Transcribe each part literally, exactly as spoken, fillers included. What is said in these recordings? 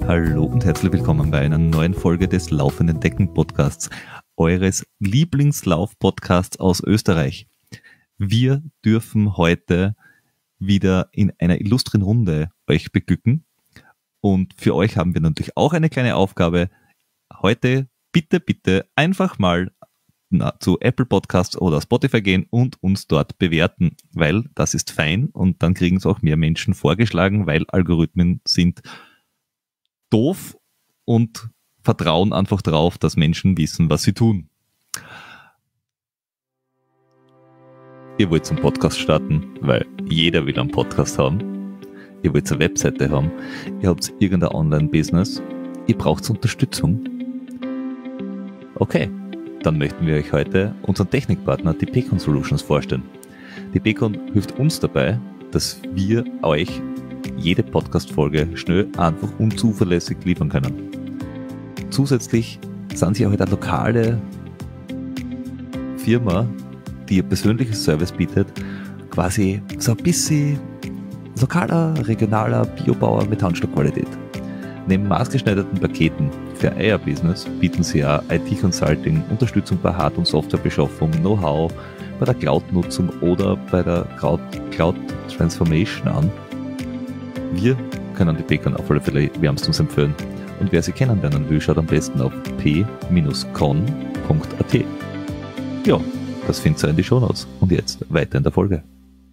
Hallo und herzlich willkommen bei einer neuen Folge des Laufenden Decken Podcasts, eures Lieblingslauf-Podcasts aus Österreich. Wir dürfen heute wieder in einer illustren Runde euch beglücken und für euch haben wir natürlich auch eine kleine Aufgabe. Heute bitte, bitte einfach mal na, zu Apple Podcasts oder Spotify gehen und uns dort bewerten, weil das ist fein und dann kriegen es auch mehr Menschen vorgeschlagen, weil Algorithmen sind doof und vertrauen einfach darauf, dass Menschen wissen, was sie tun. Ihr wollt einen Podcast starten, weil jeder will einen Podcast haben. Ihr wollt eine Webseite haben. Ihr habt irgendein Online-Business. Ihr braucht Unterstützung. Okay, dann möchten wir euch heute unseren Technikpartner, die Pecon Solutions, vorstellen. Die Pecon hilft uns dabei, dass wir euch jede Podcast-Folge schnell, einfach und zuverlässig liefern können. Zusätzlich sind sie auch eine lokale Firma, die ihr persönliches Service bietet, quasi so ein bisschen lokaler, regionaler Biobauer mit Handstückqualität. Neben maßgeschneiderten Paketen für euer Business bieten sie auch I T-Consulting, Unterstützung bei Hard- und Softwarebeschaffung, Know-how bei der Cloud-Nutzung oder bei der Cloud-Transformation an. Wir können die Pecon auf alle Fälle wärmstens empfehlen. Und wer sie kennenlernen will, schaut am besten auf p Bindestrich con Punkt a t. Ja, das findet ihr in die Shownotes. Und jetzt weiter in der Folge.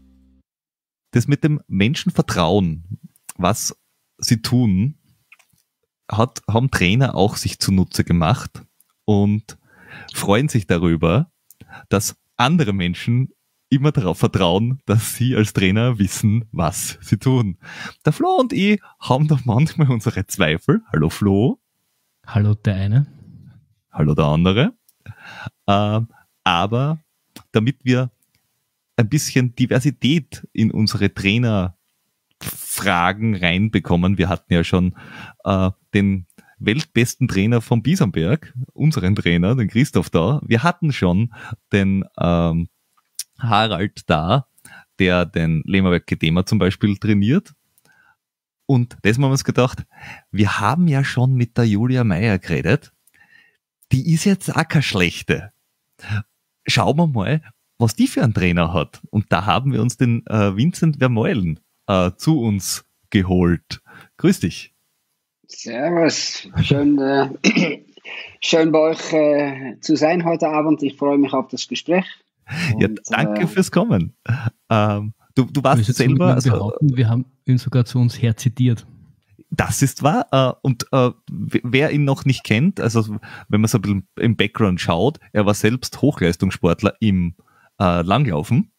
Das mit dem Menschenvertrauen, was sie tun, hat, haben Trainer auch sich zunutze gemacht und freuen sich darüber, dass andere Menschen immer darauf vertrauen, dass sie als Trainer wissen, was sie tun. Der Flo und ich haben doch manchmal unsere Zweifel. Hallo Flo. Hallo der eine. Hallo der andere. Ähm, aber damit wir ein bisschen Diversität in unsere Trainerfragen reinbekommen, wir hatten ja schon äh, den weltbesten Trainer von Biesenberg, unseren Trainer, den Christoph da. Wir hatten schon den ähm, Harald da, der den Lehmerwerk Gedema zum Beispiel trainiert. Und das haben wir uns gedacht, wir haben ja schon mit der Julia Meyer geredet. Die ist jetzt auch keine schlechte. Schauen wir mal, was die für einen Trainer hat. Und da haben wir uns den äh, Vincent Vermeulen äh, zu uns geholt. Grüß dich. Servus. Schön, äh, schön bei euch äh, zu sein heute Abend. Ich freue mich auf das Gespräch. Und, ja, danke äh, fürs Kommen. Ähm, du, du warst ich selber... Also, behaupten, wir haben ihn sogar zu uns herzitiert. Das ist wahr. Äh, und äh, wer ihn noch nicht kennt, also wenn man so ein bisschen im Background schaut, er war selbst Hochleistungssportler im äh, Langlaufen,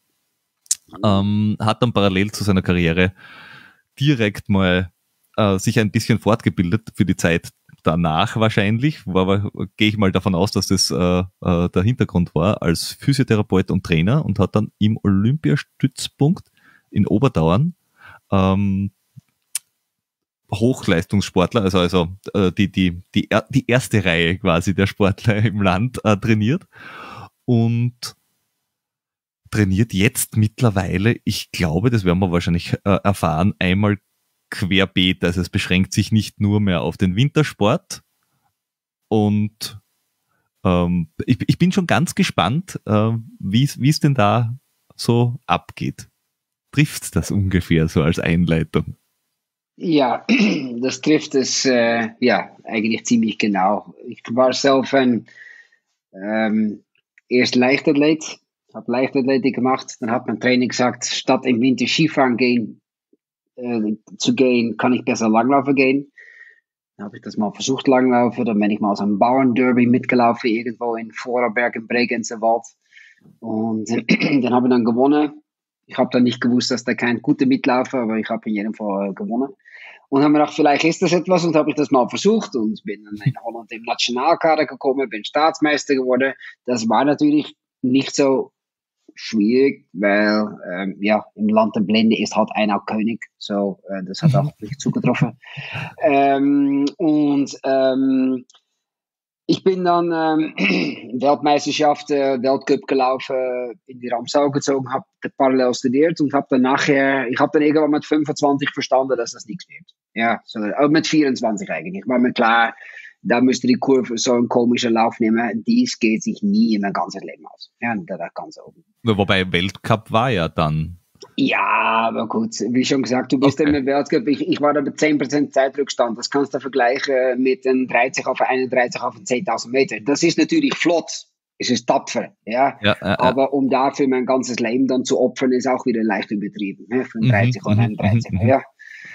ähm, hat dann parallel zu seiner Karriere direkt mal äh, sich ein bisschen fortgebildet für die Zeit danach wahrscheinlich, aber gehe ich mal davon aus, dass das äh, äh, der Hintergrund war, als Physiotherapeut und Trainer und hat dann im Olympiastützpunkt in Oberdauern ähm, Hochleistungssportler, also, also äh, die, die, die, die erste Reihe quasi der Sportler im Land äh, trainiert und trainiert jetzt mittlerweile, ich glaube, das werden wir wahrscheinlich äh, erfahren, einmal querbeet, also es beschränkt sich nicht nur mehr auf den Wintersport und ähm, ich, ich bin schon ganz gespannt, äh, wie es denn da so abgeht. Trifft das ungefähr so als Einleitung? Ja, das trifft es äh, ja eigentlich ziemlich genau. Ich war selbst ein ähm, erst Leichtathlet, habe Leichtathletik gemacht, dann hat mein Trainer gesagt, statt im Winter Skifahren gehen, zu gehen, kann ich besser Langlaufen gehen. Dann habe ich das mal versucht, Langlaufen. Dann bin ich mal so ein Bauernderby mitgelaufen, irgendwo in Vorarlberg im Bregenzerwald Wald. Und dann habe ich dann gewonnen. Ich habe dann nicht gewusst, dass da kein guter Mitläufer, aber ich habe in jedem Fall gewonnen. Und habe mir gedacht, vielleicht ist das etwas und habe ich das mal versucht und bin dann in Holland im Nationalkader gekommen, bin Staatsmeister geworden. Das war natürlich nicht so schwierig, weil ähm, ja, im Land der Blinde ist halt einer König, so äh, das hat auch nicht zugetroffen. ähm, und ähm, Ich bin dann ähm, Weltmeisterschaft, äh, Weltcup gelaufen, in die Ramsau gezogen, habe parallel studiert und habe dann nachher, ich habe dann irgendwann mit fünfundzwanzig verstanden, dass das nichts wird. Ja, so, äh, mit vierundzwanzig eigentlich. War mir klar, da müsste die Kurve so einen komischen Lauf nehmen. Dies geht sich nie in mein ganzes Leben aus. Ja, da war ganz oben. Wobei Weltcup war ja dann. Ja, aber gut, wie schon gesagt, du bist okay. Im Weltcup, ich, ich war da mit zehn Prozent Zeitrückstand, das kannst du vergleichen mit einem dreißig auf einunddreißig auf zehntausend Meter. Das ist natürlich flott, es ist tapfer, ja, ja, ja aber ja. Um dafür mein ganzes Leben dann zu opfern, ist auch wieder leicht übertrieben, ne? Von dreißig auf einunddreißig, mhm, ja.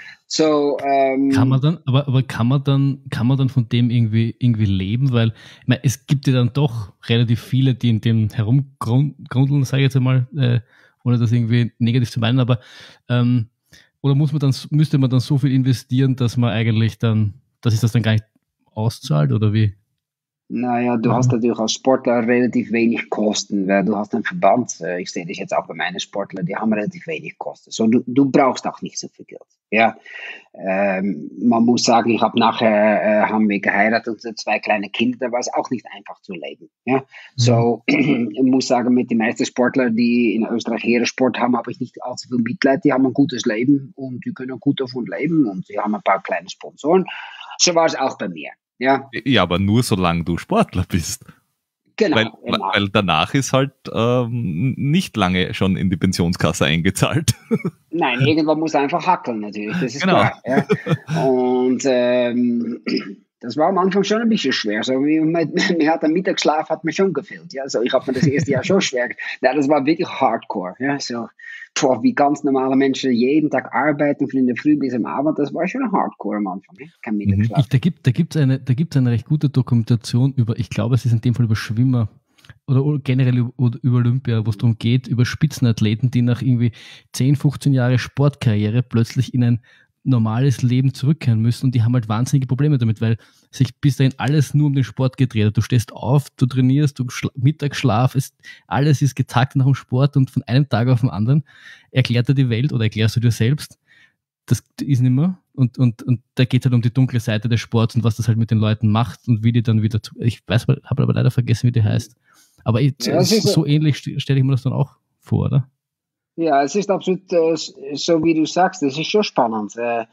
So, ähm, kann man dann, aber, aber kann man dann, kann man dann von dem irgendwie, irgendwie leben, weil, ich meine, es gibt ja dann doch relativ viele, die in dem herumgrundeln, sage ich jetzt einmal, äh, ohne das irgendwie negativ zu meinen, aber ähm, oder muss man dann, müsste man dann so viel investieren, dass man eigentlich dann, dass sich das dann gar nicht auszahlt, oder wie? Naja, du hast natürlich als Sportler relativ wenig Kosten, weil du hast einen Verband, ich sehe das jetzt auch bei meinen Sportlern, die haben relativ wenig Kosten. So, du, du brauchst auch nicht so viel Geld. Ja, ähm, man muss sagen, ich habe nachher, äh, haben wir geheiratet und zwei kleine Kinder, da war es auch nicht einfach zu leben. Ja, mhm. So, ich muss sagen, mit den meisten Sportlern, die in Österreich Heeresport haben, habe ich nicht allzu viel Mitleid, die haben ein gutes Leben und die können gut davon leben und sie haben ein paar kleine Sponsoren. So war es auch bei mir. Ja. ja, aber nur solange du Sportler bist. Genau. Weil, genau. weil danach ist halt ähm, nicht lange schon in die Pensionskasse eingezahlt. Nein, irgendwann muss er einfach hackeln natürlich, das ist genau. Klar. Ja. Und ähm, das war am Anfang schon ein bisschen schwer. So, mir, mir hat der Mittagsschlaf hat mir schon gefehlt. Ja. So, ich habe mir das erste Jahr schon schwer. Ja, das war wirklich hardcore. Ja. So, boah, wie ganz normale Menschen jeden Tag arbeiten, von in der Früh bis am Abend, das war schon hardcore am Anfang. Ja. Kein Mittagsschlaf. Ich, da gibt es da eine, da gibt's eine recht gute Dokumentation über, ich glaube, es ist in dem Fall über Schwimmer oder generell über, über Olympia, wo es darum geht, über Spitzenathleten, die nach irgendwie zehn, fünfzehn Jahre Sportkarriere plötzlich in ein normales Leben zurückkehren müssen und die haben halt wahnsinnige Probleme damit, weil sich bis dahin alles nur um den Sport gedreht hat. Du stehst auf, du trainierst, du schla- Mittagsschlaf, ist, alles ist getaktet nach dem Sport und von einem Tag auf den anderen erklärt er die Welt oder erklärst du dir selbst, das ist nicht mehr und, und, und da geht es halt um die dunkle Seite des Sports und was das halt mit den Leuten macht und wie die dann wieder, zu, ich weiß, habe aber leider vergessen, wie die heißt, aber ich, ja, so, so ähnlich stelle ich mir das dann auch vor, oder? Ja, es ist absolut äh, so, wie du sagst, es ist schon spannend. Äh,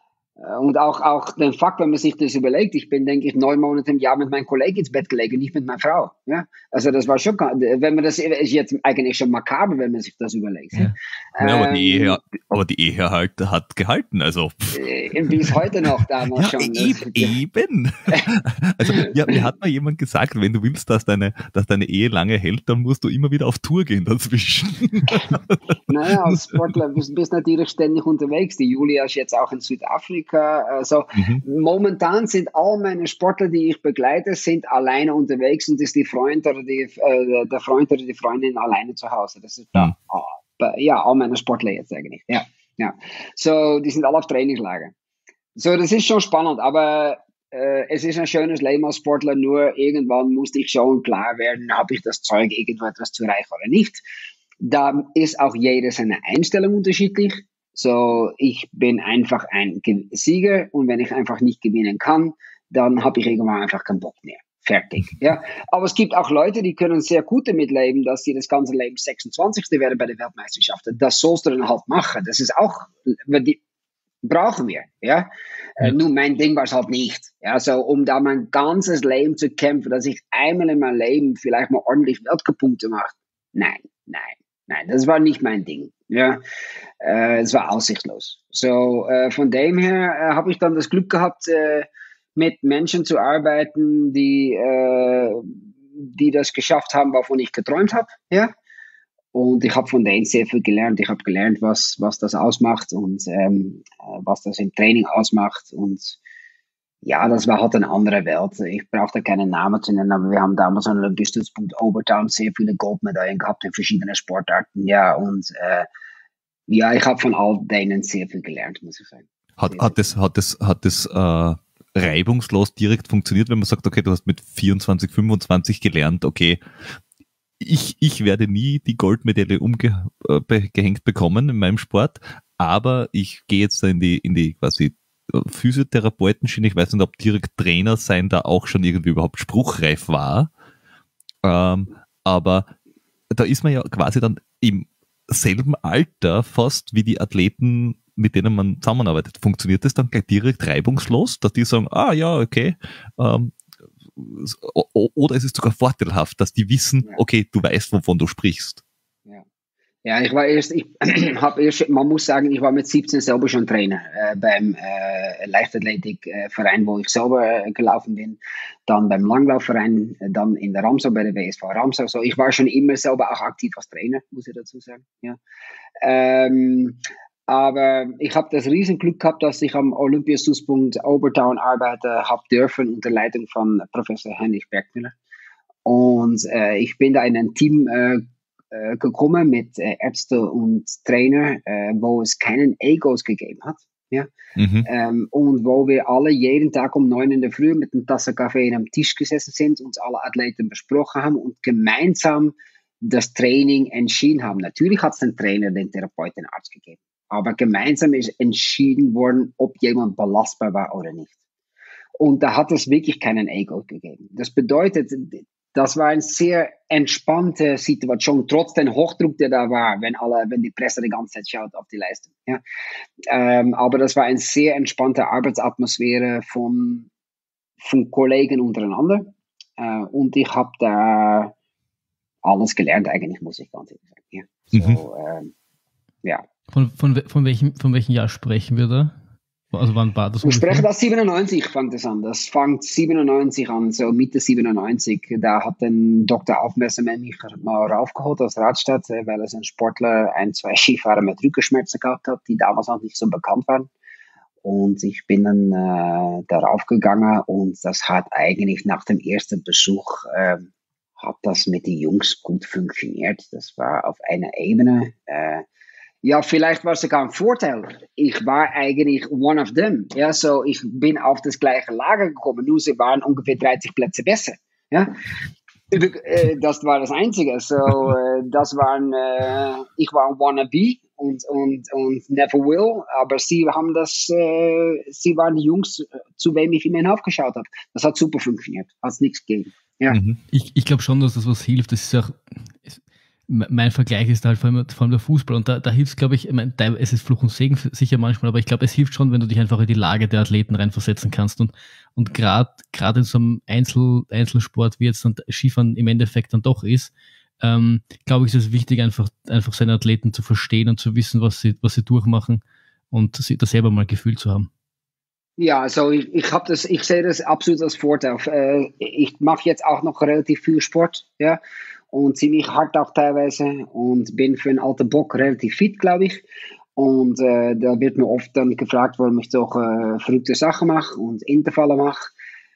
und auch, auch den Fakt, wenn man sich das überlegt, ich bin, denke ich, neun Monate im Jahr mit meinem Kollegen ins Bett gelegen, nicht mit meiner Frau. Ja? Also das war schon, wenn man das, ist jetzt eigentlich schon makaber, wenn man sich das überlegt. Ja, ähm, ja aber, die Ehe, aber die Ehe halt hat gehalten, also. Äh, bis heute noch damals ja, schon. Eben. eben. Also, ja, mir hat mal jemand gesagt, wenn du willst, dass deine, dass deine Ehe lange hält, dann musst du immer wieder auf Tour gehen dazwischen. Naja, als Sportler bist du natürlich ständig unterwegs. Die Julia ist jetzt auch in Südafrika. Also mhm. Momentan sind all meine Sportler, die ich begleite, sind alleine unterwegs und ist die Freund oder die, äh, der Freund oder die Freundin alleine zu Hause. Das ist mhm. da, ja, all meine Sportler jetzt eigentlich. Ja, ja. So, die sind alle auf Trainingslager. So, das ist schon spannend, aber äh, es ist ein schönes Leben als Sportler, nur irgendwann musste ich schon klar werden, habe ich das Zeug, irgendwo etwas zu erreichen oder nicht. Da ist auch jeder seine Einstellung unterschiedlich. So, ich bin einfach ein Sieger und wenn ich einfach nicht gewinnen kann, dann habe ich irgendwann einfach keinen Bock mehr. Fertig. Ja. Aber es gibt auch Leute, die können sehr gut damit leben, dass sie das ganze Leben sechsundzwanzigste werden bei der Weltmeisterschaft. Das sollst du dann halt machen. Das ist auch, die brauchen wir. Ja. Ja. Äh, nur mein Ding war es halt nicht. Ja, so, um da mein ganzes Leben zu kämpfen, dass ich einmal in meinem Leben vielleicht mal ordentlich Weltcup-Punkte mache. Nein, nein. Nein, das war nicht mein Ding. Ja, äh, es war aussichtslos. So, äh, von dem her äh, habe ich dann das Glück gehabt, äh, mit Menschen zu arbeiten, die, äh, die das geschafft haben, wovon ich geträumt habe. Ja, und ich habe von denen sehr viel gelernt. Ich habe gelernt, was, was das ausmacht und ähm, was das im Training ausmacht. Und ja, das war halt eine andere Welt. Ich brauchte keinen Namen zu nennen, aber wir haben damals an Olympiastützpunkt Obertown sehr viele Goldmedaillen gehabt in verschiedenen Sportarten. Ja, und äh, ja, ich habe von all denen sehr viel gelernt, muss ich sagen. Hat, hat das, hat das, hat das äh, reibungslos direkt funktioniert, wenn man sagt, okay, du hast mit vierundzwanzig, fünfundzwanzig gelernt, okay, ich, ich werde nie die Goldmedaille umgehängt bekommen in meinem Sport, aber ich gehe jetzt in die, in die quasi Physiotherapeutenschiene, ich weiß nicht, ob direkt Trainer sein da auch schon irgendwie überhaupt spruchreif war, ähm, aber da ist man ja quasi dann im selben Alter fast wie die Athleten, mit denen man zusammenarbeitet. Funktioniert das dann gleich direkt reibungslos, dass die sagen, ah ja, okay, ähm, oder ist es sogar vorteilhaft, dass die wissen, Ja. okay, du weißt, wovon du sprichst? Ja. Ja, ich war erst, ich habe erst, man muss sagen, ich war mit siebzehn selber schon Trainer äh, beim äh, Leichtathletikverein, wo ich selber äh, gelaufen bin, dann beim Langlaufverein, äh, dann in der Ramsau bei der W S V Ramsau. So, ich war schon immer selber auch aktiv als Trainer, muss ich dazu sagen. Ja. Ähm, aber ich habe das Riesenglück gehabt, dass ich am Olympiastützpunkt Obertown arbeiten habe dürfen unter Leitung von Professor Heinrich Bergmüller. Und äh, ich bin da in ein Team äh, gekommen mit äh, Ärzte und Trainer, äh, wo es keinen Egos gegeben hat. Ja? Mhm. Ähm, und wo wir alle jeden Tag um neun in der Früh mit einer Tasse Kaffee am Tisch gesessen sind, uns alle Athleten besprochen haben und gemeinsam das Training entschieden haben. Natürlich hat es den Trainer, den Therapeuten, den Arzt gegeben. Aber gemeinsam ist entschieden worden, ob jemand belastbar war oder nicht. Und da hat es wirklich keinen Ego gegeben. Das bedeutet, das war eine sehr entspannte Situation, trotz dem Hochdruck, der da war, wenn alle, wenn die Presse die ganze Zeit schaut auf die Leistung. Ja. Ähm, aber das war eine sehr entspannte Arbeitsatmosphäre von, von Kollegen untereinander. Äh, und ich habe da alles gelernt, eigentlich, muss ich ganz ehrlich sagen. Ja. So, Mhm. ähm, ja. Von, von, von, welchem, von welchem Jahr sprechen wir da? Also wann war das? Wir sprechen das siebenundneunzig, fängt es an. Das fängt siebenundneunzig an, so Mitte siebenundneunzig. Da hat ein Doktor Aufmesser mich mal raufgeholt aus Radstadt, weil es ein Sportler, ein, zwei Skifahrer mit Rückenschmerzen gehabt hat, die damals noch nicht so bekannt waren. Und ich bin dann äh, darauf gegangen und das hat eigentlich nach dem ersten Besuch, äh, hat das mit den Jungs gut funktioniert. Das war auf einer Ebene. Äh, Ja, vielleicht war es sogar ein Vorteil. Ich war eigentlich one of them. Ja, so ich bin auf das gleiche Lager gekommen. Nur sie waren ungefähr dreißig Plätze besser. Ja, das war das Einzige. So, das waren, ich war ein Wannabe und, und, und never will. Aber sie haben das, sie waren die Jungs, zu wem ich immer hinaufgeschaut habe. Das hat super funktioniert. Hat es nichts gegeben. Ja. Mhm. Ich, ich glaube schon, dass das was hilft. Das ist auch, mein Vergleich ist halt vor allem, vor allem der Fußball und da, da hilft es, glaube ich, ich mein, es ist Fluch und Segen sicher manchmal, aber ich glaube, es hilft schon, wenn du dich einfach in die Lage der Athleten reinversetzen kannst und, und gerade gerade in so einem Einzel, Einzelsport, wie jetzt dann Skifahren im Endeffekt dann doch ist, ähm, glaube ich, ist es wichtig, einfach, einfach seine Athleten zu verstehen und zu wissen, was sie, was sie durchmachen und das selber mal Gefühl zu haben. Ja, also ich, ich habe das, ich sehe das absolut als Vorteil. Äh, ich mache jetzt auch noch relativ viel Sport, ja, und ziemlich hart auch teilweise und bin für einen alten Bock relativ fit, glaube ich. Und äh, da wird mir oft dann gefragt, warum ich doch äh, verrückte Sachen mache und Intervalle mache.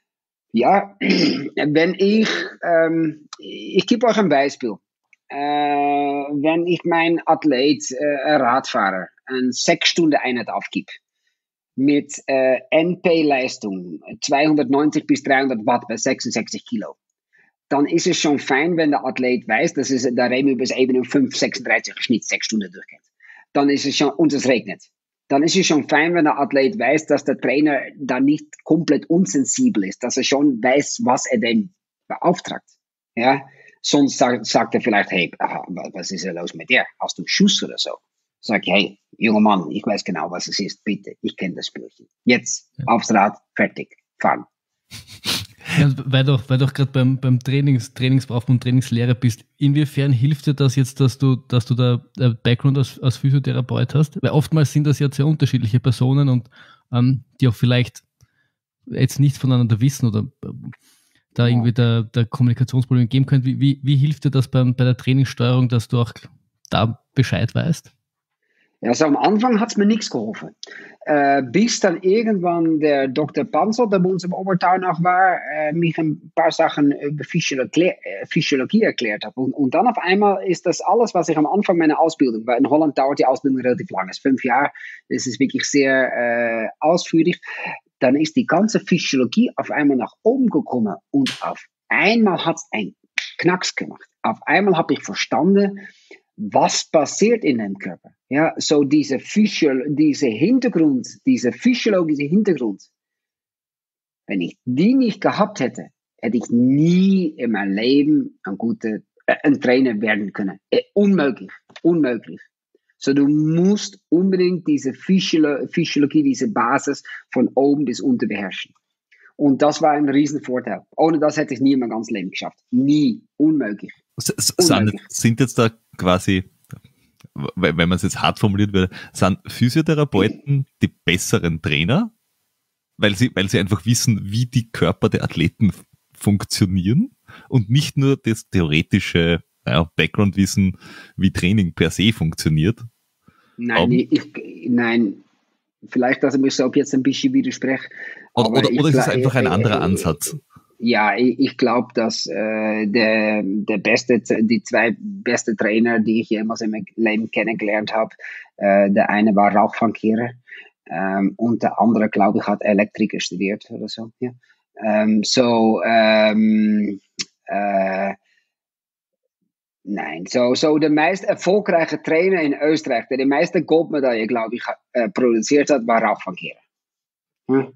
Ja, wenn ich, ähm, ich gebe euch ein Beispiel. Äh, wenn ich mein Athlet, äh, Radfahrer, eine sechs Stunden Einheit aufgib, mit äh, N P-Leistung, zweihundertneunzig bis dreihundert Watt bei sechsundsechzig Kilo, dann ist es schon fein, wenn der Athlet weiß, dass es, da reden wir über das Ebene fünf sechsunddreißig Schnitt, sechs Stunden durchgeht. Dann ist es schon, und es regnet. Dann ist es schon fein, wenn der Athlet weiß, dass der Trainer da nicht komplett unsensibel ist, dass er schon weiß, was er denn beauftragt. Ja? Sonst sagt, sagt er vielleicht, hey, aha, was ist denn los mit dir? Hast du einen Schuss oder so? Sag ich, hey, junger Mann, ich weiß genau, was es ist, bitte, ich kenne das Spielchen. Jetzt, ja. Aufs Rad, fertig, fahren. Ja, weil du weil doch gerade beim, beim Trainings, Trainingsbeauftragten und Trainingslehrer bist, inwiefern hilft dir das jetzt, dass du, dass du da äh, Background als, als Physiotherapeut hast? Weil oftmals sind das ja sehr unterschiedliche Personen und ähm, die auch vielleicht jetzt nichts voneinander wissen oder äh, da ja. irgendwie der, der Kommunikationsprobleme geben können. Wie, wie, wie hilft dir das beim, bei der Trainingssteuerung, dass du auch da Bescheid weißt? Ja, also am Anfang hat es mir nichts geholfen. Äh, bis dann irgendwann der Doktor Panzer, der bei uns im Obertown auch war, äh, mich ein paar Sachen über Physiologie, äh, Physiologie erklärt hat. Und, und dann auf einmal ist das alles, was ich am Anfang meiner Ausbildung, weil in Holland dauert die Ausbildung relativ lang, ist fünf Jahre, das ist wirklich sehr äh, ausführlich. Dann ist die ganze Physiologie auf einmal nach oben gekommen und auf einmal hat es einen Knacks gemacht. Auf einmal habe ich verstanden, was passiert in dem Körper. Ja, so diese, Physio diese Hintergrund, diese physiologische Hintergrund, wenn ich die nicht gehabt hätte, hätte ich nie in meinem Leben ein guter äh, ein Trainer werden können. Äh, unmöglich, unmöglich. So, du musst unbedingt diese Physiolo Physiologie, diese Basis von oben bis unten beherrschen. Und das war ein Riesenvorteil. Ohne das hätte ich nie in meinem ganzen Leben geschafft. Nie. Unmöglich. S Unmöglich. Sind jetzt da quasi, wenn man es jetzt hart formuliert würde, sind Physiotherapeuten die besseren Trainer? Weil sie, weil sie einfach wissen, wie die Körper der Athleten funktionieren und nicht nur das theoretische naja, Background-Wissen, wie Training per se funktioniert? Nein, um, ich, nein. Vielleicht, dass ich mich so jetzt ein bisschen widerspreche. Oder, oder, oder ist es einfach ein anderer Ansatz? Ja, ich, ich glaube, dass äh, der, der beste, die zwei beste Trainer, die ich jemals in meinem Leben kennengelernt habe, äh, der eine war Rauchfrankierer ähm, und der andere, glaube ich, hat Elektriker studiert oder so. Ja. Ähm, so, ähm, äh, Nein, so, so der meist erfolgreiche Trainer in Österreich, der die meiste Goldmedaille, glaube ich, äh, produziert hat, war Rauchfrankierer. Hm?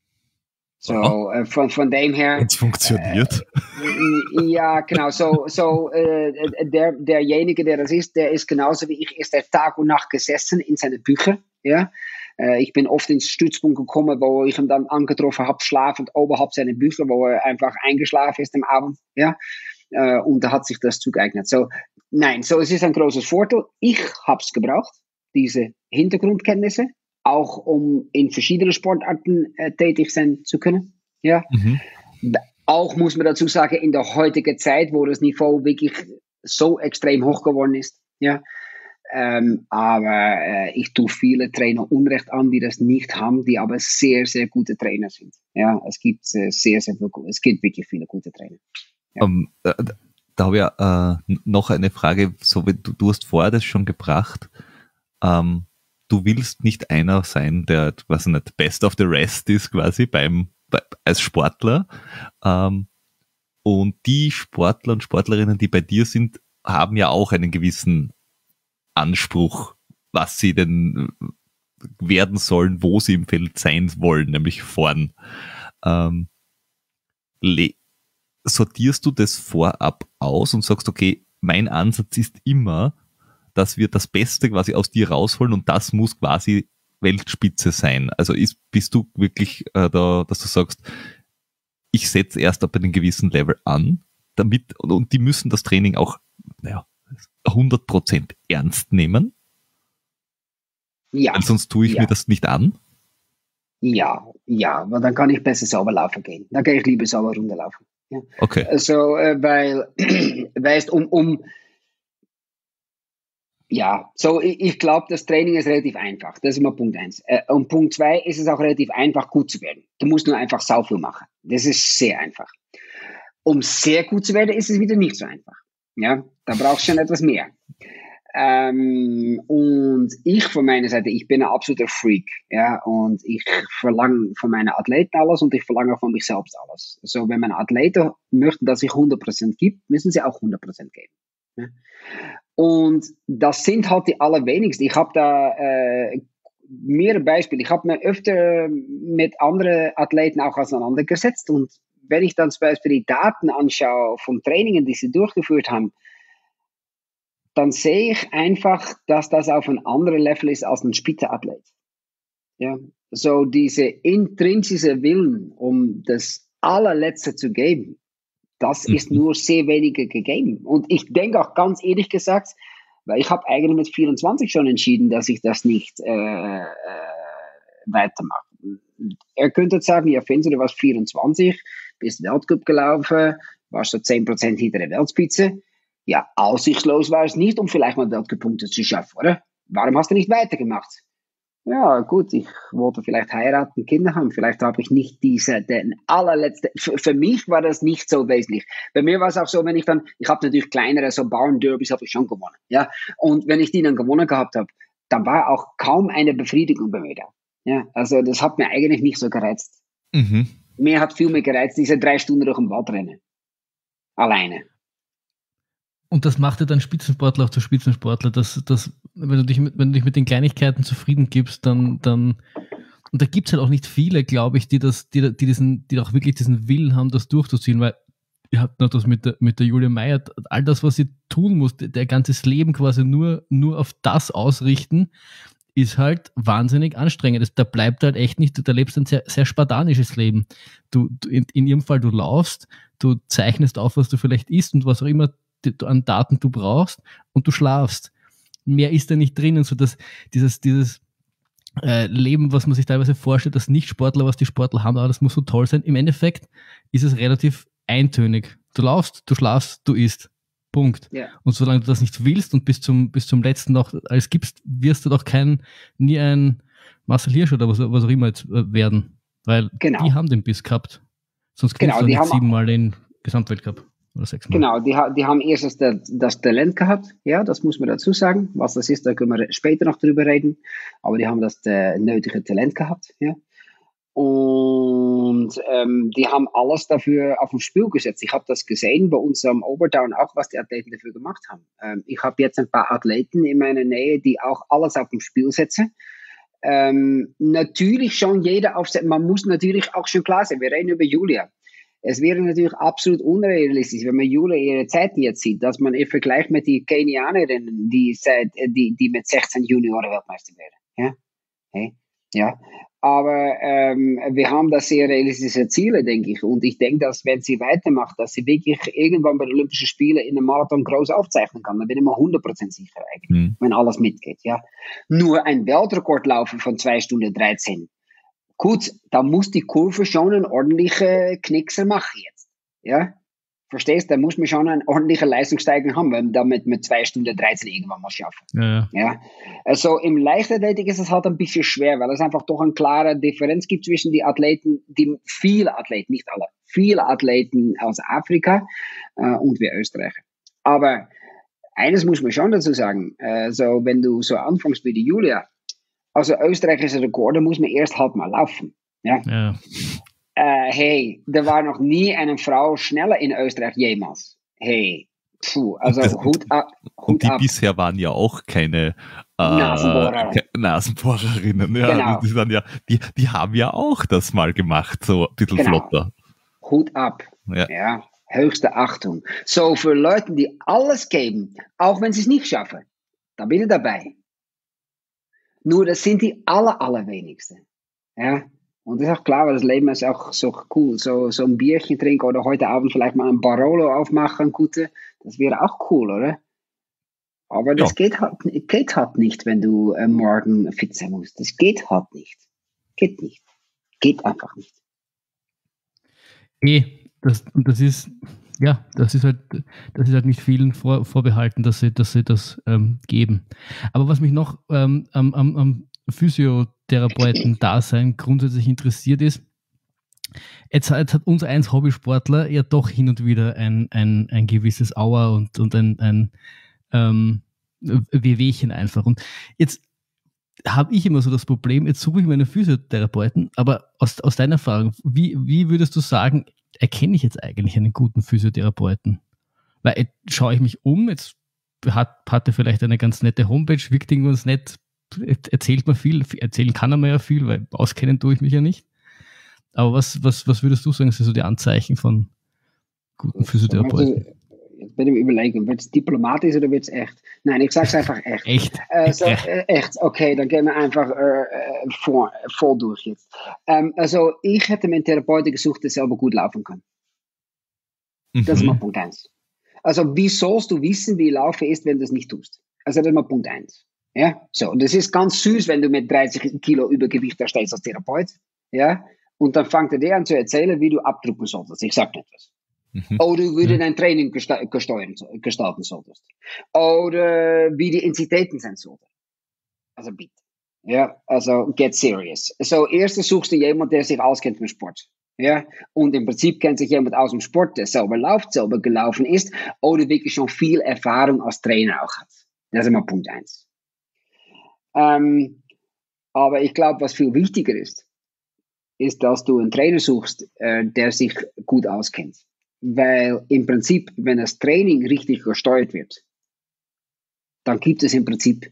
So, äh, von, von dem her. Wenn's funktioniert. Äh, ja, genau. So, so äh, der, derjenige, der das ist, der ist genauso wie ich, ist der Tag und Nacht gesessen in seine Bücher. Ja? Äh, ich bin oft ins Stützpunkt gekommen, wo ich ihn dann angetroffen habe, schlafend oberhalb seiner Bücher, wo er einfach eingeschlafen ist am Abend. Ja? Äh, und da hat sich das zugeeignet. So, nein, so es ist ein großes Vorteil. Ich habe es gebraucht, diese Hintergrundkenntnisse, auch um in verschiedenen Sportarten äh, tätig sein zu können. Ja. Mhm. Auch muss man dazu sagen, in der heutigen Zeit, wo das Niveau wirklich so extrem hoch geworden ist. Ja. Ähm, aber äh, ich tue viele Trainer Unrecht an, die das nicht haben, die aber sehr, sehr gute Trainer sind. Ja, es gibt äh, sehr, sehr viel, es gibt wirklich viele gute Trainer. Ja. Um, da, da habe ich ja, äh, noch eine Frage, so wie du, du hast vorher das schon gebracht. Ähm, du willst nicht einer sein, der, was nicht, best of the rest ist quasi beim, bei, als Sportler. Ähm, und die Sportler und Sportlerinnen, die bei dir sind, haben ja auch einen gewissen Anspruch, was sie denn werden sollen, wo sie im Feld sein wollen, nämlich vorn. Ähm, sortierst du das vorab aus und sagst, okay, mein Ansatz ist immer, dass wir das Beste quasi aus dir rausholen und das muss quasi Weltspitze sein. Also ist, bist du wirklich äh, da, dass du sagst, ich setze erst ab einem gewissen Level an, damit, und die müssen das Training auch, naja, hundert Prozent ernst nehmen? Ja. Weil sonst tue ich ja. mir das nicht an? Ja, ja, weil dann kann ich besser sauber laufen gehen. Dann kann ich lieber sauber runterlaufen. Ja. Okay. Also, äh, weil, weißt, um, um, ja, so, ich, ich glaube, das Training ist relativ einfach. Das ist immer Punkt eins. Äh, und Punkt zwei ist es auch relativ einfach, gut zu werden. Du musst nur einfach sau viel machen. Das ist sehr einfach. Um sehr gut zu werden, ist es wieder nicht so einfach. Ja, da brauchst du schon etwas mehr. Ähm, und ich von meiner Seite, ich bin ein absoluter Freak, ja, und ich verlange von meinen Athleten alles und ich verlange auch von mich selbst alles. So, wenn meine Athleten möchten, dass ich hundert Prozent gebe, müssen sie auch hundert Prozent geben. Ja. Und das sind halt die allerwenigsten. Ich habe da äh, mehrere Beispiele. Ich habe mir öfter mit anderen Athleten auch auseinandergesetzt und wenn ich dann zum Beispiel die Daten anschaue von Trainingen, die sie durchgeführt haben, dann sehe ich einfach, dass das auf ein anderes Level ist als ein Spitzenathlet. Ja, so diese intrinsische Willen, um das allerletzte zu geben, das ist nur sehr weniger gegeben. Und ich denke auch ganz ehrlich gesagt, weil ich habe eigentlich mit vierundzwanzig schon entschieden, dass ich das nicht äh, äh, weitermache. Er könnte sagen, ja, Finzi, du warst vierundzwanzig, bist Weltcup gelaufen, warst so zehn Prozent hinter der Weltspitze. Ja, aussichtslos war es nicht, um vielleicht mal Weltcup-Punkte zu schaffen, oder? Warum hast du nicht weitergemacht? Ja, gut, ich wollte vielleicht heiraten, Kinder haben. Vielleicht habe ich nicht diese, den allerletzte. Für, für mich war das nicht so wesentlich. Bei mir war es auch so, wenn ich dann, ich habe natürlich kleinere, so Bauernderbys habe ich schon gewonnen, ja. Und wenn ich die dann gewonnen gehabt habe, dann war auch kaum eine Befriedigung bei mir da. Ja, also das hat mir eigentlich nicht so gereizt. Mhm. Mir hat viel mehr gereizt, diese drei Stunden durch den Wald rennen. Alleine. Und das macht ja dann Spitzensportler auch zu Spitzensportler, dass, dass wenn du dich mit, wenn du dich mit den Kleinigkeiten zufrieden gibst, dann, dann und da gibt es halt auch nicht viele, glaube ich, die das, die, die diesen, die auch wirklich diesen Willen haben, das durchzuziehen, weil ihr habt noch das mit der, mit der Julia Meyer, all das, was sie tun muss, der ganzes Leben quasi nur, nur auf das ausrichten, ist halt wahnsinnig anstrengend. Das, da bleibt halt echt nicht, da lebst ein sehr, sehr spartanisches Leben. Du, du in, in ihrem Fall, du laufst, du zeichnest auf, was du vielleicht isst und was auch immer du, an Daten du brauchst und du schlafst. Mehr ist da nicht drinnen, so dass dieses, dieses äh, Leben, was man sich teilweise vorstellt, das Nicht-Sportler, was die Sportler haben, aber das muss so toll sein. Im Endeffekt ist es relativ eintönig. Du laufst, du schlafst, du isst. Punkt. Ja. Und solange du das nicht willst und bis zum, bis zum letzten noch alles gibst, wirst du doch kein, nie ein Marcel Hirsch oder was, was auch immer jetzt werden. Weil genau. Die haben den Biss gehabt. Sonst kriegst genau, du nicht siebenmal den Gesamtweltcup oder sechsmal. Genau, die, die haben erst das, das Talent gehabt. Ja, das muss man dazu sagen. Was das ist, da können wir später noch drüber reden. Aber die haben das äh, nötige Talent gehabt. Ja. Und ähm, die haben alles dafür auf den Spiel gesetzt. Ich habe das gesehen bei uns am Oberdown auch, was die Athleten dafür gemacht haben. Ähm, ich habe jetzt ein paar Athleten in meiner Nähe, die auch alles auf den Spiel setzen. Ähm, natürlich schon jeder aufsetzen. Man muss natürlich auch schon klar sein, wir reden über Julia. Es wäre natürlich absolut unrealistisch, wenn man Julia ihre Zeiten jetzt sieht, dass man im Vergleich mit den Kenianerinnen, die, seit, die, die mit sechzehn Junioren-Weltmeister werden. Ja? Hey? Ja. Aber ähm, wir haben da sehr realistische Ziele, denke ich. Und ich denke, dass wenn sie weitermacht, dass sie wirklich irgendwann bei den Olympischen Spielen in einem Marathon groß aufzeichnen kann. Da bin ich mir hundert Prozent sicher eigentlich, mhm. wenn alles mitgeht. Ja. Nur ein Weltrekord laufen von zwei Stunden dreizehn. Gut, da muss die Kurve schon einen ordentlichen Knickser machen jetzt. Ja. Verstehst du? Da muss man schon eine ordentliche Leistungssteigerung haben, wenn man damit mit zwei Stunden dreizehn irgendwann mal schaffen. Ja, ja. Ja. Also im Leichtathletik ist es halt ein bisschen schwer, weil es einfach doch eine klare Differenz gibt zwischen den Athleten, die viele Athleten, nicht alle, viele Athleten aus Afrika äh, und wir Österreicher. Aber eines muss man schon dazu sagen, äh, so wenn du so anfängst wie die Julia, also österreichische Rekorde muss man erst halt mal laufen. Ja. ja. Uh, hey, er war noch nie eine Frau schneller in Österreich jemals. Hey, puh, also das, Hut ab. Hut und die ab. bisher waren ja auch keine äh, Nasenbohrer. Nasenbohrerinnen. Ja, genau. die, waren ja, die, die haben ja auch das mal gemacht, so ein bisschen genau. flotter. Hut ab. Ja. ja, höchste Achtung. So, für Leute, die alles geben, auch wenn sie es nicht schaffen, da bin ich dabei. Nur, das sind die aller, allerwenigsten. Ja. Und das ist auch klar, weil das Leben ist auch so cool. So, so ein Bierchen trinken oder heute Abend vielleicht mal ein Barolo aufmachen, gute, das wäre auch cool, oder? Aber das ja. geht, halt, geht halt nicht, wenn du äh, morgen fit sein musst. Das geht halt nicht. Geht nicht. Geht einfach nicht. Eh, das, das ist, ja, das ist halt, das ist halt nicht vielen vor, vorbehalten, dass sie, dass sie das ähm, geben. Aber was mich noch ähm, am, am, am Physiotherapeuten-Dasein grundsätzlich interessiert ist, jetzt, jetzt hat unser eins Hobbysportler ja doch hin und wieder ein, ein, ein gewisses Aua und, und ein, ein ähm, Wehwehchen einfach. Und jetzt habe ich immer so das Problem, jetzt suche ich mir einen Physiotherapeuten, aber aus, aus deiner Erfahrung, wie, wie würdest du sagen, erkenne ich jetzt eigentlich einen guten Physiotherapeuten? Weil jetzt schaue ich mich um, jetzt hat, hat er vielleicht eine ganz nette Homepage, wirkt irgendwas nett, erzählt man viel, erzählen kann er mir ja viel, weil auskennen tue ich mich ja nicht. Aber was, was, was würdest du sagen, sind so die Anzeichen von guten Physiotherapeuten? Jetzt bin ich überlegen, wird es diplomatisch oder wird es echt? Nein, ich sage es einfach echt. Echt? Äh, so, äh, echt, okay, dann gehen wir einfach äh, voll, voll durch jetzt. Ähm, also ich hätte mir einen Therapeuten gesucht, der selber gut laufen kann. Mhm. Das ist mal Punkt eins. Also wie sollst du wissen, wie Laufen ist, wenn du es nicht tust? Also das ist mal Punkt eins. Ja, so, und das ist ganz süß, wenn du mit dreißig Kilo Übergewicht da stehst als Therapeut, ja, und dann fängt er dir an zu erzählen, wie du abdrucken solltest. Ich sag nicht was. Mhm. Oder wie du dein Training gesta- gesteuern, gestalten solltest. Oder wie die Intensitäten sein sollten. Also bitte. Ja, also get serious. So, erstens suchst du jemanden, der sich auskennt mit Sport. Ja, und im Prinzip kennt sich jemand aus dem Sport, der selber läuft, selber gelaufen ist, oder wirklich schon viel Erfahrung als Trainer auch hat. Das ist immer Punkt eins. Ähm, aber ich glaube, was viel wichtiger ist, ist, dass du einen Trainer suchst, äh, der sich gut auskennt. Weil im Prinzip, wenn das Training richtig gesteuert wird, dann gibt es im Prinzip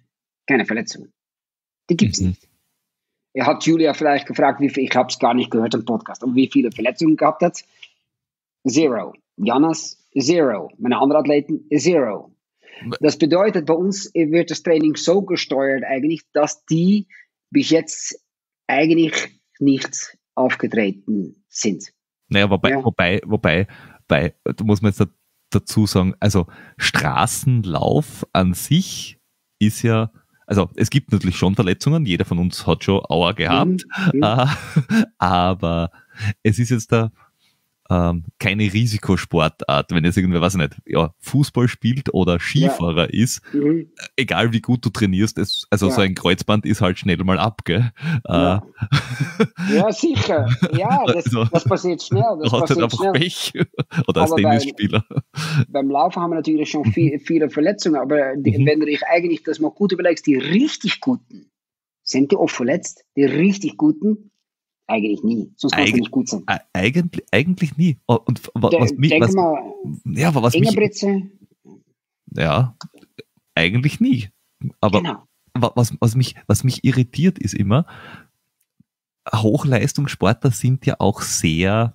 keine Verletzungen. Die gibt es Mhm. nicht. Er hat Julia vielleicht gefragt, wie viel, ich habe es gar nicht gehört im Podcast, aber wie viele Verletzungen gehabt hat. Zero. Janas, zero. Meine anderen Athleten, zero. Das bedeutet, bei uns wird das Training so gesteuert eigentlich, dass die bis jetzt eigentlich nicht aufgetreten sind. Naja, wobei, Ja. wobei, wobei, bei, da muss man jetzt da, dazu sagen, also Straßenlauf an sich ist ja, also es gibt natürlich schon Verletzungen, jeder von uns hat schon Aua gehabt, Mhm. Mhm. äh, aber es ist jetzt da ähm, keine Risikosportart, wenn jetzt irgendwer, weiß ich nicht, ja, Fußball spielt oder Skifahrer ist, Mhm. egal wie gut du trainierst, es, also Ja. so ein Kreuzband ist halt schnell mal ab, gell? Ja. Äh, Ja, sicher. Ja, das, Also, das passiert schnell. Das du hast halt passiert einfach schnell. Pech. Oder als Aber bei- Tennisspieler. Beim Laufen haben wir natürlich schon viel, viele Verletzungen, aber die, Mhm. wenn du dich eigentlich das mal gut überlegst, die richtig Guten, sind die oft verletzt? Die richtig Guten? Eigentlich nie. Sonst kannst Eig- du nicht gut sein. E- Eigentlich, eigentlich nie. Oh, Und wa- De, was mich, denk was, mal, ja, aber was mich, Ingebritze, ja, eigentlich nie. Aber genau. wa- was, was mich, was mich irritiert ist immer, Hochleistungssportler sind ja auch sehr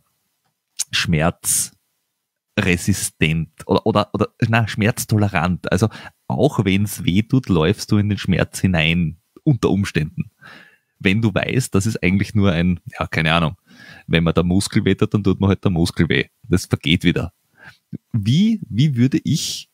schmerzresistent oder, oder, oder na, schmerztolerant. Also auch wenn es weh tut, läufst du in den Schmerz hinein, unter Umständen. Wenn du weißt, das ist eigentlich nur ein, ja, keine Ahnung, wenn man der Muskel weh tut, dann tut man halt der Muskel weh. Das vergeht wieder. Wie, wie würde ich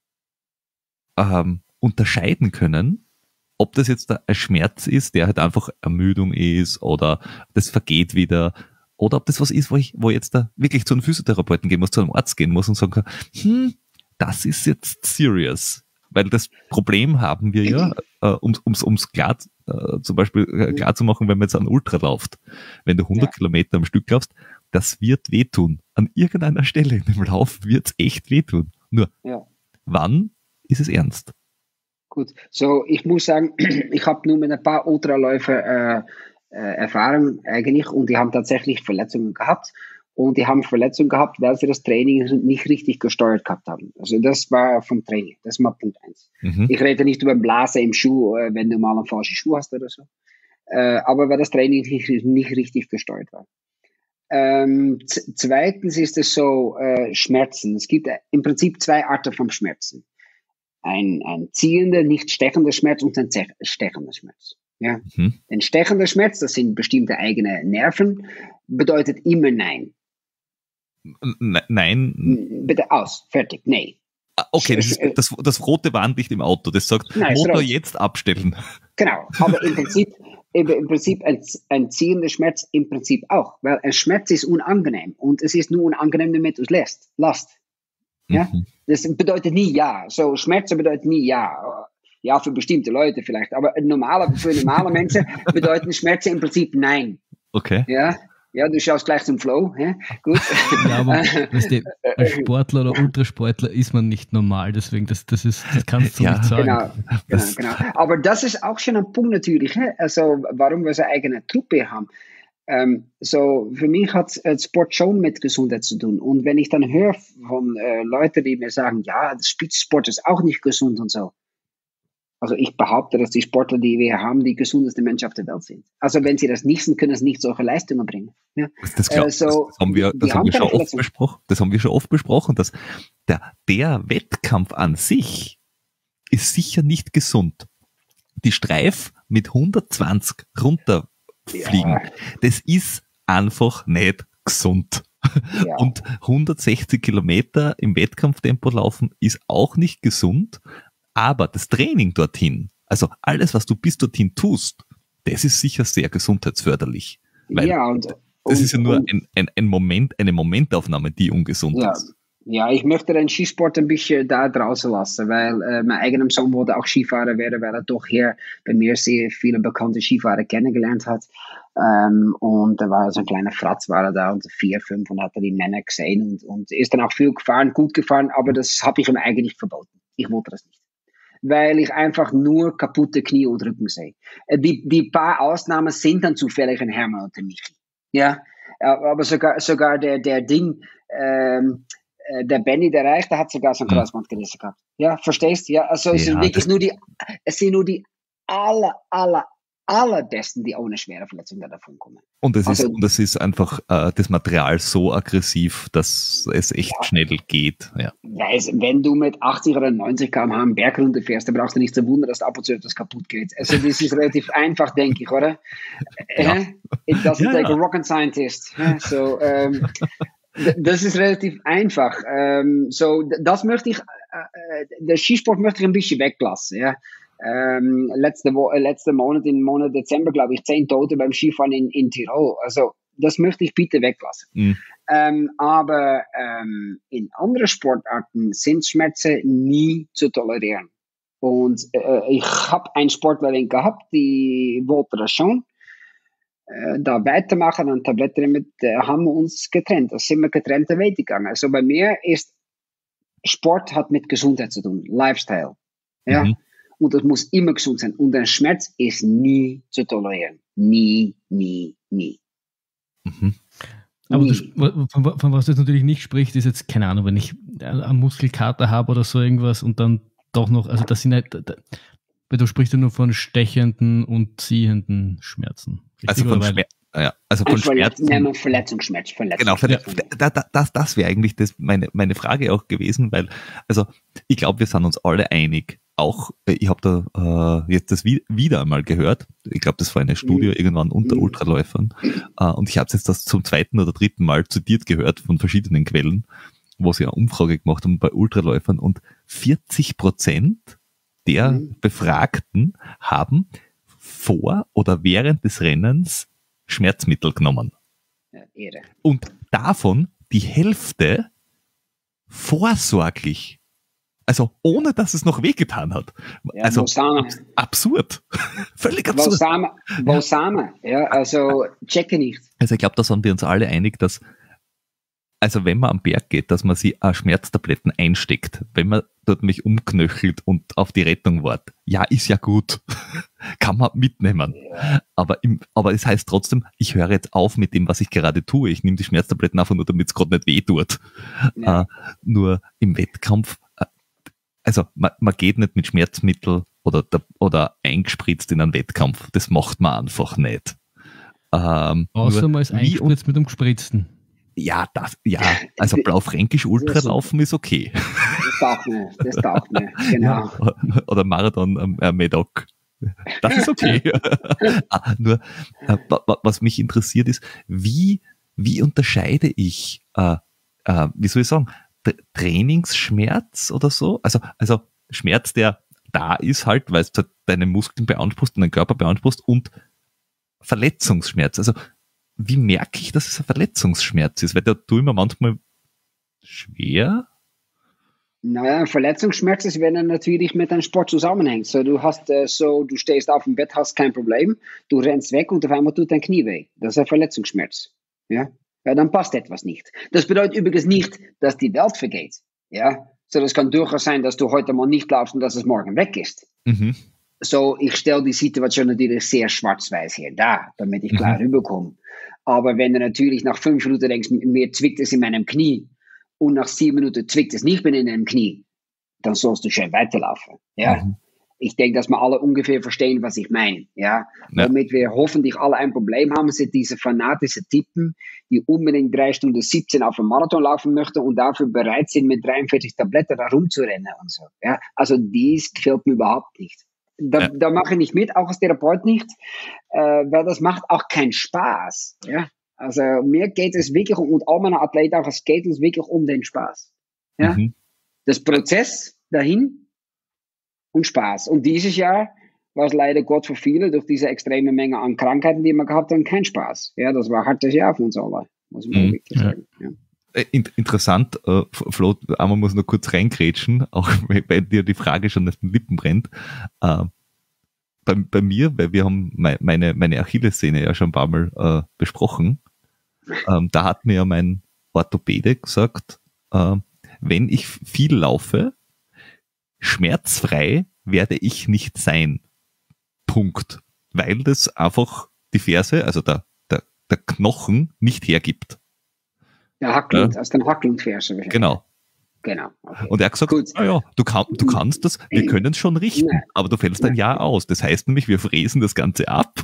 ähm, unterscheiden können, ob das jetzt ein Schmerz ist, der halt einfach Ermüdung ist oder das vergeht wieder, oder ob das was ist, wo ich, wo ich jetzt da wirklich zu einem Physiotherapeuten gehen muss, zu einem Arzt gehen muss und sagen kann, hm, das ist jetzt serious. Weil das Problem haben wir ja, äh, um ums, ums klar, äh, zum Beispiel äh, klar zu machen, wenn man jetzt an Ultra läuft. Wenn du hundert Ja. Kilometer am Stück laufst, das wird wehtun. An irgendeiner Stelle in dem Lauf wird's echt wehtun. Nur, Ja. wann ist es ernst? Gut, so ich muss sagen, ich habe nur mit ein paar Ultraläufer äh, äh, Erfahrung eigentlich und die haben tatsächlich Verletzungen gehabt und die haben Verletzungen gehabt, weil sie das Training nicht richtig gesteuert gehabt haben. Also das war vom Training, das ist mal Punkt eins. Mhm. Ich rede nicht über Blase im Schuh, äh, wenn du mal einen falschen Schuh hast oder so, äh, aber weil das Training nicht, nicht richtig gesteuert war. Ähm, z- zweitens ist es so, äh, Schmerzen. Es gibt äh, im Prinzip zwei Arten von Schmerzen. Ein, ein ziehender, nicht stechender Schmerz und ein zech- stechender Schmerz. Ja? Mhm. Ein stechender Schmerz, das sind bestimmte eigene Nerven, bedeutet immer Nein. N- Nein, N- Bitte aus, fertig, nee. Ah, okay, das ist das, das rote Warnlicht im Auto, das sagt, Nein, ist Motor rot. jetzt abstellen. Genau, aber im Prinzip, im im Prinzip ein, ein ziehender Schmerz im Prinzip auch, weil ein Schmerz ist unangenehm und es ist nur unangenehm, damit du es lässt. Lasst. Ja? Mhm. Das bedeutet nie ja. So, Schmerzen bedeutet nie ja. Ja, für bestimmte Leute vielleicht, aber normale, für normale Menschen bedeuten Schmerzen im Prinzip nein. Okay. Ja, ja, du schaust gleich zum Flow. Ja? Gut. Ja, aber weißt du, als Sportler oder Ultrasportler ist man nicht normal, deswegen, das, das, ist, das kannst du Ja, nicht sagen. Genau, genau, Das- genau. Aber das ist auch schon ein Punkt natürlich, hä? Also warum wir so eine eigene Truppe haben. Ähm, so, für mich hat äh, Sport schon mit Gesundheit zu tun. Und wenn ich dann höre von äh, Leuten, die mir sagen, ja, Spitzensport ist auch nicht gesund und so. Also ich behaupte, dass die Sportler, die wir haben, die gesundeste Menschen auf der Welt sind. Also wenn sie das nicht sind, können sie nicht solche Leistungen bringen. Ja? Das, das, glaub, Äh, so, das haben wir, die das haben haben wir schon keine oft Verletzung. besprochen. Das haben wir schon oft besprochen, dass der, der Wettkampf an sich ist sicher nicht gesund. Die Streif mit hundertzwanzig runterfliegen, Ja. das ist einfach nicht gesund. Ja. Und hundertsechzig Kilometer im Wettkampftempo laufen ist auch nicht gesund, aber das Training dorthin, also alles, was du bis dorthin tust, das ist sicher sehr gesundheitsförderlich. Weil ja, und, das und, ist ja nur und, ein, ein, ein Moment, eine Momentaufnahme, die ungesund Ja. ist. Ja, ich möchte den Skisport ein bisschen da draußen lassen, weil äh, mein eigener Sohn wollte auch Skifahrer werden, weil er doch hier bei mir sehr viele bekannte Skifahrer kennengelernt hat. Ähm, und da war so ein kleiner Fratz, war er da und vier, fünf und hat er die Männer gesehen und, und ist dann auch viel gefahren, gut gefahren, aber das habe ich ihm eigentlich verboten. Ich wollte das nicht. Weil ich einfach nur kaputte Knie und Rücken sehe. Äh, Die, die paar Ausnahmen sind dann zufällig ein Hermann und der Michi. Ja, äh, aber sogar, sogar der, der Ding, ähm, äh, der Benny, der Reich, der hat sogar so ein Hm. Kreuzband gerissen gehabt. Ja, verstehst du? Ja, also es Ja, sind wirklich das- nur die, es sind nur die aller, aller, allerbesten, die ohne schwere Verletzungen davon kommen. Und es also, ist, und es ist einfach äh, das Material so aggressiv, dass es echt ja. schnell geht. Ja. Ja, es, wenn du mit achtzig oder neunzig Kilometer pro Stunde einen Berg runterfährst, dann brauchst du nicht zu wundern, dass ab und zu etwas kaputt geht. Also das ist relativ einfach, denke ich, oder? Ja. It doesn't ja, take ja. a rocket scientist. So, um, das ist relativ einfach. Um, so, das möchte ich, uh, der Skisport möchte ich ein bisschen weglassen, ja. Ähm, letzte, Wo- letzte Monat, im Monat Dezember, glaube ich, zehn Tote beim Skifahren in, in Tirol. Also, das möchte ich bitte weglassen. Mhm. Ähm, aber ähm, in anderen Sportarten sind Schmerzen nie zu tolerieren. Und äh, ich habe einen Sportlerin gehabt, die wollte das schon. Äh, da weitermachen und Tabletten mit, äh, haben wir uns getrennt. Da sind wir getrennte Wege gegangen. Also bei mir ist Sport hat mit Gesundheit zu tun, Lifestyle. Ja. Mhm. Und das muss immer gesund sein. Und ein Schmerz ist nie zu tolerieren. Nie, nie, nie. Mhm. Aber das, von, von was du jetzt natürlich nicht sprichst, ist jetzt, keine Ahnung, wenn ich einen Muskelkater habe oder so irgendwas und dann doch noch, also das sind halt, weil du sprichst ja nur von stechenden und ziehenden Schmerzen. Also von, Schmer- ja, also von Schmerzen. Nein, Verletzungsschmerz. Genau, da, da, das, das wäre eigentlich das meine, meine Frage auch gewesen, weil, also ich glaube, wir sind uns alle einig. Auch, ich habe da äh, jetzt das wie, wieder einmal gehört, ich glaube, das war eine Studie mhm. irgendwann unter mhm. Ultraläufern äh, und ich habe jetzt das zum zweiten oder dritten Mal zitiert gehört von verschiedenen Quellen, wo sie eine Umfrage gemacht haben bei Ultraläufern und vierzig Prozent der mhm. Befragten haben vor oder während des Rennens Schmerzmittel genommen. Ja, Ehre. Und davon die Hälfte vorsorglich. Also ohne, dass es noch wehgetan hat. Ja, also abs- absurd. Völlig absurd. Balsame, ja. ja, also checke nicht. Also ich glaube, da sind wir uns alle einig, dass, also wenn man am Berg geht, dass man sich auch Schmerztabletten einsteckt. Wenn man dort mich umknöchelt und auf die Rettung wartet. Ja, ist ja gut. Kann man mitnehmen. Ja. Aber, im, aber es heißt trotzdem, ich höre jetzt auf mit dem, was ich gerade tue. Ich nehme die Schmerztabletten einfach nur, damit es gerade nicht weh tut. Ja. Äh, nur im Wettkampf, also man, man geht nicht mit Schmerzmittel oder, oder eingespritzt in einen Wettkampf. Das macht man einfach nicht. Ähm, Außer man ist eingespritzt mit einem gespritzten. Ja, das, ja, also Blaufränkisch Ultralaufen ist okay. Das taugt mir, das taugt mir, genau. Ja, oder Marathon äh, Medoc. Das ist okay. ah, nur, äh, was mich interessiert ist, wie, wie unterscheide ich, äh, äh, wie soll ich sagen, Trainingsschmerz oder so? Also, also Schmerz, der da ist halt, weil es deine Muskeln beanspruchst und deinen Körper beanspruchst und Verletzungsschmerz. Also, wie merke ich, dass es ein Verletzungsschmerz ist? Weil da tue ich mir manchmal schwer. Naja, ein Verletzungsschmerz ist, wenn er natürlich mit einem Sport zusammenhängt. So, du hast äh, so, du stehst auf dem Bett, hast kein Problem, du rennst weg und auf einmal tut dein Knie weh. Das ist ein Verletzungsschmerz. Ja? Ja, dann passt etwas nicht. Das bedeutet übrigens nicht, dass die Welt vergeht. Ja, so, das kann durchaus sein, dass du heute mal nicht laufst und dass es morgen weg ist. Mhm. So, ich stelle die Situation natürlich sehr schwarz-weiß hier da, damit ich klar mhm. rüberkomme. Aber wenn du natürlich nach fünf Minuten denkst, mir zwickt es in meinem Knie und nach sieben Minuten zwickt es nicht mehr in deinem Knie, dann sollst du schön weiterlaufen. Ja. Mhm. Ich denke, dass wir alle ungefähr verstehen, was ich meine. Ja? Ja. Womit wir hoffentlich alle ein Problem haben, sind diese fanatischen Typen, die unbedingt drei Stunden siebzehn auf einen Marathon laufen möchten und dafür bereit sind, mit dreiundvierzig Tabletten da rumzurennen und so. Ja? Also dies gefällt mir überhaupt nicht. Da, ja. da mache ich nicht mit, auch als Therapeut nicht, äh, weil das macht auch keinen Spaß. Ja? Also mir geht es wirklich um, und all meine Athleten auch, es geht uns wirklich um den Spaß. Ja? Mhm. Das Prozess dahin und Spaß. Und dieses Jahr war es leider Gott für viele durch diese extreme Menge an Krankheiten, die wir gehabt haben, kein Spaß. Ja, das war ein hartes Jahr für uns alle, muss man mhm. wirklich sagen. Ja. Interessant, äh, Flo, einmal muss noch kurz reingrätschen, auch wenn dir die Frage schon auf den Lippen brennt. Äh, bei, bei mir, weil wir haben meine, meine Achillessehne ja schon ein paar Mal äh, besprochen, ähm, da hat mir ja mein Orthopäde gesagt, äh, wenn ich viel laufe, schmerzfrei werde ich nicht sein. Punkt. Weil das einfach die Ferse, also der, der, der Knochen nicht hergibt. Der Hacklund, ja. Aus dem Hacklundferse. Genau. Genau. Okay. Und er hat gesagt, naja, du, kann, du kannst das, wir können es schon richten, Nein. aber du fällst ein Jahr aus. Das heißt nämlich, wir fräsen das Ganze ab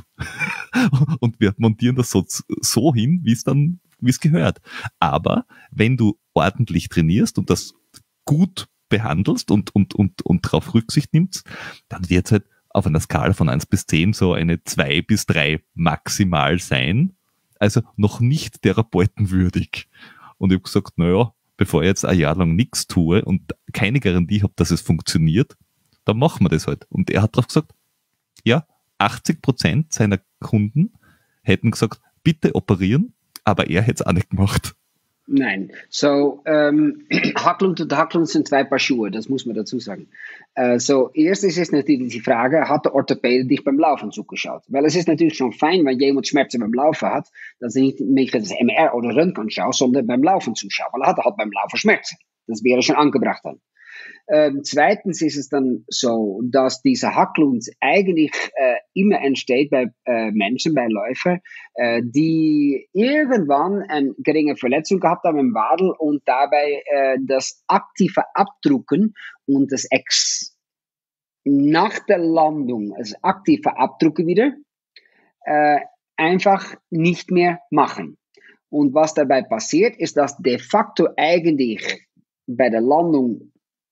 und wir montieren das so, so hin, wie es dann, wie es gehört. Aber wenn du ordentlich trainierst und das gut behandelst und, und, und, und darauf Rücksicht nimmst, dann wird es halt auf einer Skala von eins bis zehn so eine zwei bis drei maximal sein. Also noch nicht therapeutenwürdig. Und ich habe gesagt, naja, bevor ich jetzt ein Jahr lang nichts tue und keine Garantie habe, dass es funktioniert, dann machen wir das halt. Und er hat darauf gesagt, ja, achtzig Prozent seiner Kunden hätten gesagt, bitte operieren, aber er hätte es auch nicht gemacht. Nein, so ähm, Hacklund und Hacklund sind zwei Paar Schuhe, das muss man dazu sagen. Äh, so, erstens ist natürlich die Frage, hat der Orthopäde dich beim Laufen zugeschaut? Weil es ist natürlich schon fein, wenn jemand Schmerzen beim Laufen hat, dass er nicht mit das M R oder Röntgen schaut, sondern beim Laufen zuschaut, weil er hat halt beim Laufen Schmerzen. Das wäre schon angebracht dann. Ähm, zweitens ist es dann so, dass dieser Hacklund eigentlich äh, immer entsteht bei äh, Menschen, bei Läufern, äh, die irgendwann eine geringe Verletzung gehabt haben im Wadel und dabei äh, das aktive Abdrucken und das Ex nach der Landung, das aktive Abdrucken wieder, äh, einfach nicht mehr machen. Und was dabei passiert, ist, dass de facto eigentlich bei der Landung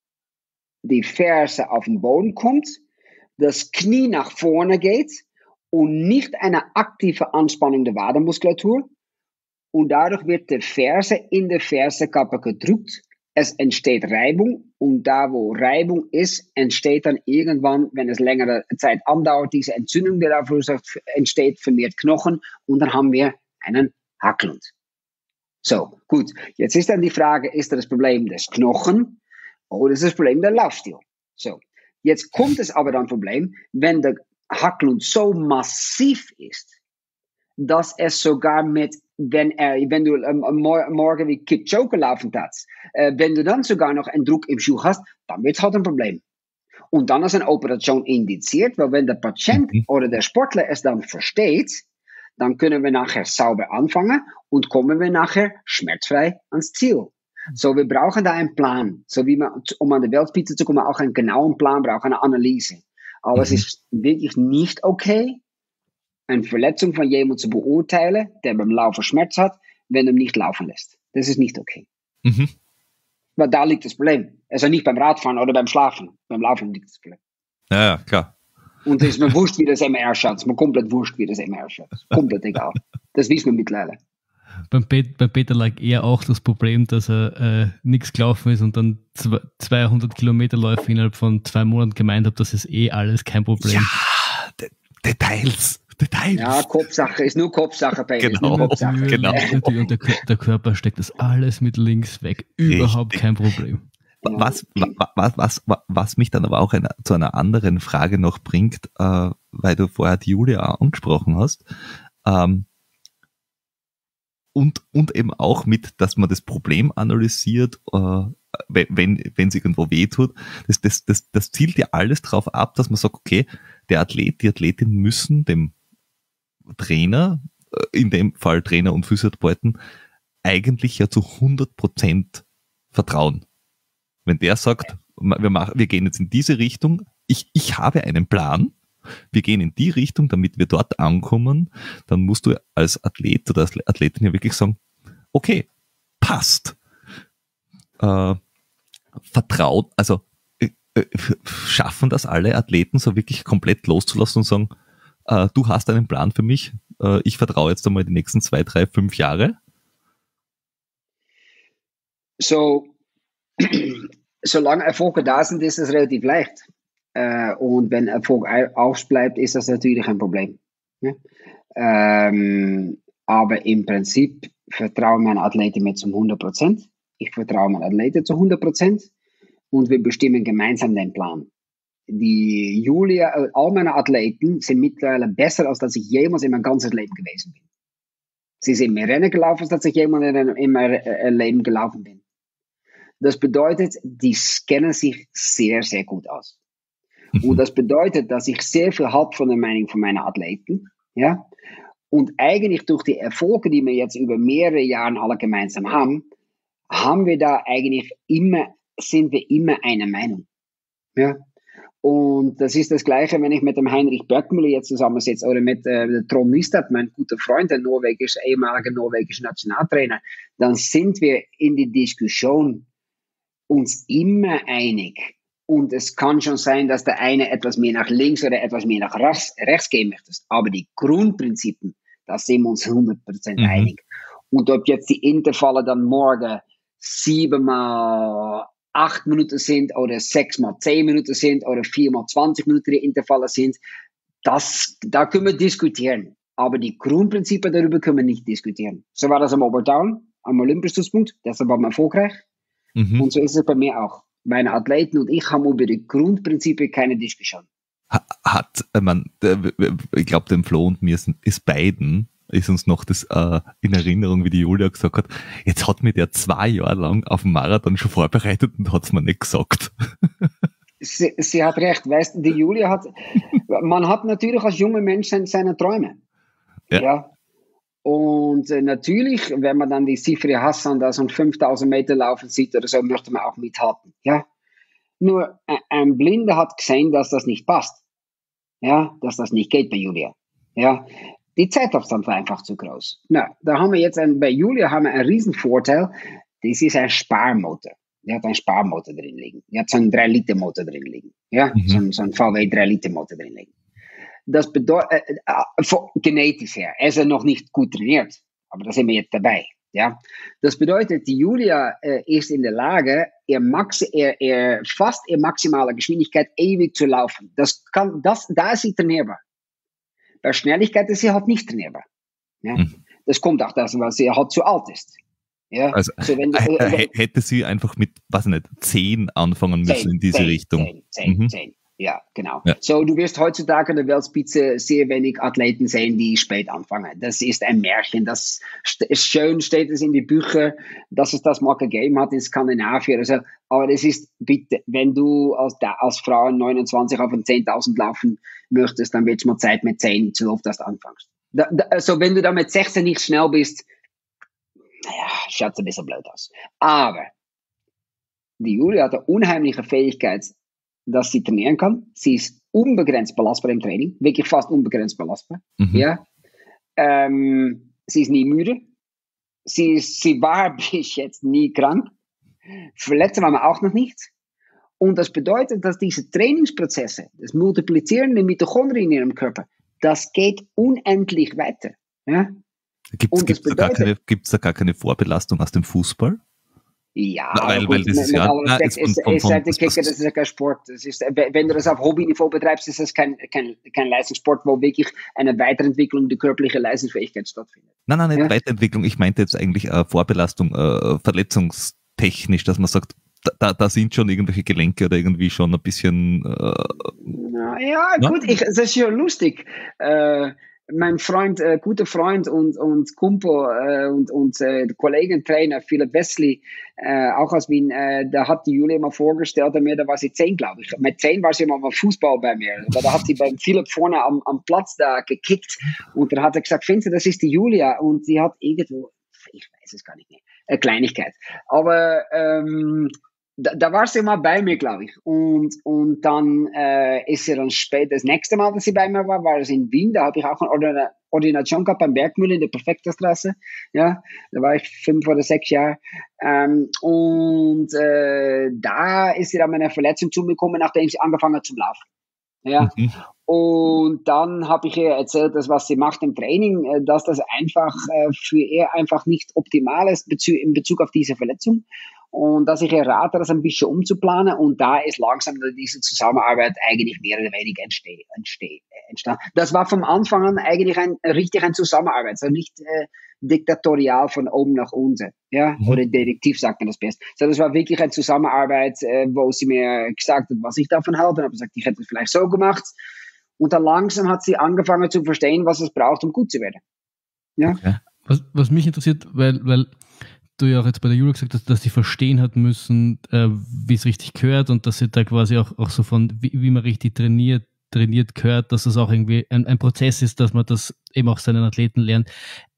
die Ferse auf den Boden kommt, das Knie nach vorne geht und nicht eine aktive Anspannung der Wadenmuskulatur. Und dadurch wird die Ferse in der Fersekappe gedrückt. Es entsteht Reibung und da, wo Reibung ist, entsteht dann irgendwann, wenn es längere Zeit andauert, diese Entzündung, die da verursacht, entsteht vermehrt Knochen und dann haben wir einen Hacklund. So, gut. Jetzt ist dann die Frage, ist das Problem des Knochen? Oh, das ist das Problem der Laufstil. So, jetzt kommt es aber dann Problem, wenn der Hacklund so massiv ist, dass es sogar mit, wenn er, wenn du ähm, morgen wie Kipchoge laufen hast, äh, wenn du dann sogar noch einen Druck im Schuh hast, dann wird es halt ein Problem. Und dann ist eine Operation indiziert, weil wenn der Patient mhm. oder der Sportler es dann versteht, dann können wir nachher sauber anfangen und kommen wir nachher schmerzfrei ans Ziel. So, wir brauchen da einen Plan. So wie man, um an die Weltspitze zu kommen, auch einen genauen Plan braucht, eine Analyse. Aber mhm. es ist wirklich nicht okay, eine Verletzung von jemandem zu beurteilen, der beim Laufen Schmerz hat, wenn er nicht laufen lässt. Das ist nicht okay. Mhm. Weil da liegt das Problem. Also nicht beim Radfahren oder beim Schlafen. Beim Laufen liegt das Problem. Ja, ja, klar. Und es ist mir wurscht, wie das M R schaut. Es ist mir komplett wurscht, wie das M R schaut. Komplett egal. Das wissen wir mittlerweile. Beim, Pet, beim Peter lag eher auch das Problem, dass er äh, nichts gelaufen ist und dann zweihundert Kilometer Läufe innerhalb von zwei Monaten gemeint hat, das ist eh alles kein Problem. Ja, De- Details. Details. Ja, Kopfsache, ist nur Kopfsache, Peter. Genau, nur Kopfsache. genau. Und der, der Körper steckt das alles mit links weg. Überhaupt Richtig. Kein Problem. Was, was, was, was, was mich dann aber auch eine, zu einer anderen Frage noch bringt, äh, weil du vorher die Julia angesprochen hast, ähm, Und, und eben auch mit, dass man das Problem analysiert, äh, wenn wenn es irgendwo wehtut. Das, das, das, das zielt ja alles darauf ab, dass man sagt, okay, der Athlet, die Athletin müssen dem Trainer, in dem Fall Trainer und Physiotherapeuten, eigentlich ja zu hundert Prozent vertrauen. Wenn der sagt, wir, machen, wir gehen jetzt in diese Richtung, ich, ich habe einen Plan, wir gehen in die Richtung, damit wir dort ankommen, dann musst du als Athlet oder als Athletin ja wirklich sagen, okay, passt. Äh, vertraut, also äh, äh, schaffen das alle Athleten so wirklich komplett loszulassen und sagen, äh, du hast einen Plan für mich, äh, ich vertraue jetzt einmal die nächsten zwei, drei, fünf Jahre? So, solange Erfolge da sind, ist es relativ leicht. Uh, und wenn Erfolg ausbleibt, ist das natürlich ein Problem. Ja? Ähm, aber im Prinzip vertraue meine Athleten mir zum hundert Prozent. Ich vertraue meinen Athleten zu hundert Prozent und wir bestimmen gemeinsam den Plan. Die Julia, all meine Athleten sind mittlerweile besser, als dass ich jemals in mein ganzes Leben gewesen bin. Sie sind mehr Rennen gelaufen, als dass ich jemals in meinem Leben gelaufen bin. Das bedeutet, die scannen sich sehr, sehr gut aus. Und das bedeutet, dass ich sehr viel habe von der Meinung von meinen Athleten, ja. Und eigentlich durch die Erfolge, die wir jetzt über mehrere Jahre alle gemeinsam haben, haben wir da eigentlich immer, sind wir immer einer Meinung. Ja. Und das ist das Gleiche, wenn ich mit dem Heinrich Björkmüller jetzt zusammensetze oder mit äh, Trond Nystad, mein guter Freund, der norwegische, ehemalige norwegische Nationaltrainer, dann sind wir in die Diskussion uns immer einig. Und es kann schon sein, dass der eine etwas mehr nach links oder etwas mehr nach rechts, rechts gehen möchte. Aber die Grundprinzipien, da sind wir uns hundert Prozent mhm. einig. Und ob jetzt die Intervalle dann morgen siebenmal acht Minuten sind oder sechs mal zehn Minuten sind oder vier mal zwanzig Minuten die Intervalle sind, das, da können wir diskutieren. Aber die Grundprinzipien darüber können wir nicht diskutieren. So war das am Oberdown, am Olympiastützpunkt, deshalb war man erfolgreich. Mhm. Und so ist es bei mir auch. Meine Athleten und ich haben über die Grundprinzipien keine Diskussion. Hat, man, ich glaube, dem Flo und mir ist, ist beiden, ist uns noch das äh, in Erinnerung, wie die Julia gesagt hat, jetzt hat mir der zwei Jahre lang auf dem Marathon schon vorbereitet und hat es mir nicht gesagt. Sie, sie hat recht, weißt du, die Julia hat, man hat natürlich als junger Mensch seine, seine Träume. Ja. ja. Und äh, natürlich, wenn man dann die Sifri Hassan da so ein fünftausend Meter laufen sieht oder so, möchte man auch mithalten. Ja. Nur äh, ein Blinder hat gesehen, dass das nicht passt. Ja, dass das nicht geht bei Julia. Ja. Die Zeitabstand war einfach zu groß. Na, da haben wir jetzt ein, bei Julia haben wir einen riesen Vorteil. Das ist ein Sparmotor. Die hat einen Sparmotor drin liegen. Die hat so einen drei Liter Motor drin liegen. Ja, mhm. so, so einen V W drei Liter Motor drin liegen. Das bedeutet, äh, äh, genetisch her, er ist ja noch nicht gut trainiert, aber da sind wir jetzt dabei. Ja, das bedeutet, die Julia äh, ist in der Lage, ihr Max, ihr, ihr, fast ihre maximale Geschwindigkeit ewig zu laufen. Das kann, das, da ist sie trainierbar. Bei Schnelligkeit ist sie halt nicht trainierbar. Ja? Mhm. Das kommt auch dazu, weil sie halt zu alt ist. Ja? Also so, wenn, äh, äh, hätte sie einfach mit, weiß ich nicht, zehn anfangen müssen zehn, in diese zehn, Richtung. Zehn, zehn, mhm. zehn. Ja, genau. Ja. So, du wirst heutzutage in der Weltspitze sehr wenig Athleten sehen, die spät anfangen. Das ist ein Märchen. Das ist schön, steht es in die Bücher, dass es das mal gegeben hat in Skandinavien. Also, aber es ist, bitte, wenn du als, als Frau neunundzwanzig auf ein zehntausend laufen möchtest, dann wird es mal Zeit mit zehn, zwölf, dass du anfängst. Da, da, also, wenn du da mit sechzehn nicht schnell bist, naja, schaut ein bisschen blöd aus. Aber die Julia hat eine unheimliche Fähigkeit, dass sie trainieren kann. Sie ist unbegrenzt belastbar im Training, wirklich fast unbegrenzt belastbar. Mhm. Ja. Ähm, sie ist nie müde. Sie, ist, sie war bis jetzt nie krank. Verletzt war man auch noch nicht. Und das bedeutet, dass diese Trainingsprozesse, das Multiplizieren der Mitochondrien in ihrem Körper, das geht unendlich weiter. Ja. Gibt es da, da gar keine Vorbelastung aus dem Fußball? Ja, weil, weil das ist ja na, ist von, von, von, das ist ja kein Sport. Das ist, wenn du das auf Hobbyniveau betreibst, ist das kein, kein, kein Leistungssport, wo wirklich eine Weiterentwicklung der körperlichen Leistungsfähigkeit stattfindet. Nein, nein, nicht ja? Weiterentwicklung. Ich meinte jetzt eigentlich äh, Vorbelastung, äh, verletzungstechnisch, dass man sagt, da, da sind schon irgendwelche Gelenke oder irgendwie schon ein bisschen... Äh, na, ja, na? gut, ich, das ist ja lustig. Äh, Mein Freund, äh, guter Freund und, und Kumpel äh, und, und äh, Kollegentrainer Philipp Wesley, äh, auch aus Wien, äh, da hat die Julia mal vorgestellt an mir, da war sie zehn, glaube ich. Mit zehn war sie mal beim Fußball bei mir. Aber da hat sie beim Philipp vorne am, am Platz da gekickt und da hat er gesagt, findest du, das ist die Julia? Und sie hat irgendwo, ich weiß es gar nicht mehr, eine Kleinigkeit. Aber ähm, Da, da war sie mal bei mir, glaube ich. Und, und dann äh, ist sie dann später, das nächste Mal, dass sie bei mir war, war es in Wien. Da habe ich auch eine Ordina- Ordination gehabt beim Bergmüller in der Perfekterstraße. Ja, da war ich fünf oder sechs Jahre. Ähm, und äh, da ist sie dann mit einer Verletzung zu mir gekommen, nachdem sie angefangen hat zu laufen. Ja. Mhm. Und dann habe ich ihr erzählt, dass was sie macht im Training, dass das einfach äh, für ihr einfach nicht optimal ist bezü- in Bezug auf diese Verletzung. Und dass ich ihr rate, das ein bisschen umzuplanen. Und da ist langsam diese Zusammenarbeit eigentlich mehr oder weniger entstehen. Entsteh, entstanden. Das war vom Anfang an eigentlich ein, richtig eine Zusammenarbeit. Also nicht äh, diktatorial von oben nach unten. Ja? Mhm. Oder direktiv sagt man das best. So, das war wirklich eine Zusammenarbeit, äh, wo sie mir gesagt hat, was ich davon halte. Und habe gesagt, ich hätte es vielleicht so gemacht. Und dann langsam hat sie angefangen zu verstehen, was es braucht, um gut zu werden. Ja? Okay. Was, was mich interessiert, weil, weil du ja auch jetzt bei der Julia gesagt hast, dass sie verstehen hat müssen, äh, wie es richtig gehört und dass sie da quasi auch, auch so von, wie, wie man richtig trainiert, trainiert gehört, dass es auch irgendwie ein, ein Prozess ist, dass man das eben auch seinen Athleten lernt.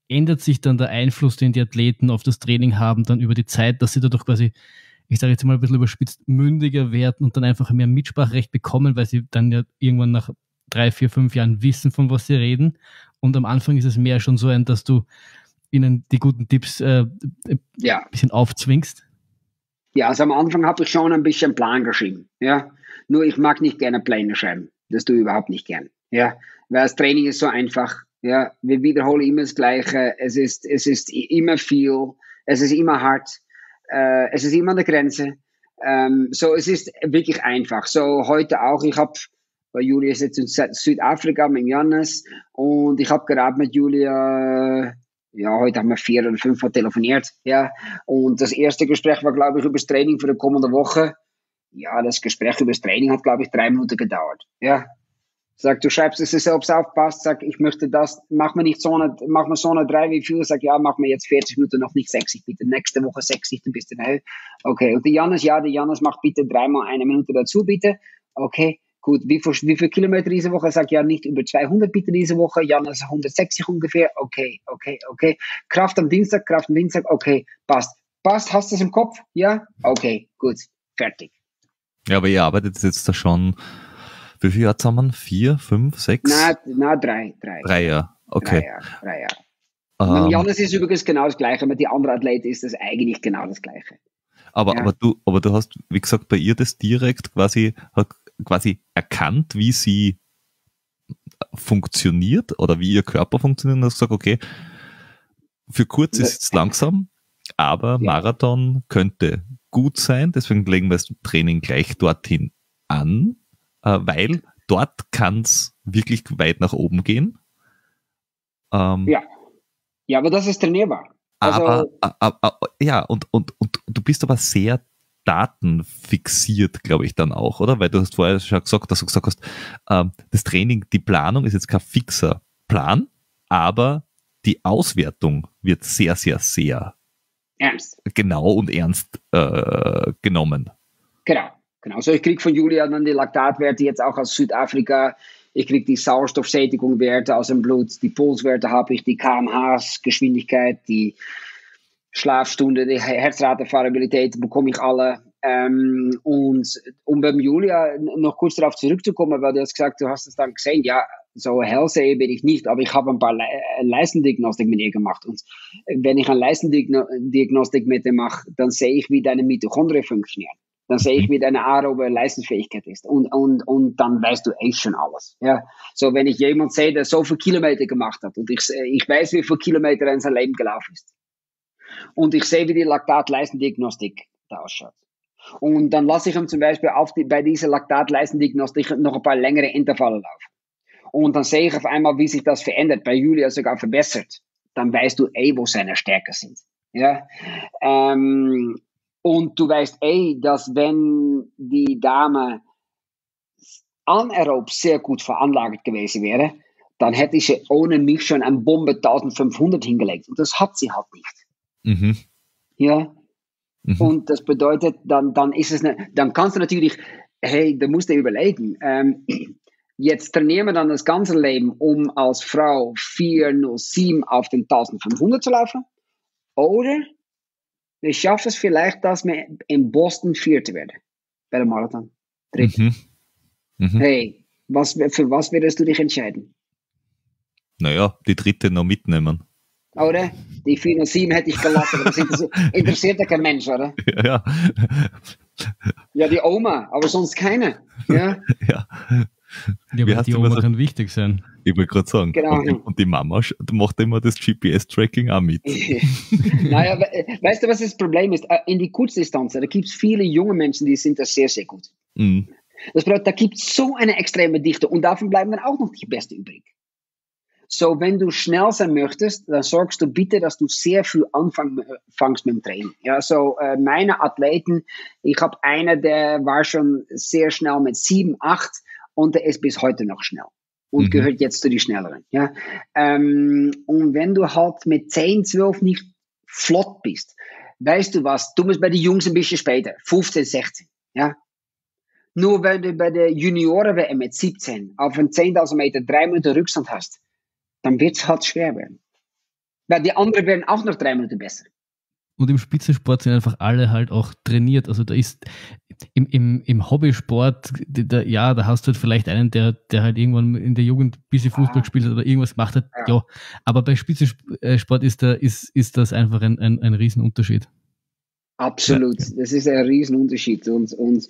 ändert sich dann der Einfluss, den die Athleten auf das Training haben, dann über die Zeit, dass sie dadurch quasi, ich sage jetzt mal ein bisschen überspitzt, mündiger werden und dann einfach mehr Mitspracherecht bekommen, weil sie dann ja irgendwann nach drei, vier, fünf Jahren wissen, von was sie reden. Und am Anfang ist es mehr schon so ein, dass du ihnen die guten Tipps äh, ein Ja. bisschen aufzwingst. Ja, also am Anfang habe ich schon ein bisschen Plan geschrieben. Ja, nur ich mag nicht gerne Pläne schreiben. Das tue ich überhaupt nicht gern. Ja, weil das Training ist so einfach. Ja, wir wiederholen immer das Gleiche. Es ist, es ist immer viel. Es ist immer hart. Äh, es ist immer an der Grenze. Ähm, so, es ist wirklich einfach. So heute auch. Ich habe bei Julia ist jetzt in Südafrika mit Jannes und ich habe gerade mit Julia, ja, heute haben wir vier oder fünf Mal telefoniert, ja, und das erste Gespräch war, glaube ich, über das Training für die kommende Woche. Ja, das Gespräch über das Training hat, glaube ich, drei Minuten gedauert, ja. Sag, du schreibst es selbst auf, passt, sag, ich möchte das, mach mir nicht so eine, mach mir so eine drei wie viel, sag, ja, mach mir jetzt vierzig Minuten, noch nicht sechzig, bitte, nächste Woche sechzig, dann bist du schnell. Okay, und die Jannes, ja, die Jannes macht bitte dreimal eine Minute dazu, bitte, okay. Gut, wie viel, wie viel Kilometer diese Woche? Sag ja nicht über zweihundert bitte diese Woche. Jannes hundertsechzig ungefähr. Okay, okay, okay. Kraft am Dienstag, Kraft am Dienstag. Okay, passt. Passt, hast du es im Kopf? Ja? Okay, gut. Fertig. Ja, aber ihr arbeitet jetzt da schon, wie viele Jahre zusammen? Vier, fünf, sechs? Na, na drei, drei. Drei Jahre, okay. Drei Jahre, drei Jahre. Ähm, Mit Jannes ist übrigens genau das Gleiche. Mit den anderen Athleten ist das eigentlich genau das Gleiche. aber, Ja. aber du, aber du hast, wie gesagt, bei ihr das direkt quasi, hat quasi erkannt, wie sie funktioniert oder wie ihr Körper funktioniert und hast gesagt, okay, für kurz ist es langsam, aber Ja. Marathon könnte gut sein, deswegen legen wir das Training gleich dorthin an, äh, weil dort kann es wirklich weit nach oben gehen. Ähm, Ja. Ja, aber das ist trainierbar. Also, aber, aber, aber ja, und, und, und du bist aber sehr datenfixiert, glaube ich, dann auch, oder? Weil du hast vorher schon gesagt, dass du gesagt hast, ähm, das Training, die Planung ist jetzt kein fixer Plan, aber die Auswertung wird sehr, sehr, sehr ernst. genau und ernst äh, genommen. Genau, genau. So, ich kriege von Julia dann die Laktatwerte jetzt auch aus Südafrika. Ich kriege die Sauerstoffsättigungswerte aus dem Blut, die Pulswerte habe ich, die K M Hs, Geschwindigkeit, die Schlafstunde, die Herzratevariabilität bekomme ich alle. Ähm, und um beim Julia noch kurz darauf zurückzukommen, weil du hast gesagt, du hast es dann gesehen, ja, so Hellseher bin ich nicht, aber ich habe ein paar Le Leistendiagnostik mit ihr gemacht. Und wenn ich eine Leistendiagnostik mit ihr mache, dann sehe ich, wie deine Mitochondrien funktionieren. Dann sehe ich, wie deine aerobe Leistungsfähigkeit ist. Und, und, und dann weißt du echt schon alles. Ja. So, wenn ich jemand sehe, der so viele Kilometer gemacht hat und ich, ich weiß, wie viele Kilometer er in seinem Leben gelaufen ist. Und ich sehe, wie die Laktatleistendiagnostik da ausschaut. Und dann lasse ich ihm zum Beispiel auf die, bei dieser Laktatleistendiagnostik noch ein paar längere Intervalle laufen. Und dann sehe ich auf einmal, wie sich das verändert, bei Julia sogar verbessert. Dann weißt du eh, wo seine Stärken sind. Ja? Ähm, und du weißt eh, dass wenn die Dame anaerob sehr gut veranlagt gewesen wäre, dann hätte sie ohne mich schon eine Bombe eintausendfünfhundert hingelegt. Und das hat sie halt nicht. Mhm. Ja. Mhm. Und das bedeutet, dann, dann ist es, ne, dann kannst du natürlich, hey, da musst du überlegen, ähm, jetzt trainieren wir dann das ganze Leben, um als Frau vier null sieben auf den eintausendfünfhundert zu laufen, oder wir schaffen es vielleicht, dass wir in Boston Vierte werden, bei der Marathon. Dritte. Mhm. Mhm. Hey, was, für was würdest du dich entscheiden? Naja, die dritte noch mitnehmen. Oder? Die vier null sieben hätte ich gelassen, aber das interessiert, interessiert ja kein Mensch, oder? Ja, ja. Ja, die Oma, aber sonst keine. Ja, ja. Ja, aber die Oma so, kann wichtig sein. Ich will gerade sagen. Genau. Und, die, und die Mama macht immer das G P S-Tracking auch mit. Naja, weißt du, was das Problem ist? In die Kurzdistanz, da gibt es viele junge Menschen, die sind da sehr, sehr gut. Mhm. Das bedeutet, da gibt es so eine extreme Dichte und davon bleiben dann auch noch die Beste übrig. So, wenn du schnell sein möchtest, dann sorgst du bitte, dass du sehr früh anfängst mit dem Training. Ja, so äh, meine Athleten, ich habe einer, der war schon sehr schnell mit sieben, acht und der ist bis heute noch schnell und mhm. gehört jetzt zu den Schnelleren. Ja, ähm, und wenn du halt mit zehn, zwölf nicht flott bist, weißt du was, du musst bei den Jungs ein bisschen später, fünfzehn, sechzehn, ja. Nur wenn du bei der Junioren-W M mit siebzehn auf einen zehntausend Meter drei Minuten Rückstand hast, dann wird es halt schwer werden. Weil die anderen werden auch noch drei Minuten besser. Und im Spitzensport sind einfach alle halt auch trainiert. Also da ist im, im, im Hobbysport, da, ja, da hast du halt vielleicht einen, der, der halt irgendwann in der Jugend ein bisschen Fußball gespielt hat oder irgendwas gemacht hat. Ja, ja. Aber bei Spitzensport ist, da, ist, ist das einfach ein, ein, ein Riesenunterschied. Absolut, ja. Das ist ein Riesenunterschied. Und, und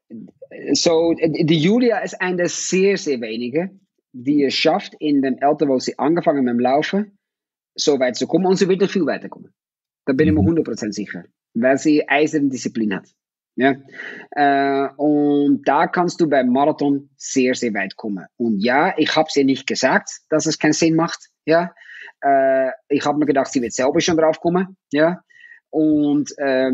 so, die Julia ist eine der sehr, sehr wenigen, die es schafft, in dem Alter, wo sie angefangen mit dem Laufen, so weit zu kommen. Und sie wird noch viel weiterkommen. Da bin ich mir hundert Prozent sicher, weil sie eiserne Disziplin hat. Ja? Äh, und da kannst du beim Marathon sehr, sehr weit kommen. Und ja, ich habe es ihr nicht gesagt, dass es keinen Sinn macht. Ja? Äh, ich habe mir gedacht, sie wird selber schon drauf kommen. Ja? Und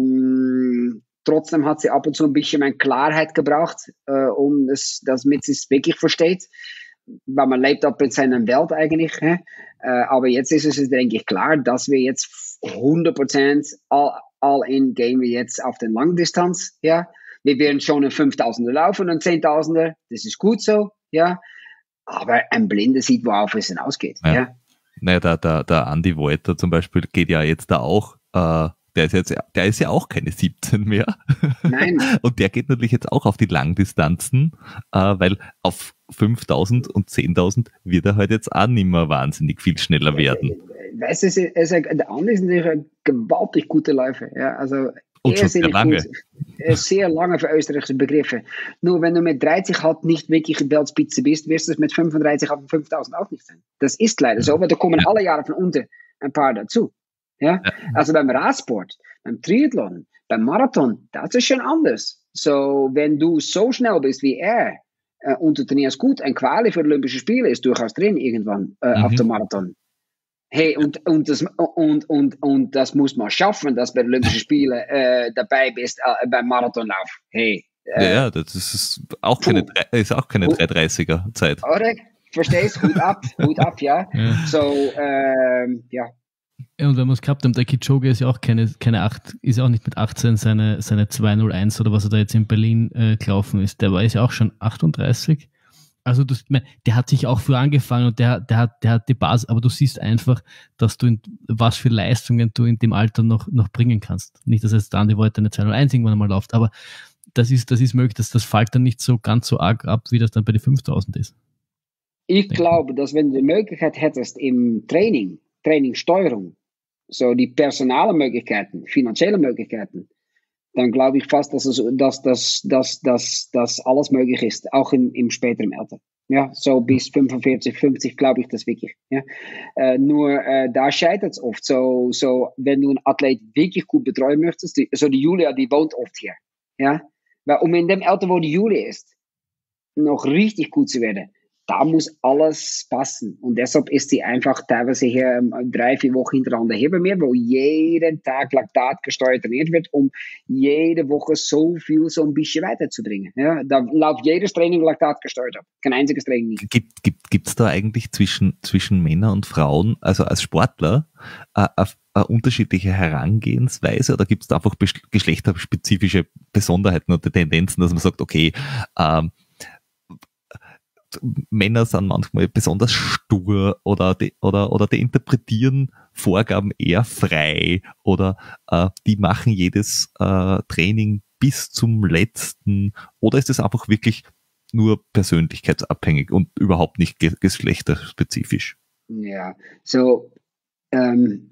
ähm, trotzdem hat sie ab und zu ein bisschen mehr Klarheit gebraucht, äh, um es, damit sie es wirklich versteht. Weil man lebt ab in seiner Welt eigentlich. Hè? Äh, aber jetzt ist es, denke ich, klar, dass wir jetzt hundert Prozent all, all in gehen wir jetzt auf den Langdistanz. Ja? Wir werden schon ein fünftausender laufen und zehntausender. Das ist gut so. Ja? Aber ein Blinder sieht, worauf es hinausgeht. Ja. Ja? Naja, der, der, der Andi Wolter zum Beispiel geht ja jetzt da auch, äh, der ist jetzt, der ist ja auch keine siebzehn mehr. Nein. Und der geht natürlich jetzt auch auf die Langdistanzen, äh, weil auf fünftausend und zehntausend wird er halt jetzt auch nicht mehr wahnsinnig viel schneller werden. Weißt du, es ist, es ist, der Andi ist natürlich ein gewaltig guter Läufer. Ja, also und schon sehr lange. Gut, sehr lange für österreichische Begriffe. Nur wenn du mit dreißig halt nicht wirklich in Weltspitze bist, wirst du es mit fünfunddreißig auf fünftausend auch nicht sein. Das ist leider so, weil da kommen ja. alle Jahre von unten ein paar dazu. Ja? Ja. Also beim Radsport, beim Triathlon, beim Marathon, das ist schon anders. So, wenn du so schnell bist wie er äh, und du trainierst gut, ein Quali für Olympische Spiele ist durchaus drin irgendwann äh, mhm. auf dem Marathon. Hey, und, und, das, und, und, und das muss man schaffen, dass bei den Olympischen Spielen äh, dabei bist äh, beim Marathonlauf. Hey. Äh, ja, ja, das ist auch keine, ist auch keine drei dreißiger Zeit. Oder? Verstehst? Hut ab, Hut ab, ja. ja. So, ähm, ja. Ja, und wenn wir es gehabt haben, der Kipchoge ist ja auch keine, keine acht, ist auch nicht mit achtzehn seine, seine zwei null eins oder was er da jetzt in Berlin äh, gelaufen ist. Der war ist ja auch schon achtunddreißig. Also das, der hat sich auch früh angefangen und der, der, hat, der hat die Basis, aber du siehst einfach, dass du in, was für Leistungen du in dem Alter noch, noch bringen kannst. Nicht, dass jetzt Andi Wolter eine zwei null eins irgendwann einmal läuft, aber das ist, das ist möglich, dass das fällt dann nicht so ganz so arg ab, wie das dann bei den fünftausend ist. Ich glaube, dass wenn du die Möglichkeit hättest im Training, Trainingssteuerung, so die personalen Möglichkeiten, finanzielle Möglichkeiten, dann glaube ich fast, dass, es, dass, dass, dass, dass, dass alles möglich ist, auch im, im späteren Alter. Ja, so bis fünfundvierzig, fünfzig glaube ich das wirklich. Ja. Äh, nur äh, da scheitert es oft. So, so, wenn du einen Athlet wirklich gut betreuen möchtest, die, so die Julia, die wohnt oft hier. Ja, weil um in dem Alter, wo die Julia ist, noch richtig gut zu werden, da muss alles passen. Und deshalb ist sie einfach teilweise hier ähm, drei, vier Wochen hintereinander hier bei mir, wo jeden Tag Laktat gesteuert trainiert wird, um jede Woche so viel, so ein bisschen weiterzubringen. Ja, da läuft jedes Training Laktat gesteuert ab. Kein einziges Training nicht. Gibt, gibt, gibt's da eigentlich zwischen, zwischen Männern und Frauen, also als Sportler, äh, eine unterschiedliche Herangehensweise oder gibt es da einfach geschlechterspezifische Besonderheiten oder Tendenzen, dass man sagt, okay, ähm, Männer sind manchmal besonders stur oder die, oder, oder die interpretieren Vorgaben eher frei oder äh, die machen jedes äh, Training bis zum letzten oder ist es einfach wirklich nur persönlichkeitsabhängig und überhaupt nicht ge- geschlechterspezifisch? Ja, so ähm,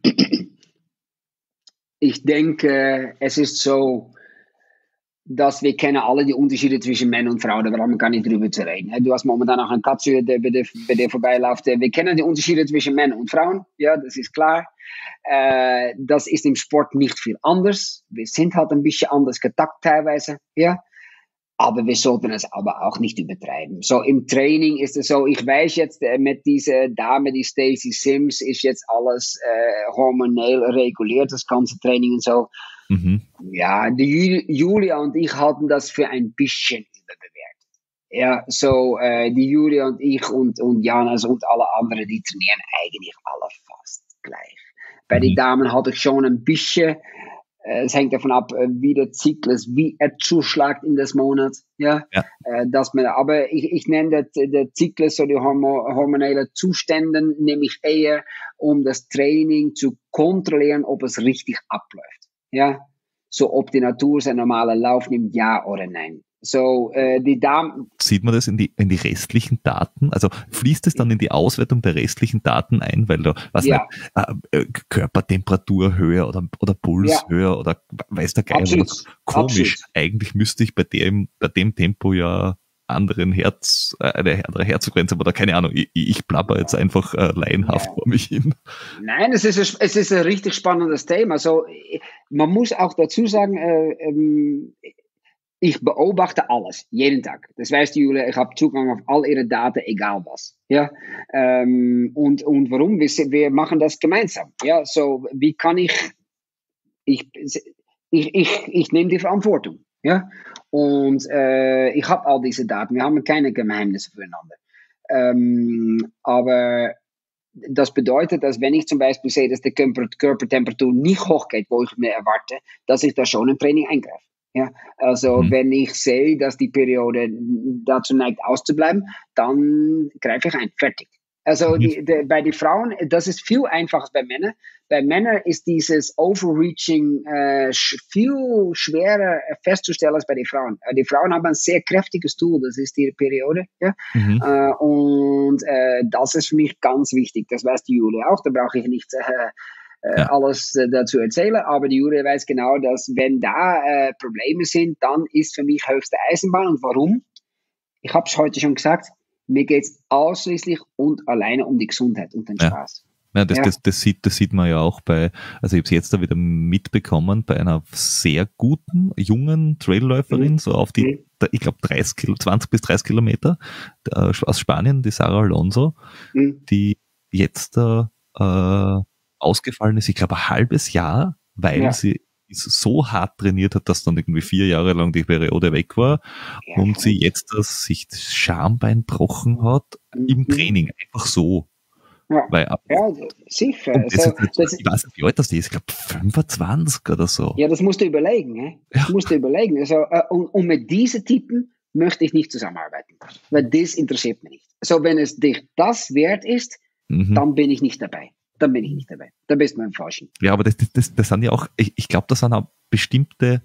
ich denke, es ist so, dass wir kennen alle die Unterschiede zwischen Männern und Frauen, da brauchen wir gar nicht drüber zu reden. Du hast momentan auch einen Katze, der bei dir, bei dir vorbeiläuft. Wir kennen die Unterschiede zwischen Männern und Frauen, ja, das ist klar. Äh, das ist im Sport nicht viel anders. Wir sind halt ein bisschen anders getakt teilweise, ja. Aber wir sollten es aber auch nicht übertreiben. So im Training ist es so, ich weiß jetzt, äh, mit dieser Dame, die Stacey Sims, ist jetzt alles äh, hormonell reguliert, das ganze Training und so. Mhm. Ja, die Julia und ich halten das für ein bisschen überbewertet. Ja, so äh, die Julia und ich und, und Janas und alle anderen, die trainieren eigentlich alle fast gleich. Bei mhm. den Damen hatte ich schon ein bisschen Es hängt davon ab, wie der Zyklus, wie er zuschlägt in das Monat. Ja, ja. Dass man, aber ich, ich nenne das der Zyklus oder die hormonellen Zustände, nehme ich eher, um das Training zu kontrollieren, ob es richtig abläuft. Ja, so ob die Natur seinen normalen Lauf nimmt, ja oder nein. So, äh, die Damen. Sieht man das in die, in die restlichen Daten? Also fließt es dann in die Auswertung der restlichen Daten ein, weil da, was ja. nicht, äh, Körpertemperatur höher oder, oder Puls ja. höher oder weiß der Geier was. Komisch. Absolut. Eigentlich müsste ich bei dem, bei dem Tempo ja anderen Herz, äh, eine andere Herzfrequenz haben oder keine Ahnung. Ich, ich plapper jetzt einfach äh, laienhaft ja. vor mich hin. Nein, es ist, ein, es ist ein richtig spannendes Thema. Also, man muss auch dazu sagen, äh, ähm, ich beobachte alles, jeden Tag. Das weißt du, Julia, ich habe Zugang auf all ihre Daten, egal was. Ja? Ähm, und, und warum? Wir, wir machen das gemeinsam. Ja? So, wie kann ich, ich, ich, ich, ich nehme die Verantwortung. Ja? Und äh, ich habe all diese Daten, wir haben keine Geheimnisse füreinander. Ähm, aber das bedeutet, dass wenn ich zum Beispiel sehe, dass die Körpertemperatur nicht hochgeht, wo ich mir erwarte, dass ich da schon im Training eingreife. Ja, also mhm. wenn ich sehe, dass die Periode dazu neigt auszubleiben, dann greife ich ein. Fertig. Also mhm. die, die, bei den Frauen, das ist viel einfacher als bei Männern. Bei Männern ist dieses Overreaching äh, viel schwerer festzustellen als bei den Frauen. Äh, die Frauen haben ein sehr kräftiges Tool, das ist die Periode. Ja? Mhm. Äh, und äh, das ist für mich ganz wichtig. Das weiß die Julia auch, da brauche ich nicht äh, Ja. alles äh, dazu erzählen, aber die Jury weiß genau, dass wenn da äh, Probleme sind, dann ist für mich höchste Eisenbahn. Und warum? Ich habe es heute schon gesagt, mir geht es ausschließlich und alleine um die Gesundheit und den ja. Spaß. Ja, das, ja. Das, das, sieht, das sieht man ja auch bei, also ich habe es jetzt da wieder mitbekommen, bei einer sehr guten, jungen Trailläuferin, mhm. so auf die, mhm. ich glaube zwanzig bis dreißig Kilometer, aus Spanien, die Sarah Alonso, mhm. die jetzt da äh, ausgefallen ist, ich glaube, ein halbes Jahr, weil ja. sie so hart trainiert hat, dass dann irgendwie vier Jahre lang die Periode weg war ja. und sie jetzt das, sich das Schambein gebrochen hat mhm. im Training, einfach so. Ja, weil, ja sicher. Das also, ist, das, ich weiß nicht, wie alt das ist, ich glaube fünfundzwanzig oder so. Ja, das musst du überlegen. Ne? Das ja. musst du überlegen. Also, äh, und, und mit diesen Typen möchte ich nicht zusammenarbeiten, weil das interessiert mich nicht. Also wenn es dich das wert ist, mhm. dann bin ich nicht dabei. Dann bin ich nicht dabei. Da bist du beim Falschen. Ja, aber das, das, das sind ja auch, ich, ich glaube, das sind auch bestimmte,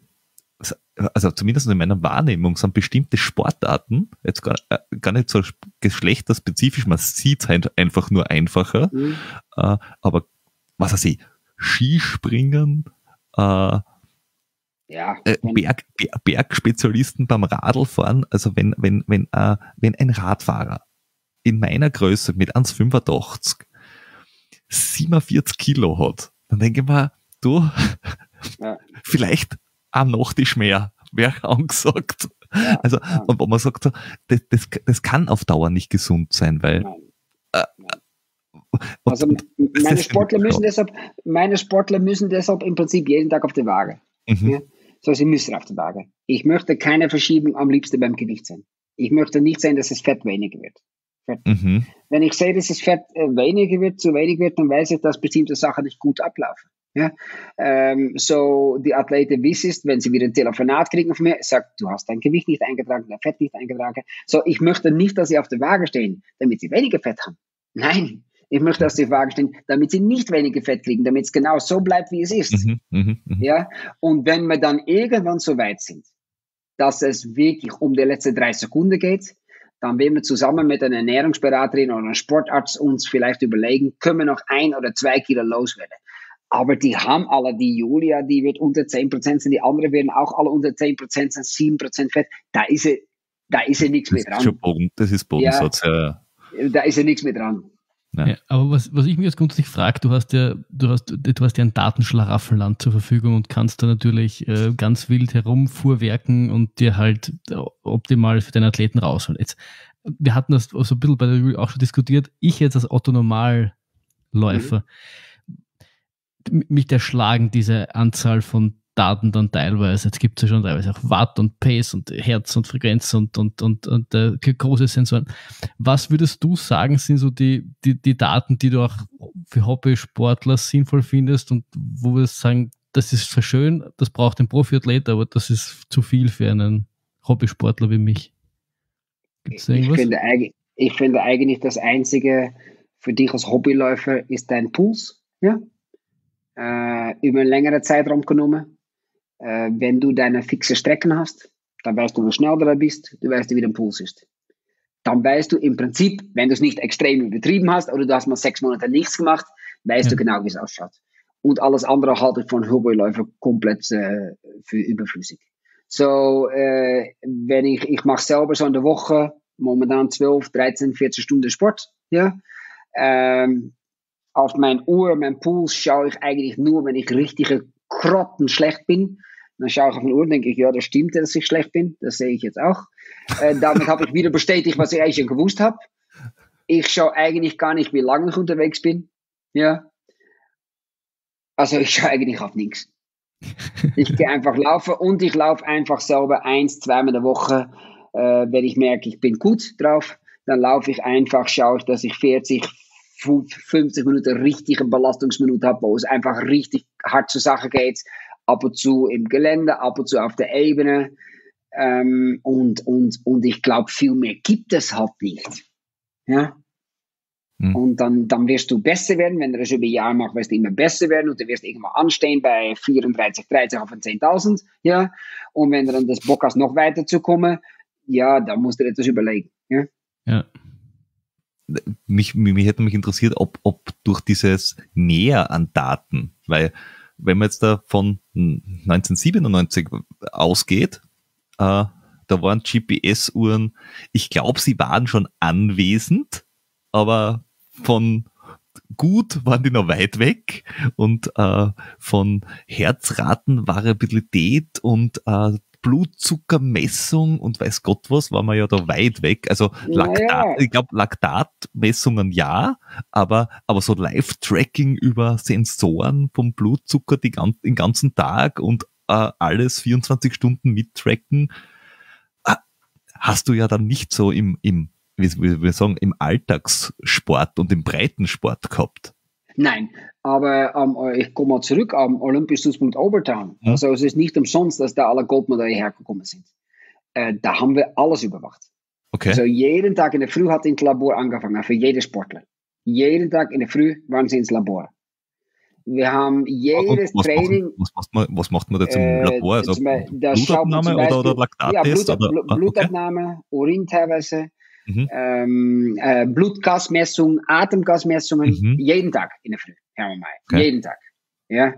also zumindest in meiner Wahrnehmung, sind bestimmte Sportarten, jetzt gar, gar nicht so geschlechterspezifisch, man sieht es halt einfach nur einfacher, mhm. äh, aber was weiß ich, Skispringen, äh, ja, äh, Berg, Berg, Bergspezialisten beim Radlfahren, also wenn, wenn, wenn, äh, wenn ein Radfahrer in meiner Größe mit eins Komma fünfundachtzig siebenundvierzig Kilo hat, dann denke ich mir, du, ja. vielleicht ein Nachtisch mehr, wäre angesagt. Ja, also, ja. Und wo man sagt, so, das, das, das kann auf Dauer nicht gesund sein, weil Nein. Äh, also meine Sportler müssen deshalb, meine Sportler müssen deshalb im Prinzip jeden Tag auf die Waage. Mhm. Ja? So, sie müssen auf die Waage. Ich möchte keine Verschiebung am liebsten beim Gewicht sehen. Ich möchte nicht sehen, dass das Fett weniger wird. Mhm. Wenn ich sehe, dass das Fett äh, weniger wird, zu wenig wird, dann weiß ich, dass bestimmte Sachen nicht gut ablaufen. Ja? Ähm, so, die Athleten wissen es, wenn sie wieder ein Telefonat kriegen von mir, sagt, du hast dein Gewicht nicht eingetragen, dein Fett nicht eingetragen. So, ich möchte nicht, dass sie auf der Waage stehen, damit sie weniger Fett haben. Nein, ich möchte, dass sie auf der Waage stehen, damit sie nicht weniger Fett kriegen, damit es genau so bleibt, wie es ist. Mhm, mh, mh. Ja? Und wenn wir dann irgendwann so weit sind, dass es wirklich um die letzten drei Sekunden geht, dann werden wir zusammen mit einer Ernährungsberaterin oder einem Sportarzt uns vielleicht überlegen, können wir noch ein oder zwei Kilo loswerden. Aber die haben alle, die Julia, die wird unter zehn Prozent sein, die anderen werden auch alle unter zehn Prozent sein, sieben Prozent Fett. Da ist ja, da ist ja nichts mehr dran. Das ist schon Boden, das ist Bodensatz, ja. ja. Da ist ja nichts mehr dran. Ja. Ja, aber was, was ich mich jetzt grundsätzlich frage, du hast ja, du hast, du hast ja ein Datenschlaraffenland zur Verfügung und kannst da natürlich äh, ganz wild herumfuhrwerken und dir halt optimal für deine Athleten rausholen. Jetzt, wir hatten das so ein bisschen bei der Review auch schon diskutiert. Ich jetzt als Otto-Normalläufer, mhm. mich erschlagen diese Anzahl von Daten dann teilweise. Jetzt gibt es ja schon teilweise auch Watt und Pace und Herz und Frequenz und, und, und, und äh, große Sensoren. Was würdest du sagen, sind so die, die, die Daten, die du auch für Hobbysportler sinnvoll findest und wo würdest du sagen, das ist zwar schön, das braucht ein Profiathlet, aber das ist zu viel für einen Hobbysportler wie mich. Gibt's da irgendwas? Ich finde, eig- ich finde eigentlich, das Einzige für dich als Hobbyläufer ist dein Puls. Ja? Äh, über einen längeren Zeitraum genommen. Äh, wenn du deine fixe Strecken hast, dann weißt du, wie schnell du da bist, du weißt, wie dein Puls ist. Dann weißt du im Prinzip, wenn du es nicht extrem übertrieben hast oder du hast mal sechs Monate nichts gemacht, weißt ja. du genau, wie es ausschaut. Und alles andere halte ich von Hobbyläufer komplett äh, für überflüssig. So, äh, wenn ich, ich mache selber so in der Woche momentan zwölf, dreizehn, vierzehn Stunden Sport, ja. Ähm, auf mein Uhr, mein Puls schaue ich eigentlich nur, wenn ich richtig grottenschlecht bin. Dann schaue ich auf den Uhr und denke ich, ja, das stimmt, dass ich schlecht bin. Das sehe ich jetzt auch. Äh, damit habe ich wieder bestätigt, was ich eigentlich schon gewusst habe. Ich schaue eigentlich gar nicht, wie lange ich unterwegs bin. Ja. Also ich schaue eigentlich auf nichts. Ich gehe einfach laufen und ich laufe einfach selber eins, zweimal in der Woche. Äh, wenn ich merke, ich bin gut drauf, dann laufe ich einfach, schaue ich, dass ich vierzig, fünfzig Minuten richtige Belastungsminute habe, wo es einfach richtig hart zur Sache geht. Ab und zu im Gelände, ab und zu auf der Ebene. Ähm, und, und, und ich glaube, viel mehr gibt es halt nicht. Ja? Hm. Und dann, dann wirst du besser werden. Wenn du das über ein Jahr machst, wirst du immer besser werden. Und du wirst irgendwann anstehen bei vierunddreißig, dreizehn auf zehntausend. Ja? Und wenn du dann das Bock hast, noch weiter zu kommen, ja, dann musst du dir das überlegen. Ja. Ja. Mich, mich hätte mich interessiert, ob, ob durch dieses Mehr an Daten, weil wenn man jetzt da von neunzehnhundertsiebenundneunzig ausgeht, äh, da waren G P S-Uhren, ich glaube, sie waren schon anwesend, aber von gut waren die noch weit weg und äh, von Herzratenvariabilität und äh, Blutzuckermessung und weiß Gott was, war man ja da weit weg. Also Laktat, naja. ich glaube Laktatmessungen ja, aber, aber so Live-Tracking über Sensoren vom Blutzucker die, den ganzen Tag und äh, alles vierundzwanzig Stunden mittracken, äh, hast du ja dann nicht so im, im wie wir sagen, im Alltagssport und im Breitensport gehabt. Nein, aber ähm, ich komme mal zurück am Olympiastützpunkt Obertown. Hm. Also es ist nicht umsonst, dass da alle Goldmedaillen hergekommen sind. Äh, da haben wir alles überwacht. Okay. Also jeden Tag in der Früh hat ins Labor angefangen, für jeden Sportler. Jeden Tag in der Früh waren sie ins Labor. Wir haben jedes was Training... Machen, was, macht man, was macht man jetzt im äh, Labor? Also Blutabnahme oder, oder Laktattest? Ja, Blut, oder, Blutabnahme, okay. Urin teilweise. Mhm. Ähm, äh, Blutgasmessung, Atemgasmessungen, mhm. jeden Tag in der Früh, Herr May. Okay. Jeden Tag. Ja.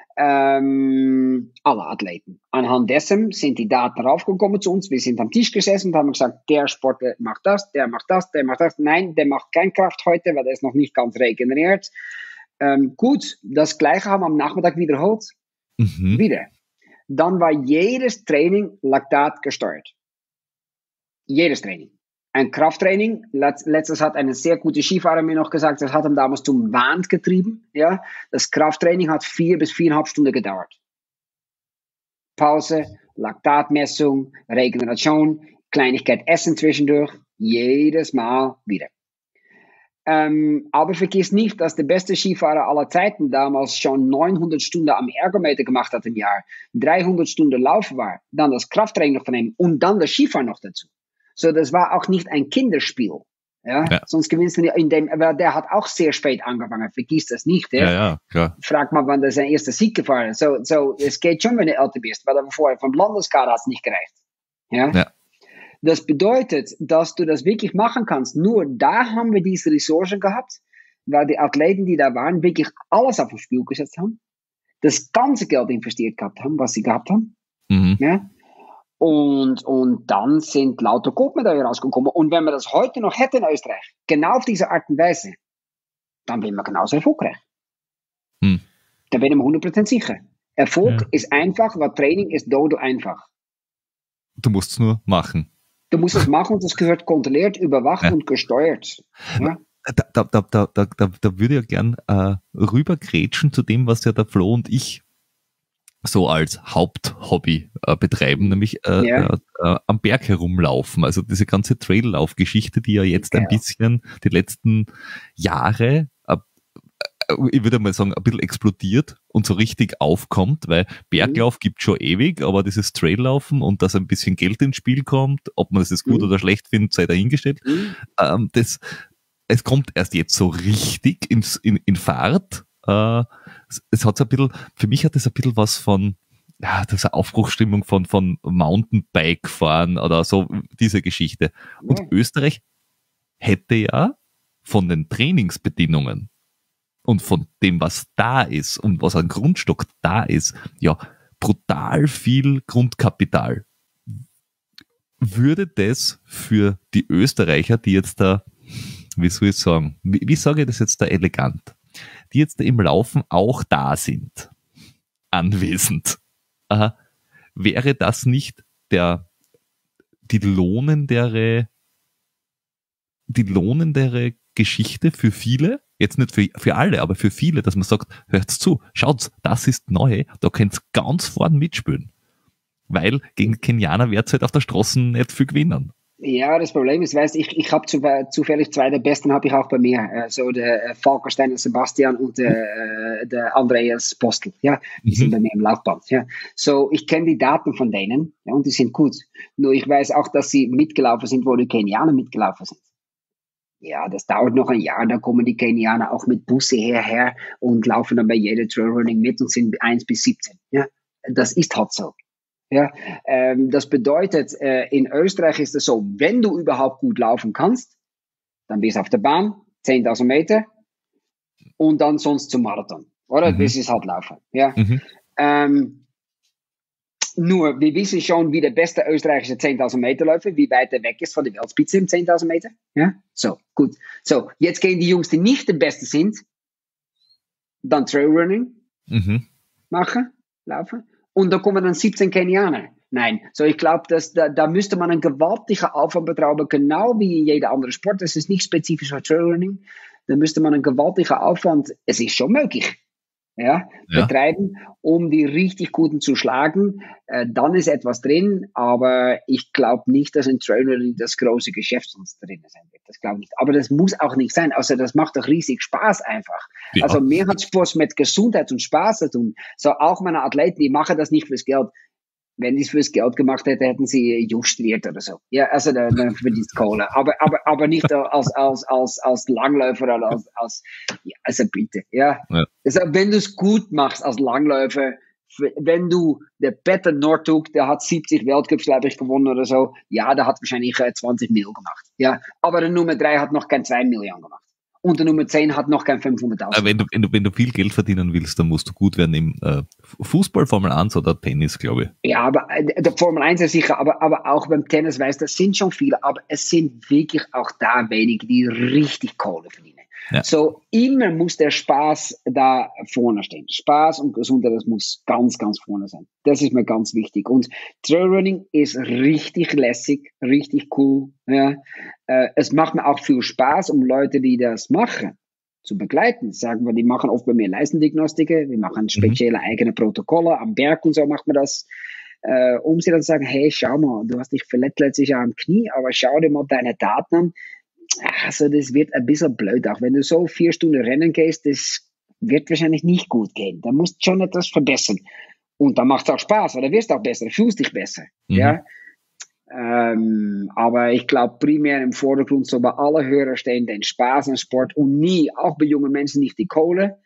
Ähm, alle Athleten. Anhand dessen sind die Daten raufgekommen zu uns. Wir sind am Tisch gesessen und haben gesagt, der Sportler macht das, der macht das, der macht das. Nein, der macht keine Kraft heute, weil der ist noch nicht ganz regeneriert. Ähm, gut, das Gleiche haben wir am Nachmittag wiederholt. Mhm. Wieder. Dann war jedes Training Laktat gesteuert. Jedes Training. Ein Krafttraining, letztes hat eine sehr gute Skifahrer mir noch gesagt, das hat ihn damals zum Wahn getrieben. Ja? Das Krafttraining hat vier bis viereinhalb Stunden gedauert. Pause, Laktatmessung, Regeneration, Kleinigkeit Essen zwischendurch, jedes Mal wieder. Ähm, aber vergiss nicht, dass der beste Skifahrer aller Zeiten damals schon neunhundert Stunden am Ergometer gemacht hat im Jahr, dreihundert Stunden Lauf war, dann das Krafttraining noch von ihm und dann das Skifahren noch dazu. So, das war auch nicht ein Kinderspiel. Ja? Ja. Sonst gewinnst du nicht in dem, weil der hat auch sehr spät angefangen. Vergiss das nicht. Ja, ja, ja klar. Frag mal, wann der sein erster Sieg gefahren ist. So, so, es geht schon, wenn du älter bist, weil vorher vom Landeskader hat es nicht gereicht. Ja? Ja. Das bedeutet, dass du das wirklich machen kannst. Nur da haben wir diese Ressourcen gehabt, weil die Athleten, die da waren, wirklich alles auf das Spiel gesetzt haben, das ganze Geld investiert gehabt haben, was sie gehabt haben. Mhm. Ja? Und, und dann sind lauter Goldmedaillen rausgekommen. Und wenn wir das heute noch hätten in Österreich, genau auf diese Art und Weise, dann wären wir genauso erfolgreich. Hm. Da bin ich mir hundert Prozent sicher. Erfolg ja. ist einfach, weil Training ist dodo einfach. Du musst es nur machen. Du musst es machen und das gehört kontrolliert, überwacht ja. und gesteuert. Ja? Da, da, da, da, da, da, da würde ich ja gern äh, rübergrätschen zu dem, was ja der Flo und ich so als Haupthobby äh, betreiben, nämlich äh, ja. äh, äh, am Berg herumlaufen. Also diese ganze Traillauf-Geschichte, die ja jetzt ja. ein bisschen die letzten Jahre äh, ich würde mal sagen, ein bisschen explodiert und so richtig aufkommt, weil Berglauf mhm. gibt schon ewig, aber dieses Traillaufen und dass ein bisschen Geld ins Spiel kommt, ob man das jetzt gut mhm. oder schlecht findet, sei dahingestellt, mhm. ähm, das, es kommt erst jetzt so richtig ins, in, in Fahrt. Äh, es, es hat so ein bisschen, für mich hat das ein bisschen was von, ja, das ist eine Aufbruchsstimmung von, von Mountainbike fahren oder so, diese Geschichte. Und ja. Österreich hätte ja von den Trainingsbedingungen und von dem, was da ist und was an Grundstock da ist, ja, brutal viel Grundkapital. Würde das für die Österreicher, die jetzt da, wie soll ich sagen, wie, wie sage ich das jetzt da elegant, die jetzt da im Laufen auch da sind, anwesend, äh, wäre das nicht der, die lohnendere, die lohnendere Geschichte für viele? Jetzt nicht für, für alle, aber für viele, dass man sagt, hört's zu, schaut's, das ist neu, da könnt's ganz vorn mitspielen. Weil gegen Kenianer wird's halt auf der Straße nicht viel gewinnen. Ja, das Problem ist, weißt, ich, ich habe zu, zufällig zwei der Besten habe ich auch bei mir. Äh, so der äh, Falkensteiner Sebastian und der, äh, der Andreas Postel. Ja, die mhm. sind bei mir im Laufband. Ja, so ich kenne die Daten von denen, ja, und die sind gut. Nur ich weiß auch, dass sie mitgelaufen sind, wo die Kenianer mitgelaufen sind. Ja, das dauert noch ein Jahr, da kommen die Kenianer auch mit Busse herher und laufen dann bei jeder Trailrunning mit und sind eins bis siebzehn. Ja, das ist halt so. Ja, ähm, das bedeutet, äh, in Österreich ist es so, wenn du überhaupt gut laufen kannst, dann bist du auf der Bahn, zehntausend Meter und dann sonst zum Marathon. Oder? Mhm. Das ist halt Laufen. Ja. Mhm. Ähm, nur, wir wissen schon, wie der beste österreichische zehntausend Meter Läufer, wie weit er weg ist von der Weltspitze im zehntausend Meter. Ja, so, gut. So, jetzt gehen die Jungs, die nicht der Beste sind, dann Trailrunning mhm. machen, laufen. Und da kommen dann siebzehn Kenianer. Nein, so ich glaube, dass da, da müsste man einen gewaltigen Aufwand betreiben, genau wie in jeder andere Sport. Das ist nicht spezifisch für Trailrunning. Da müsste man einen gewaltigen Aufwand, es ist schon möglich, ja, ja. betreiben, um die richtig Guten zu schlagen. Äh, dann ist etwas drin, aber ich glaube nicht, dass in Trailrunning das große Geschäft sonst drin sein wird. Das glaube ich nicht. Aber das muss auch nicht sein. Also das macht doch riesig Spaß einfach. Ja. Also mir hat Sport mit Gesundheit und Spaß zu tun. So auch meine Athleten, die machen das nicht fürs Geld. Wenn die es fürs Geld gemacht hätten, hätten sie illustriert oder so. Ja, also dann, dann verdienst Kohle. Aber, aber, aber nicht als, als, als, als Langläufer oder als, als, ja, also bitte, ja. ja. Also wenn du es gut machst als Langläufer, wenn du, der Peter Northug, der hat siebzig Weltcups, glaube ich, gewonnen oder so, ja, der hat wahrscheinlich äh, zwanzig Millionen gemacht. Ja, aber der Nummer drei hat noch kein zwei Millionen gemacht. Und der Nummer zehn hat noch kein fünfhunderttausend. Wenn du, wenn, du, wenn du viel Geld verdienen willst, dann musst du gut werden im äh, Fußball, Formel eins oder Tennis, glaube ich. Ja, aber äh, der Formel eins ist sicher, aber, aber auch beim Tennis, weißt du, das sind schon viele, aber es sind wirklich auch da wenige, die richtig Kohle verdienen. Ja. So, immer muss der Spaß da vorne stehen. Spaß und Gesundheit, das muss ganz, ganz vorne sein. Das ist mir ganz wichtig. Und Trailrunning ist richtig lässig, richtig cool. Ja. Äh, es macht mir auch viel Spaß, um Leute, die das machen, zu begleiten. Sagen wir, die machen oft bei mir Leistendiagnostiken, wir machen spezielle mhm. eigene Protokolle, am Berg und so macht man das. Äh, um sie dann zu sagen, hey, schau mal, du hast dich verletzt letztes Jahr am Knie, aber schau dir mal deine Daten an. Also das wird ein bisschen blöd auch. Wenn du so vier Stunden rennen gehst, das wird wahrscheinlich nicht gut gehen. Da musst du schon etwas verbessern. Und dann macht es auch Spaß, oder wirst auch besser, fühlst dich besser. Mhm. Ja? Ähm, aber ich glaube primär im Vordergrund so bei allen Hörern stehen den Spaß am Sport und nie, auch bei jungen Menschen, nicht die Kohle.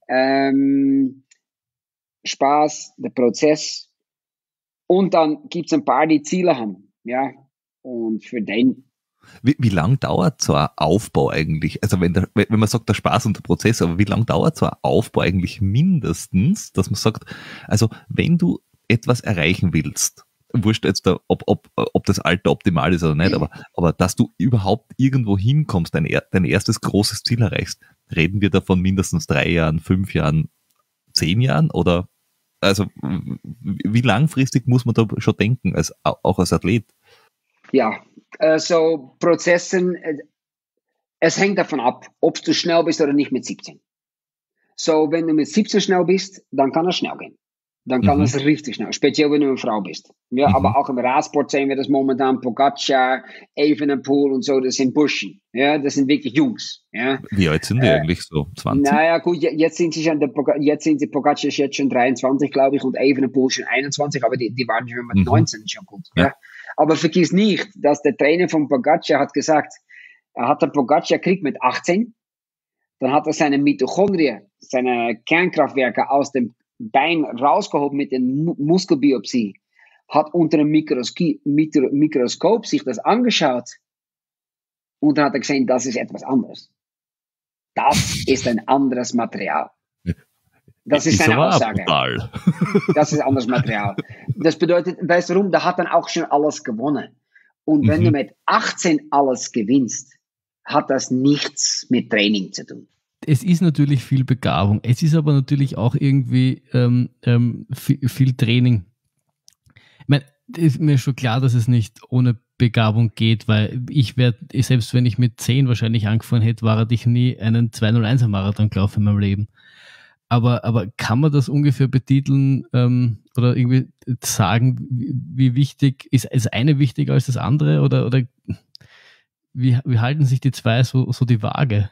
Ähm, Spaß, der Prozess. Und dann gibt es ein paar, die Ziele haben. Ja? Und für den Wie, wie lang dauert so ein Aufbau eigentlich? Also wenn, der, wenn man sagt, der Spaß und der Prozess, aber wie lang dauert so ein Aufbau eigentlich mindestens, dass man sagt, also wenn du etwas erreichen willst, wurscht jetzt, da, ob, ob, ob das Alter optimal ist oder nicht, aber, aber dass du überhaupt irgendwo hinkommst, dein, dein erstes großes Ziel erreichst, reden wir da von mindestens drei Jahren, fünf Jahren, zehn Jahren oder also wie langfristig muss man da schon denken, als, auch als Athlet? Ja, äh, so Prozessen, äh, es hängt davon ab, ob du schnell bist oder nicht mit siebzehn. So, wenn du mit siebzehn schnell bist, dann kann es schnell gehen. Dann kann Mhm. es richtig schnell, speziell wenn du eine Frau bist. Ja, Mhm. aber auch im Radsport sehen wir das momentan, Pogacar, Evenepoel und so, das sind Burschen. Ja, das sind wirklich Jungs. Ja. Wie alt sind die Äh, eigentlich so? zwanzig? Naja, gut, je- jetzt sind sie schon, der Poga- jetzt sind sie, Pogacar ist jetzt schon dreiundzwanzig, glaube ich, und Evenepoel schon einundzwanzig, aber die, die waren schon mit Mhm. neunzehn schon gut. Ja. Ja. Aber vergiss nicht, dass der Trainer von Pogacar hat gesagt, er hat den Pogacar kriegt mit achtzehn, dann hat er seine Mitochondrien, seine Kernkraftwerke aus dem Bein rausgehoben mit der Mu- Muskelbiopsie, hat unter einem Mikroskop, Mikro, Mikroskop sich das angeschaut und dann hat er gesehen, das ist etwas anderes. Das ist ein anderes Material. Das ist seine aber auch Aussage. brutal. Das ist anderes Material. Das bedeutet, weißt du warum? Da hat dann auch schon alles gewonnen. Und wenn Mhm. du mit achtzehn alles gewinnst, hat das nichts mit Training zu tun. Es ist natürlich viel Begabung. Es ist aber natürlich auch irgendwie ähm, ähm, viel, viel Training. Ich meine, es ist mir schon klar, dass es nicht ohne Begabung geht, weil ich werde, selbst wenn ich mit zehn wahrscheinlich angefangen hätte, war ich nie einen zwei null eins Marathon gelaufen in meinem Leben. Aber, aber kann man das ungefähr betiteln ähm, oder irgendwie sagen, wie, wie wichtig, ist, ist eine wichtiger als das andere oder, oder wie, wie halten sich die zwei so, so die Waage?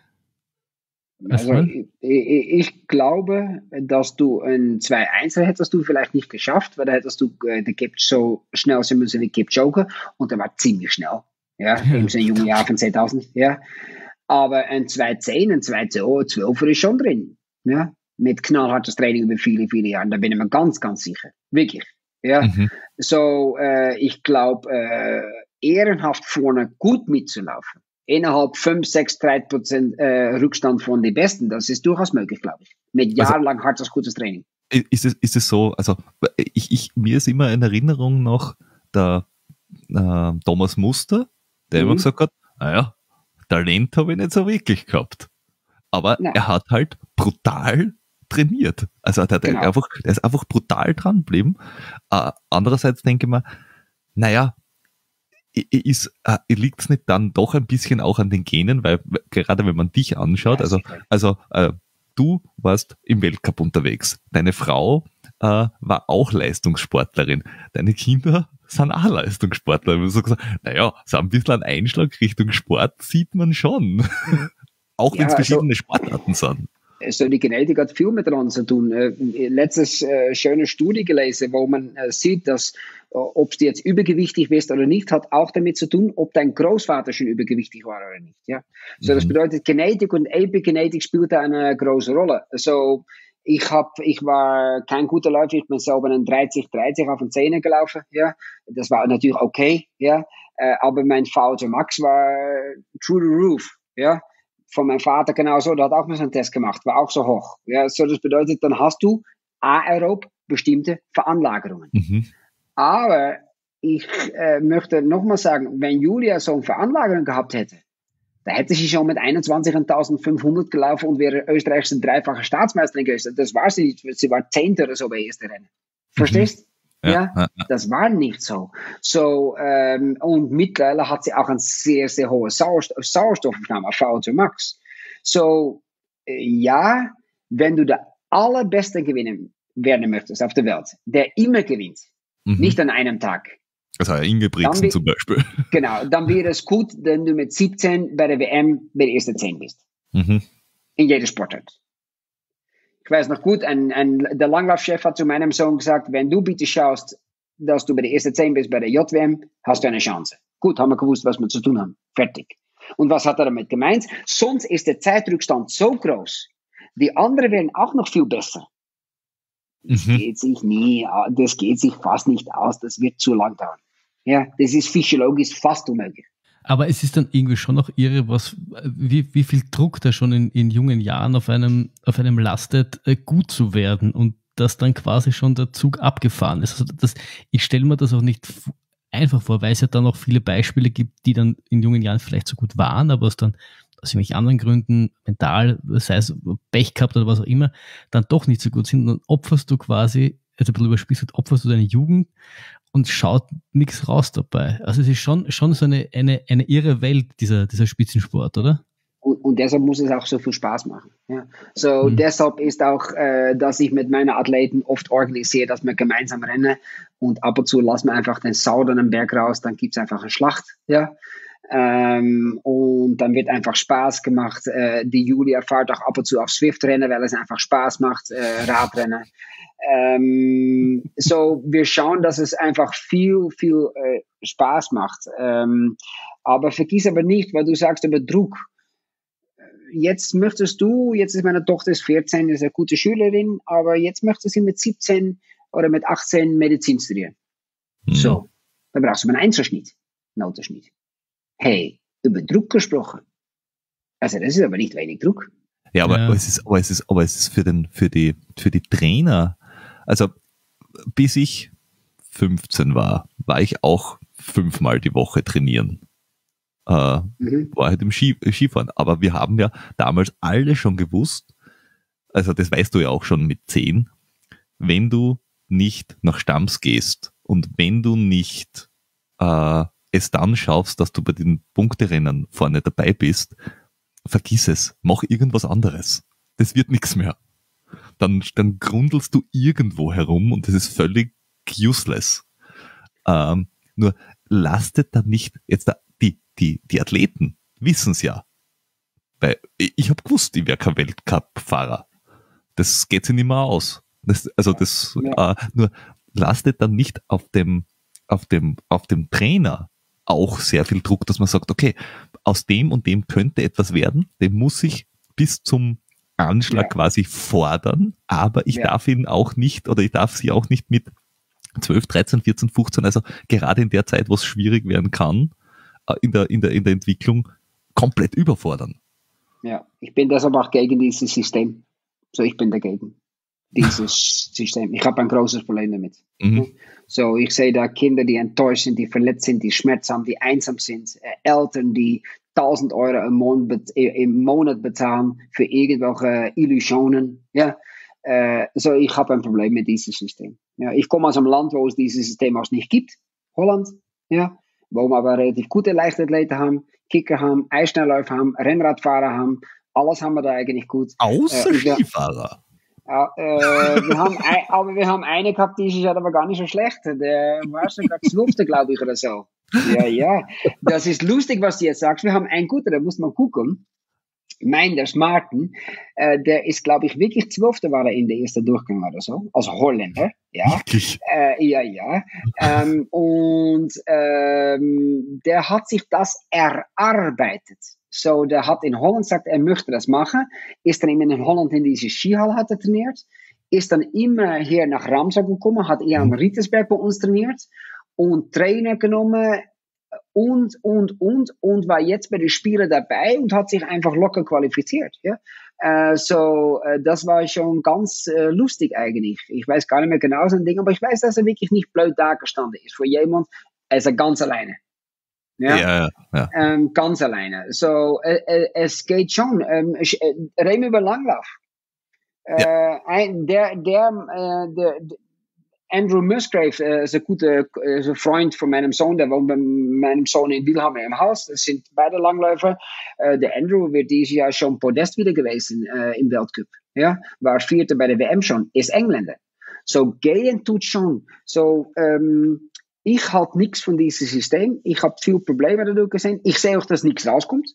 Also ich, ich, ich glaube, dass du ein zwei eins hättest du vielleicht nicht geschafft, weil da hättest du äh, der Kip so schnell sein müssen wie Kipchoge und der war ziemlich schnell. Ja, Ja. in seinem jungen Jahr von zweitausend. Ja. Aber ein zwei zehn, ein zwei zwölf ist schon drin. Ja. Mit knallhartes Training über viele, viele Jahre. Da bin ich mir ganz, ganz sicher. Wirklich. Ja. Mhm. So, äh, ich glaube, äh, ehrenhaft vorne gut mitzulaufen. Innerhalb fünf, sechs, drei Prozent äh, Rückstand von den Besten, das ist durchaus möglich, glaube ich. Mit Also- jahrelang hartes, gutes Training. Ist es, ist es so, also ich, ich, mir ist immer in Erinnerung noch der äh, Thomas Muster, der Mhm. immer gesagt hat, naja, Talent habe ich nicht so wirklich gehabt. Aber Nein. er hat halt brutal trainiert. Also der, der, Genau. einfach, der ist einfach brutal dran geblieben. Äh, andererseits denke ich mir, naja, ist, äh, liegt es nicht dann doch ein bisschen auch an den Genen, weil gerade wenn man dich anschaut, Ja, also, sicher. also äh, du warst im Weltcup unterwegs, deine Frau äh, war auch Leistungssportlerin, deine Kinder sind auch Leistungssportler. Ich habe so gesagt, naja, so ein bisschen ein Einschlag Richtung Sport sieht man schon. Auch wenn es Ja, also- verschiedene Sportarten sind. So die Genetik hat viel miteinander zu tun. Äh, letztes äh, schöne Studie gelesen, wo man äh, sieht, dass äh, ob du jetzt übergewichtig bist oder nicht, hat auch damit zu tun, ob dein Großvater schon übergewichtig war oder nicht. Ja? So, das Mhm. bedeutet, Genetik und Epigenetik spielt da eine große Rolle. So, ich hab, ich war kein guter Läufer, ich bin selber einen dreißig dreißig auf den Zähnen gelaufen. Ja? Das war natürlich okay, ja? Äh, aber mein V O zwei Max war through the roof. Ja? Von meinem Vater genauso, der hat auch mal so einen Test gemacht, war auch so hoch. Ja, so das bedeutet, dann hast du aerob bestimmte Veranlagerungen. Mhm. Aber ich äh, möchte nochmal sagen, wenn Julia so eine Veranlagerung gehabt hätte, da hätte sie schon mit einundzwanzig und eintausendfünfhundert gelaufen und wäre österreichische dreifache Staatsmeisterin gewesen. Das war sie nicht, sie war Zehnte oder so bei ersten Rennen. Verstehst? Ja, Ja, ja, das war nicht so. So, ähm, und mittlerweile hat sie auch eine sehr, sehr hohe Sauerstoff, Sauerstoffaufnahme, V O zwei Max. So, äh, ja, wenn du der allerbeste gewinnen werden möchtest auf der Welt, der immer gewinnt, Mhm. nicht an einem Tag, Also Ingebrigtsen Dann- zum Beispiel. genau, dann wäre es gut, wenn du mit siebzehn bei der W M bei der ersten zehn bist. Mhm. In jeder Sportart. Ich weiß noch gut, ein, ein, der Langlaufchef hat zu meinem Sohn gesagt, wenn du bitte schaust, dass du bei der ersten zehn bist bei der J W M, hast du eine Chance. Gut, haben wir gewusst, was wir zu tun haben. Fertig. Und was hat er damit gemeint? Sonst ist der Zeitrückstand so groß. Die anderen werden auch noch viel besser. Das Mhm. geht sich nie, das geht sich fast nicht aus. Das wird zu lang dauern. Ja, das ist physiologisch fast unmöglich. Aber es ist dann irgendwie schon noch irre, was, wie, wie viel Druck da schon in, in jungen Jahren auf einem, auf einem lastet, äh, gut zu werden und dass dann quasi schon der Zug abgefahren ist. Also das, ich stelle mir das auch nicht f- einfach vor, weil es ja dann auch viele Beispiele gibt, die dann in jungen Jahren vielleicht so gut waren, aber es dann aus irgendwelchen anderen Gründen, mental, sei es Pech gehabt oder was auch immer, dann doch nicht so gut sind. Und dann opferst du quasi, also ein bisschen überspitzt, opferst du deine Jugend und schaut nichts raus dabei. Also es ist schon, schon so eine, eine, eine irre Welt, dieser, dieser Spitzensport, oder? Und, und deshalb muss es auch so viel Spaß machen. Ja. So mhm. deshalb ist auch, äh, dass ich mit meinen Athleten oft organisiere, dass wir gemeinsam rennen und ab und zu lassen wir einfach den Saudern am Berg raus, dann gibt es einfach eine Schlacht. Ja. Ähm, und dann wird einfach Spaß gemacht. Äh, die Julia fährt auch ab und zu auf Swift-Rennen, weil es einfach Spaß macht, äh, Radrennen. Ähm, so, wir schauen, dass es einfach viel, viel äh, Spaß macht. Ähm, aber vergiss aber nicht, weil du sagst über Druck. Jetzt möchtest du, jetzt ist meine Tochter ist vierzehn, ist eine gute Schülerin, aber jetzt möchte sie mit siebzehn oder mit achtzehn Medizin studieren. Mhm. So, dann brauchst du einen Einserschnitt, einen Autoschnitt. Hey, über Druck gesprochen. Also das ist aber nicht wenig Druck. Ja, aber, Ja. aber es ist, aber es ist, aber es ist für den, für die, für die Trainer, also bis ich fünfzehn war, war ich auch fünfmal die Woche trainieren. Äh, mhm. War halt im Ski, Skifahren. Aber wir haben ja damals alle schon gewusst, also das weißt du ja auch schon mit zehn, wenn du nicht nach Stams gehst und wenn du nicht äh, es dann schaffst, dass du bei den Punkterennen vorne dabei bist, vergiss es, mach irgendwas anderes. Das wird nichts mehr. Dann, dann grundelst du irgendwo herum und das ist völlig useless. Ähm, nur lastet dann nicht, jetzt da, die, die, die Athleten wissen es ja. Weil ich habe gewusst, ich wäre kein Weltcup-Fahrer. Das geht sich nicht mehr aus. Das, also das, ja. äh, nur lastet dann nicht auf dem, auf dem, auf dem Trainer auch sehr viel Druck, dass man sagt, okay, aus dem und dem könnte etwas werden, den muss ich bis zum Anschlag ja. quasi fordern, aber ich ja. darf ihn auch nicht, oder ich darf sie auch nicht mit zwölf, dreizehn, vierzehn, fünfzehn, also gerade in der Zeit, wo es schwierig werden kann, in der, in der, in der Entwicklung, komplett überfordern. Ja, ich bin deshalb auch gegen dieses System. So, ich bin dagegen. Dieses System. Ich habe ein großes Problem damit. Mhm. So, ich sehe da Kinder, die enttäuscht sind, die verletzt sind, die Schmerz haben, die einsam sind, äh, Eltern, die tausend Euro im Monat, im Monat bezahlen für irgendwelche Illusionen. Ja, äh, so, ich habe ein Problem mit diesem System. Ja, ich komme aus einem Land, wo es dieses System auch nicht gibt. Holland, ja, wo wir aber relativ gute Leichtathleten haben, Kicker haben, Eisschnellläufer haben, Rennradfahrer haben. Alles haben wir da eigentlich gut. Außer äh, Skifahrer. Ja, äh, wir haben ein, aber wir haben eine gehabt, die ist ja aber gar nicht so schlecht. Der war sogar zwölfte, glaube ich, oder so. Ja, ja. Das ist lustig, was du jetzt sagst. Wir haben einen guten, da muss man gucken. Mein, der Martin, äh, der ist, glaube ich, wirklich zwölfte war er in der ersten Durchgang oder so. Als Holländer. Ja, äh, ja, ja. Ähm, und ähm, der hat sich das erarbeitet. So, der hat in Holland gesagt, er möchte das machen, ist dann immer in Holland in diese Skihalle hat er trainiert, ist dann immer hier nach Ramsau gekommen, hat er am Rietesberg bei uns trainiert und Trainer genommen und, und, und, und war jetzt bei den Spielen dabei und hat sich einfach locker qualifiziert. Ja? Äh, so, äh, das war schon ganz äh, lustig eigentlich. Ich weiß gar nicht mehr genau so ein Ding, aber ich weiß, dass er wirklich nicht blöd da gestanden ist. Für jemand, er ist er ganz alleine. Ja, ja, ja. Ähm, ganz alleine. So, äh, äh, es geht schon. Ähm, ich, äh, reden wir über Langlauf. Äh, ja. ein, der, der, äh, der, der Andrew Musgrave äh, ist ein guter äh, ist ein Freund von meinem Sohn, der wohnt bei meinem Sohn in Wilhelm im Haus. Das sind beide Langläufer. Äh, der Andrew wird dieses Jahr schon Podest wieder gewesen äh, im Weltcup. Ja, war Vierter bei der W M schon, ist Engländer. So, gehen tut schon. So, ähm, ich halte nichts von diesem System. Ich habe viele Probleme dadurch gesehen. Ich sehe auch, dass nichts rauskommt.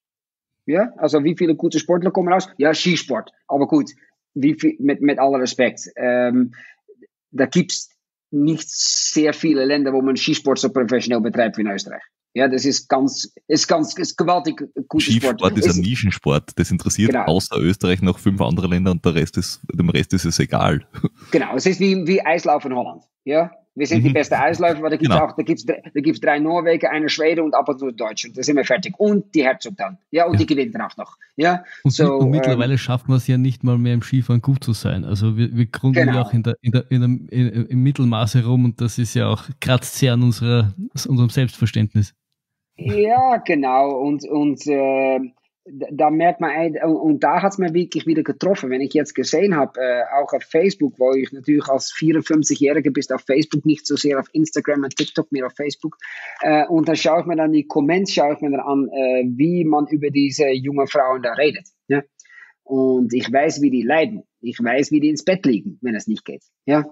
Ja, also wie viele gute Sportler kommen raus? Ja, Skisport. Aber gut, wie viel, mit, mit aller Respekt. Ähm, da gibt es nicht sehr viele Länder, wo man Skisport so professionell betreibt wie in Österreich. Ja, das ist ganz, ist ganz, ist gewaltig guter Sport. Skisport ist ein Nischensport. Das interessiert genau. außer Österreich noch fünf andere Länder und der Rest ist, dem Rest ist es egal. Genau, es ist wie, wie Eislauf in Holland. Ja, wir sind mhm. die beste Eisläufer, aber da gibt es genau. auch, da gibt's, da gibt's drei Norweger, eine Schwede und ab und zu Deutschland. Da sind wir fertig. Und die Herzog dann. Ja, und ja. die gewinnt dann auch noch. Ja, und, so, und mittlerweile ähm, schaffen wir es ja nicht mal mehr im Skifahren gut zu sein. Also wir, wir grundeln genau. ja auch in der, in der, in der, in, im Mittelmaße rum und das ist ja auch kratzt sehr an unserer, unserem Selbstverständnis. Ja, genau. Und, und äh, da merkt man, und da hat es mir wirklich wieder getroffen, wenn ich jetzt gesehen habe, äh, auch auf Facebook, wo ich natürlich als vierundfünfzigjähriger bist auf Facebook, nicht so sehr auf Instagram und TikTok, mehr auf Facebook, äh, und da schaue ich mir dann die Comments, schaue ich mir dann an, äh, wie man über diese jungen Frauen da redet, ja? Und ich weiß, wie die leiden, ich weiß, wie die ins Bett liegen, wenn es nicht geht, ja.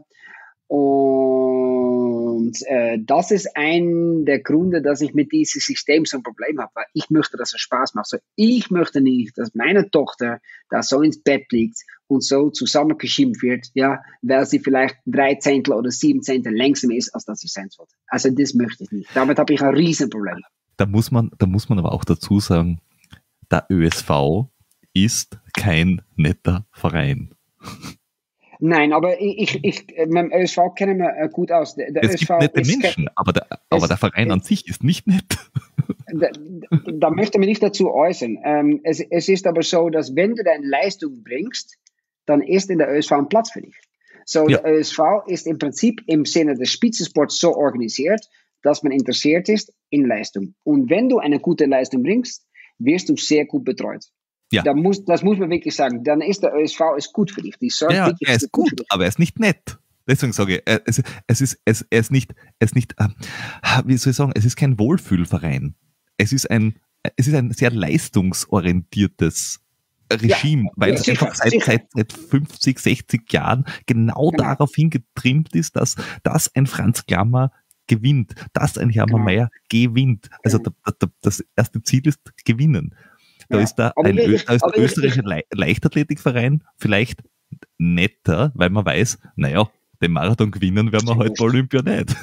Und äh, das ist ein der Gründe, dass ich mit diesem System so ein Problem habe, weil ich möchte, dass es Spaß macht. So, ich möchte nicht, dass meine Tochter da so ins Bett liegt und so zusammengeschimpft wird, ja, weil sie vielleicht drei Zehntel oder sieben Zehntel langsamer ist, als dass sie sein sollte. Also das möchte ich nicht. Damit habe ich ein Riesenproblem. Da muss man, da muss man aber auch dazu sagen, der Ö S V ist kein netter Verein. Nein, aber ich, ich, mit dem Ö S V kennen wir gut aus. Der, der es Ö S gibt V nette ist Menschen, aber der, aber es, der Verein es, an sich ist nicht nett. Da, da möchte man nicht dazu äußern. Ähm, es, es ist aber so, dass wenn du deine Leistung bringst, dann ist in der Ö S V ein Platz für dich. So, ja. Der Ö S V ist im Prinzip im Sinne des Spitzensports so organisiert, dass man interessiert ist in Leistung. Und wenn du eine gute Leistung bringst, wirst du sehr gut betreut. Ja. Da muss, das muss man wirklich sagen. Dann ist der Ö S V ist gut für dich. Die sorgt ja, wirklich er ist gut, gut aber er ist nicht nett. Deswegen sage ich, es, es ist, es, er ist nicht, er ist nicht, wie soll ich sagen, es ist kein Wohlfühlverein. Es ist ein, es ist ein sehr leistungsorientiertes Regime, ja, weil ja, es sicher, einfach seit, seit, seit fünfzig, sechzig Jahren genau, genau. darauf hingetrimmt ist, dass, dass ein Franz Klammer gewinnt, dass ein Hermann genau. Mayer gewinnt. Also genau. da, da, das erste Ziel ist gewinnen. Da ja. ist da ein Ö- da ist der österreichische Le- Leichtathletikverein vielleicht netter, weil man weiß, naja, den Marathon gewinnen werden wir heute bei Olympia nicht.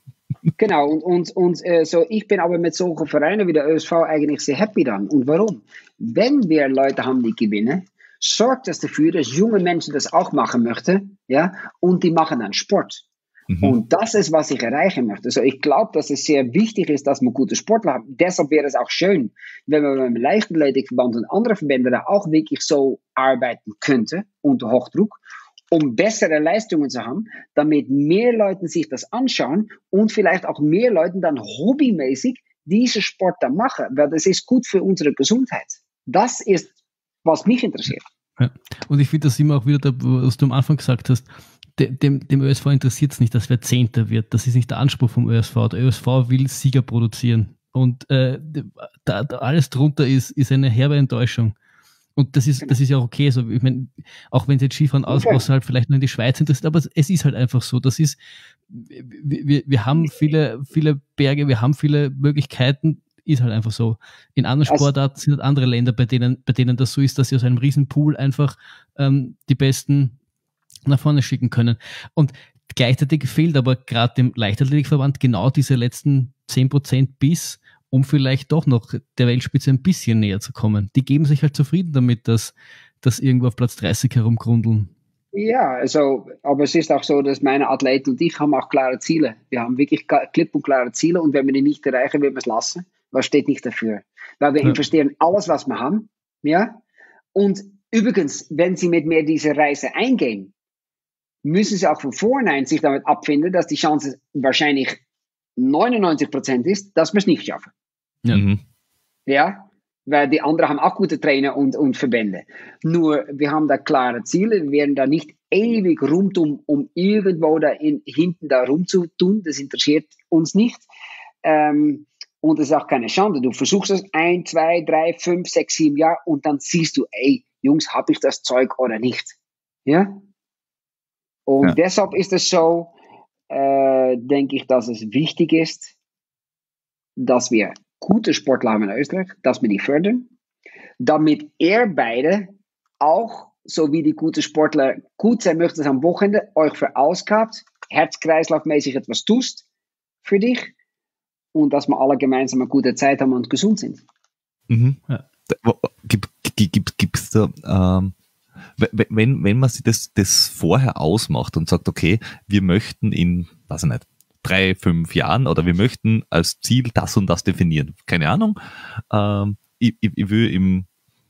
Genau, und, und, und äh, so, ich bin aber mit solchen Vereinen wie der Ö S V eigentlich sehr happy dann. Und warum? Wenn wir Leute haben, die gewinnen, sorgt das dafür, dass junge Menschen das auch machen möchten, ja, und die machen dann Sport. Mhm. Und das ist, was ich erreichen möchte. Also ich glaube, dass es sehr wichtig ist, dass wir gute Sportler haben. Deshalb wäre es auch schön, wenn wir beim Leichtathletikverband und andere Verbände da auch wirklich so arbeiten könnten, unter Hochdruck, um bessere Leistungen zu haben, damit mehr Leute sich das anschauen und vielleicht auch mehr Leute dann hobbymäßig diesen Sport dann machen, weil das ist gut für unsere Gesundheit. Das ist, was mich interessiert. Ja. Und ich finde das immer auch wieder, da, was du am Anfang gesagt hast, Dem, dem Ö S V interessiert es nicht, dass wer Zehnter wird. Das ist nicht der Anspruch vom Ö S V. Der Ö S V will Sieger produzieren. Und äh, da, da alles drunter ist, ist eine herbe Enttäuschung. Und das ist, das ist ja auch okay. Also, ich meine, auch wenn es jetzt Skifahren aus, okay. außerhalb vielleicht nur in die Schweiz interessiert, aber es ist halt einfach so. Das ist, wir, wir haben viele, viele Berge, wir haben viele Möglichkeiten, ist halt einfach so. In anderen Sportarten sind halt andere Länder, bei denen, bei denen das so ist, dass sie aus einem riesen Pool einfach ähm, die besten nach vorne schicken können. Und gleichzeitig fehlt aber gerade dem Leichtathletikverband genau diese letzten zehn Prozent bis, um vielleicht doch noch der Weltspitze ein bisschen näher zu kommen. Die geben sich halt zufrieden damit, dass, dass irgendwo auf Platz dreißig herumgrundeln. Ja, also, aber es ist auch so, dass meine Athleten und ich haben auch klare Ziele. Wir haben wirklich klipp und klare Ziele und wenn wir die nicht erreichen, werden wir es lassen. Was steht nicht dafür? Weil wir ja. investieren alles, was wir haben. Ja? Und übrigens, wenn Sie mit mir diese Reise eingehen, müssen Sie auch von vornherein sich damit abfinden, dass die Chance wahrscheinlich neunundneunzig Prozent ist, dass wir es nicht schaffen. Ja. Mhm. Ja, weil die anderen haben auch gute Trainer und, und Verbände. Nur, wir haben da klare Ziele, wir werden da nicht ewig rumtun, um irgendwo da in, hinten da rumzutun, das interessiert uns nicht. Ähm, und es ist auch keine Schande, du versuchst es ein, zwei, drei, fünf, sechs, sieben Jahre und dann siehst du, ey, Jungs, habe ich das Zeug oder nicht? Ja? Und ja. deshalb ist es so, äh, denke ich, dass es wichtig ist, dass wir gute Sportler haben in Österreich, dass wir die fördern, damit ihr beide auch, so wie die guten Sportler gut sein möchten am Wochenende, euch verausgabt, Herz-Kreislauf-mäßig etwas tust für dich und dass wir alle gemeinsam eine gute Zeit haben und gesund sind. Mhm. Ja. Gibt es gibt, da... Ähm Wenn, wenn man sich das, das vorher ausmacht und sagt, okay, wir möchten in, weiß ich nicht, drei, fünf Jahren oder wir möchten als Ziel das und das definieren. Keine Ahnung. Ähm, ich, ich will im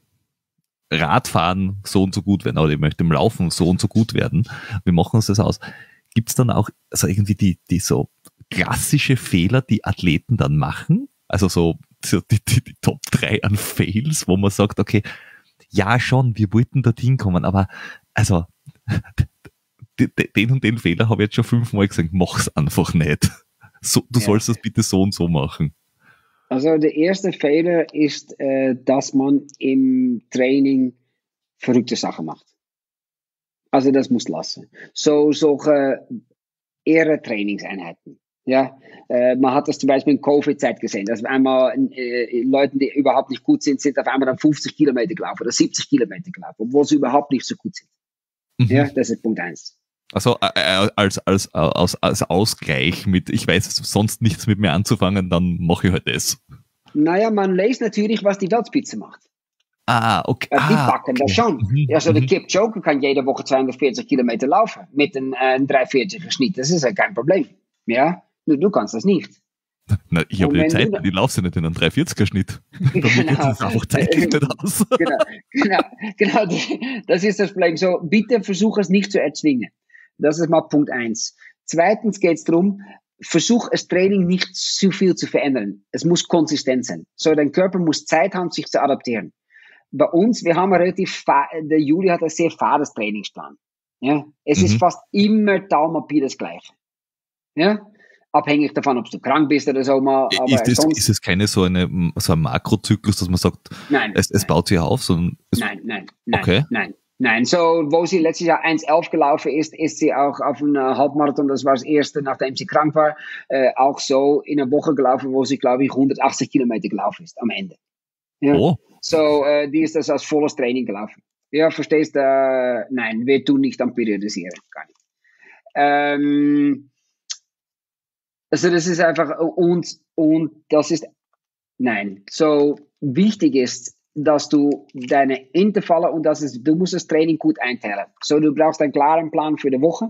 Radfahren so und so gut werden oder ich möchte im Laufen so und so gut werden. Wir machen uns das aus. Gibt es dann auch also irgendwie die, die so klassische Fehler, die Athleten dann machen? Also so so die, die, die Top drei an Fails, wo man sagt, okay, ja schon, wir wollten dorthin kommen, aber also den und den Fehler habe ich jetzt schon fünfmal gesagt, mach's einfach nicht. So, du ja. sollst das bitte so und so machen. Also der erste Fehler ist, äh, dass man im Training verrückte Sachen macht. Also das muss lassen. So solche eher Trainingseinheiten. Ja, äh, man hat das zum Beispiel in Covid-Zeit gesehen, dass einmal äh, Leute, die überhaupt nicht gut sind, sind auf einmal dann fünfzig Kilometer gelaufen oder siebzig Kilometer gelaufen, obwohl sie überhaupt nicht so gut sind. Mhm. Ja, das ist Punkt eins. Also äh, als, als, als, als Ausgleich mit, ich weiß sonst nichts mit mir anzufangen, dann mache ich halt das. Naja, man liest natürlich, was die Weltspitze macht. Ah, okay. Ja, die ah, packen okay. das schon. Mhm. Also der Kipchoge kann jede Woche zweihundertvierzig Kilometer laufen mit einem äh, dreihundertvierziger Schnitt. Das ist ja kein Problem. Ja, nur du kannst das nicht. Na, ich habe die Zeit, ich laufe nicht in einen dreihundertvierziger Schnitt. Genau. Das einfach zeitlich nicht aus. Genau, genau, genau, das ist das Problem. So, bitte versuch es nicht zu erzwingen. Das ist mal Punkt eins. Zweitens geht es darum, versuch das Training nicht zu viel zu verändern. Es muss konsistent sein. So, dein Körper muss Zeit haben, sich zu adaptieren. Bei uns, wir haben relativ, der Juli hat einen sehr fades Trainingsplan. Ja, es mhm. ist fast immer Talmapie das Gleiche. Ja, abhängig davon, ob du krank bist oder so mal. Aber ist, das, sonst, ist es keine so eine so ein Makrozyklus, dass man sagt, nein, es, es nein. baut sich auf, sondern es, nein, nein, nein, okay. nein. Nein, so, wo sie letztes Jahr eins elf gelaufen ist, ist sie auch auf einem Halbmarathon, das war das erste, nachdem sie krank war, äh, auch so in einer Woche gelaufen, wo sie, glaube ich, hundertachtzig Kilometer gelaufen ist am Ende. Ja. Oh. So, äh, die ist das als volles Training gelaufen. Ja, verstehst du? Äh, nein, wir tun nicht am Periodisieren, gar nicht. Ähm, also das ist einfach, und, und das ist, nein, so wichtig ist, dass du deine Intervalle, und das ist, du musst das Training gut einteilen. So, du brauchst einen klaren Plan für die Woche.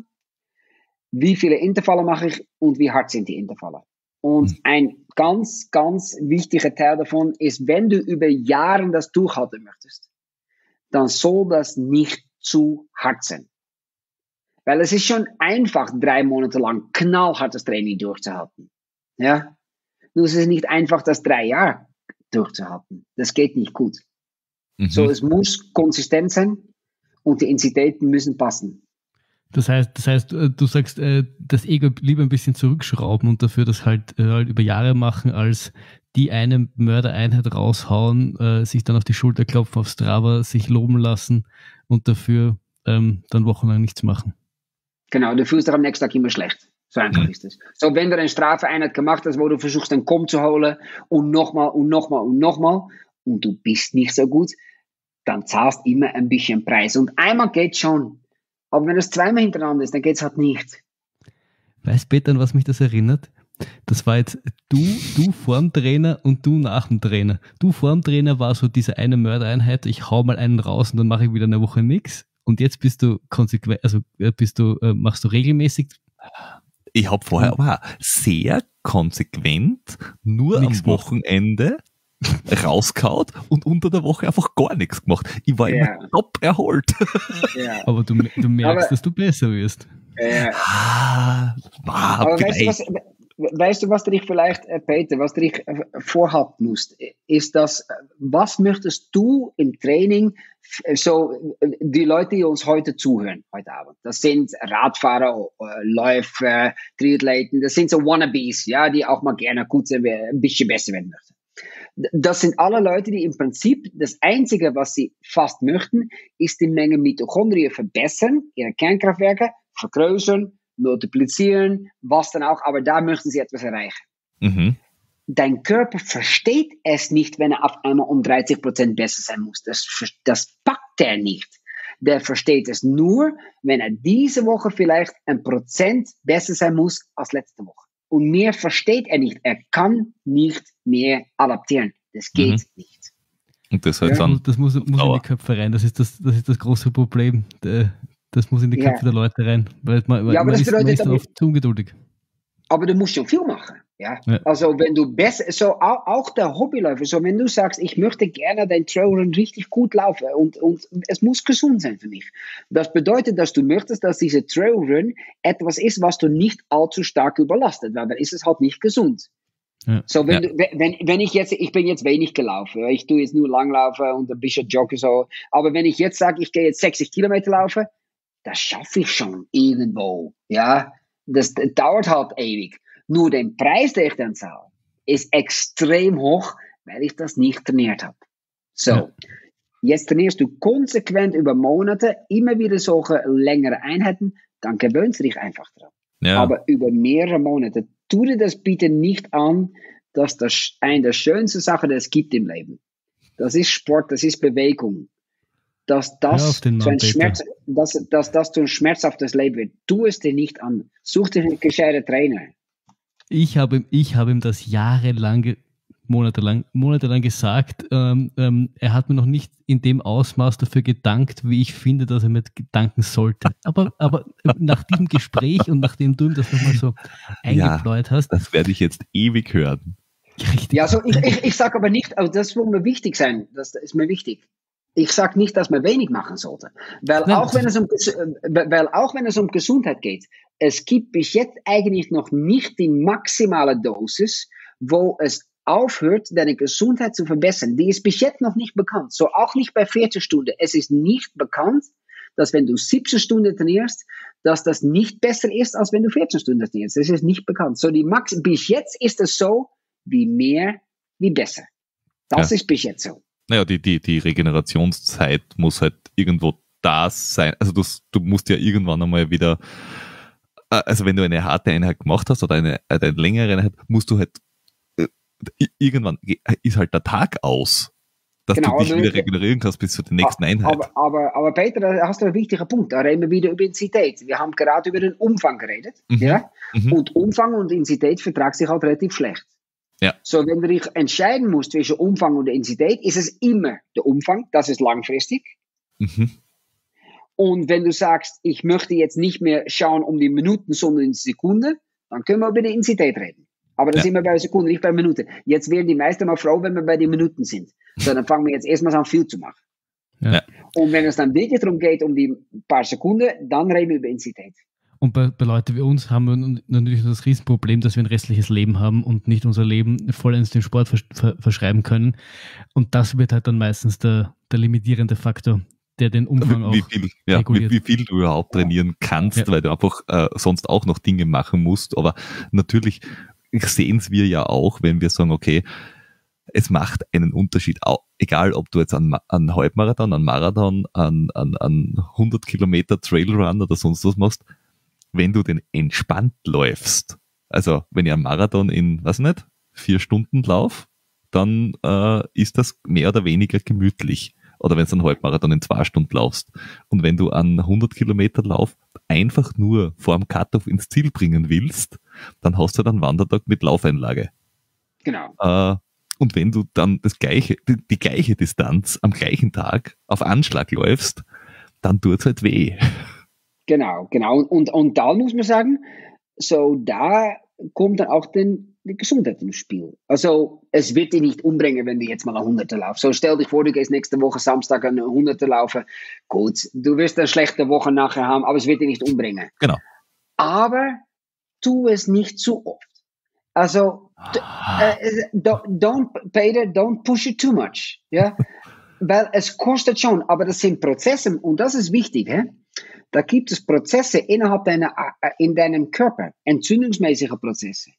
Wie viele Intervalle mache ich und wie hart sind die Intervalle? Und mhm. ein ganz, ganz wichtiger Teil davon ist, wenn du über Jahre das durchhalten möchtest, dann soll das nicht zu hart sein. Weil es ist schon einfach, drei Monate lang knallhartes Training durchzuhalten. Ja? Nur es ist nicht einfach, das drei Jahre durchzuhalten. Das geht nicht gut. Mhm. So, es muss konsistent sein und die Intensitäten müssen passen. Das heißt, das heißt, du sagst, das Ego lieber ein bisschen zurückschrauben und dafür das halt, halt über Jahre machen, als die eine Mördereinheit raushauen, sich dann auf die Schulter klopfen, auf Strava, sich loben lassen und dafür ähm, dann wochenlang nichts machen. Genau, du fühlst dich am nächsten Tag immer schlecht. So einfach mhm. ist es. So, wenn du eine Strafeinheit gemacht hast, wo du versuchst, einen Komm zu holen und nochmal und nochmal und nochmal und du bist nicht so gut, dann zahlst du immer ein bisschen Preis. Und einmal geht schon. Aber wenn es zweimal hintereinander ist, dann geht es halt nicht. Weißt Peter, an was mich das erinnert? Das war jetzt du, du vor dem Trainer und du nach dem Trainer. Du vor dem Trainer war so diese eine Mördereinheit, ich hau mal einen raus und dann mache ich wieder eine Woche nichts. Und jetzt bist du konsequent, also bist du, machst du regelmäßig. Ich habe vorher aber sehr konsequent nur nichts am Wochenende rausgehauen und unter der Woche einfach gar nichts gemacht. Ich war ja. immer top erholt. Ja. Aber du, du merkst, aber, dass du besser wirst. Ja. Ah, ah, aber weißt du, was, weißt du, was du dich vielleicht, Peter, was du dich vorhalten musst, ist das, was möchtest du im Training, so die Leute, die uns heute zuhören, heute Abend, das sind Radfahrer, Läufer, Triathleten, das sind so Wannabes, ja, die auch mal gerne gut sind, ein bisschen besser werden möchten. Das sind alle Leute, die im Prinzip das Einzige, was sie fast möchten, ist die Menge Mitochondrien verbessern, ihre Kernkraftwerke vergrößern, multiplizieren, was dann auch, aber da möchten sie etwas erreichen. Mhm. Dein Körper versteht es nicht, wenn er auf einmal um dreißig Prozent besser sein muss. Das, das packt er nicht. Der versteht es nur, wenn er diese Woche vielleicht ein Prozent besser sein muss als letzte Woche. Und mehr versteht er nicht. Er kann nicht mehr adaptieren. Das geht mhm. nicht. Und das, halt ja. dann das muss, muss in die Köpfe rein. Das ist das, das ist das große Problem. Das muss in die Köpfe ja. der Leute rein. Weil man, ja, man das ist, man ist dann oft zu ungeduldig. Aber du musst schon viel machen. Ja? ja. Also wenn du besser, so auch, auch der Hobbyläufer, so wenn du sagst, ich möchte gerne den Trailrun richtig gut laufen und, und es muss gesund sein für mich. Das bedeutet, dass du möchtest, dass diese Trailrun etwas ist, was du nicht allzu stark überlastet, weil dann ist es halt nicht gesund. Ja. So, wenn, ja. du, wenn, wenn ich jetzt, ich bin jetzt wenig gelaufen, ich tue jetzt nur Langlaufen und ein bisschen Joggen so, aber wenn ich jetzt sage, ich gehe jetzt sechzig Kilometer laufen, das schaffe ich schon irgendwo, ja, das, das dauert halt ewig. Nur den Preis, den ich dann zahle, ist extrem hoch, weil ich das nicht trainiert habe. So, ja. Jetzt trainierst du konsequent über Monate immer wieder solche längere Einheiten, dann gewöhnst du dich einfach dran. Ja. Aber über mehrere Monate, tu dir das bitte nicht an, dass das eine der schönsten Sachen, die es gibt im Leben. Das ist Sport, das ist Bewegung. Dass das, zu ein Schmerz, dass, dass das zu ein schmerzhaftes Leben wird. Tu es dir nicht an. Such dir einen gescheiten Trainer. Ich habe, ich habe ihm das jahrelang, monatelang, monatelang gesagt. Ähm, ähm, er hat mir noch nicht in dem Ausmaß dafür gedankt, wie ich finde, dass er mir danken sollte. Aber, aber nach diesem Gespräch und nachdem du ihm das nochmal so eingebläut ja, hast. Das werde ich jetzt ewig hören. Richtig. Ja, also ich, ich, ich sage aber nicht, also das muss mir wichtig sein. Das ist mir wichtig. Ich sage nicht, dass man wenig machen sollte. Weil, Nein, auch wenn es um, weil auch wenn es um Gesundheit geht, es gibt bis jetzt eigentlich noch nicht die maximale Dosis, wo es aufhört, deine Gesundheit zu verbessern. Die ist bis jetzt noch nicht bekannt. So auch nicht bei vierzig Stunden. Es ist nicht bekannt, dass wenn du siebzehn Stunden trainierst, dass das nicht besser ist, als wenn du vierzehn Stunden trainierst. Das ist nicht bekannt. So die Max, bis jetzt ist es so, wie mehr, wie besser. Das ja. ist bis jetzt so. Naja, die, die, die Regenerationszeit muss halt irgendwo da sein. Also du, du musst ja irgendwann einmal wieder, also wenn du eine harte Einheit gemacht hast oder eine, eine längere Einheit, musst du halt, irgendwann ist halt der Tag aus, dass genau, du dich wieder regenerieren kannst bis zur nächsten Einheit. Aber, aber, aber Peter, da hast du einen wichtigen Punkt. Da reden wir wieder über Intensität. Wir haben gerade über den Umfang geredet. Mhm. Ja? Mhm. Und Umfang und Intensität vertragen sich halt relativ schlecht. Ja. So, wenn du dich entscheiden musst zwischen Umfang und Intensität, ist es immer der Umfang, das ist langfristig. Mhm. Und wenn du sagst, ich möchte jetzt nicht mehr schauen um die Minuten, sondern in Sekunden, dann können wir über die Intensität reden. Aber da ja. sind wir bei Sekunden, nicht bei Minuten. Jetzt werden die meisten mal froh, wenn wir bei den Minuten sind. So, dann fangen wir jetzt erstmal an, viel zu machen. Ja. Und wenn es dann wirklich darum geht, um die paar Sekunden, dann reden wir über Intensität. Und bei, bei Leuten wie uns haben wir natürlich das Riesenproblem, dass wir ein restliches Leben haben und nicht unser Leben vollends dem Sport vers ver verschreiben können. Und das wird halt dann meistens der, der limitierende Faktor, der den Umfang wie, auch wie viel, ja, reguliert. Wie, wie viel du überhaupt trainieren kannst, ja. weil du einfach äh, sonst auch noch Dinge machen musst. Aber natürlich sehen es wir ja auch, wenn wir sagen, okay, es macht einen Unterschied, egal ob du jetzt an, an Halbmarathon, an Marathon, an, an, an hundert Kilometer Trailrun oder sonst was machst, wenn du den entspannt läufst. Also wenn ich einen Marathon in, weiß nicht, vier Stunden lauf, dann äh, ist das mehr oder weniger gemütlich. Oder wenn du einen Halbmarathon in zwei Stunden laufst. Und wenn du einen hundert Kilometer Lauf einfach nur vor dem Cut-Off ins Ziel bringen willst, dann hast du dann einen Wandertag mit Laufeinlage. Genau. Äh, und wenn du dann das gleiche, die, die gleiche Distanz am gleichen Tag auf Anschlag läufst, dann tut's halt weh. Genau, genau. Und, und da muss man sagen, so da kommt dann auch den, die Gesundheit ins Spiel. Also es wird dich nicht umbringen, wenn du jetzt mal eine Hunderter laufst. So stell dich vor, du gehst nächste Woche Samstag eine Hunderter laufen. Gut, du wirst eine schlechte Woche nachher haben, aber es wird dich nicht umbringen. Genau. Aber tu es nicht zu oft. Also ah. äh, don't, Peter, don't push it too much. Ja? Weil es kostet schon, aber das sind Prozesse und das ist wichtig, hä? Da gibt es Prozesse innerhalb deiner, in deinem Körper, entzündungsmäßige Prozesse.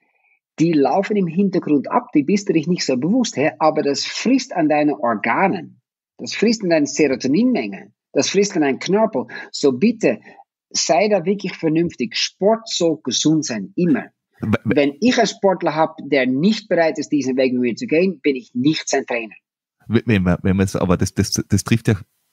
Die laufen im Hintergrund ab, die bist du dich nicht so bewusst, hä? Aber das frisst an deinen Organen, das frisst an deine Serotoninmenge, das frisst an deinen Knörper. So bitte, sei da wirklich vernünftig. Sport soll gesund sein, immer. Wenn ich einen Sportler habe, der nicht bereit ist, diesen Weg mit mir zu gehen, bin ich nicht sein Trainer. Wenn man, wenn man es, aber das, das, das trifft ja,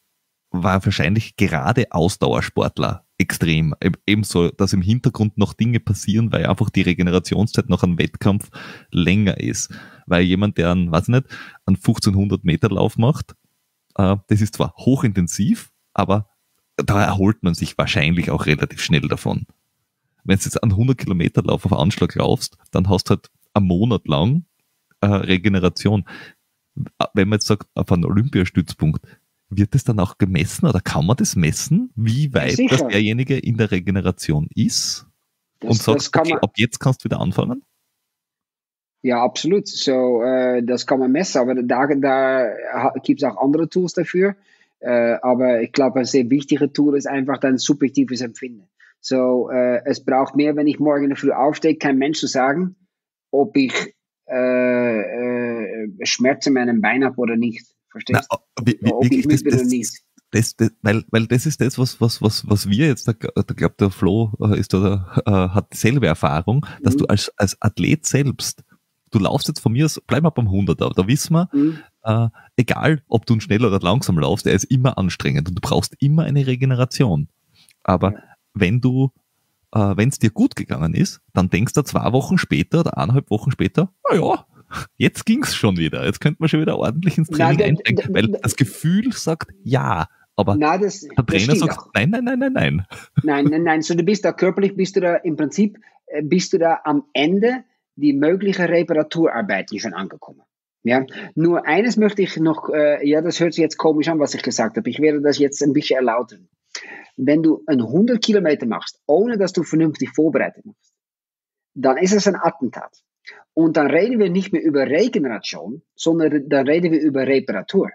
war wahrscheinlich gerade Ausdauersportler extrem. Ebenso, dass im Hintergrund noch Dinge passieren, weil einfach die Regenerationszeit nach einem Wettkampf länger ist. Weil jemand, der einen, weiß nicht, einen fünfzehnhundert Meter Lauf macht, äh, das ist zwar hochintensiv, aber da erholt man sich wahrscheinlich auch relativ schnell davon. Wenn du jetzt einen hundert Kilometer Lauf auf Anschlag laufst, dann hast du halt einen Monat lang äh, Regeneration. Wenn man jetzt sagt, auf einen Olympiastützpunkt, wird das dann auch gemessen oder kann man das messen, wie weit ja, das derjenige in der Regeneration ist? Das, und sagst, okay, ab jetzt kannst du wieder anfangen? ja, absolut. So, äh, das kann man messen, aber da, da gibt es auch andere Tools dafür. Äh, aber ich glaube, ein sehr wichtiger Tool ist einfach dein subjektives Empfinden. So, äh, es braucht mehr, wenn ich morgen in der Früh aufstehe, kein Mensch zu sagen, ob ich äh, äh, Schmerzen in meinem Bein habe oder nicht. Verstehst du? Wie, wie, ob ich müde bin oder nicht. Das, das, weil, weil das ist das, was, was, was, was wir jetzt, da, da glaubt der Flo ist da, äh, hat dieselbe Erfahrung, dass mhm. du als, als Athlet selbst, du laufst jetzt von mir aus, bleib mal beim hunderter, da wissen wir, mhm. äh, egal ob du schnell oder langsam laufst, der ist immer anstrengend und du brauchst immer eine Regeneration. Aber ja. wenn du, äh, wenn es dir gut gegangen ist, dann denkst du zwei Wochen später oder eineinhalb Wochen später, na ja, jetzt ging's schon wieder, jetzt könnte man schon wieder ordentlich ins Training nein, einsteigen, weil das Gefühl sagt ja. Aber na, das, der Trainer sagt, auch. nein, nein, nein, nein, nein. Nein, nein, nein. So, du bist da körperlich, bist du da im Prinzip, bist du da am Ende die mögliche Reparaturarbeiten schon angekommen. Ja, nur eines möchte ich noch, äh, ja, das hört sich jetzt komisch an, was ich gesagt habe. Ich werde das jetzt ein bisschen erläutern. Wenn du ein hundert Kilometer machst, ohne dass du vernünftig vorbereitet machst, dann ist es ein Attentat. Und dann reden wir nicht mehr über Regeneration, sondern dann reden wir über Reparatur.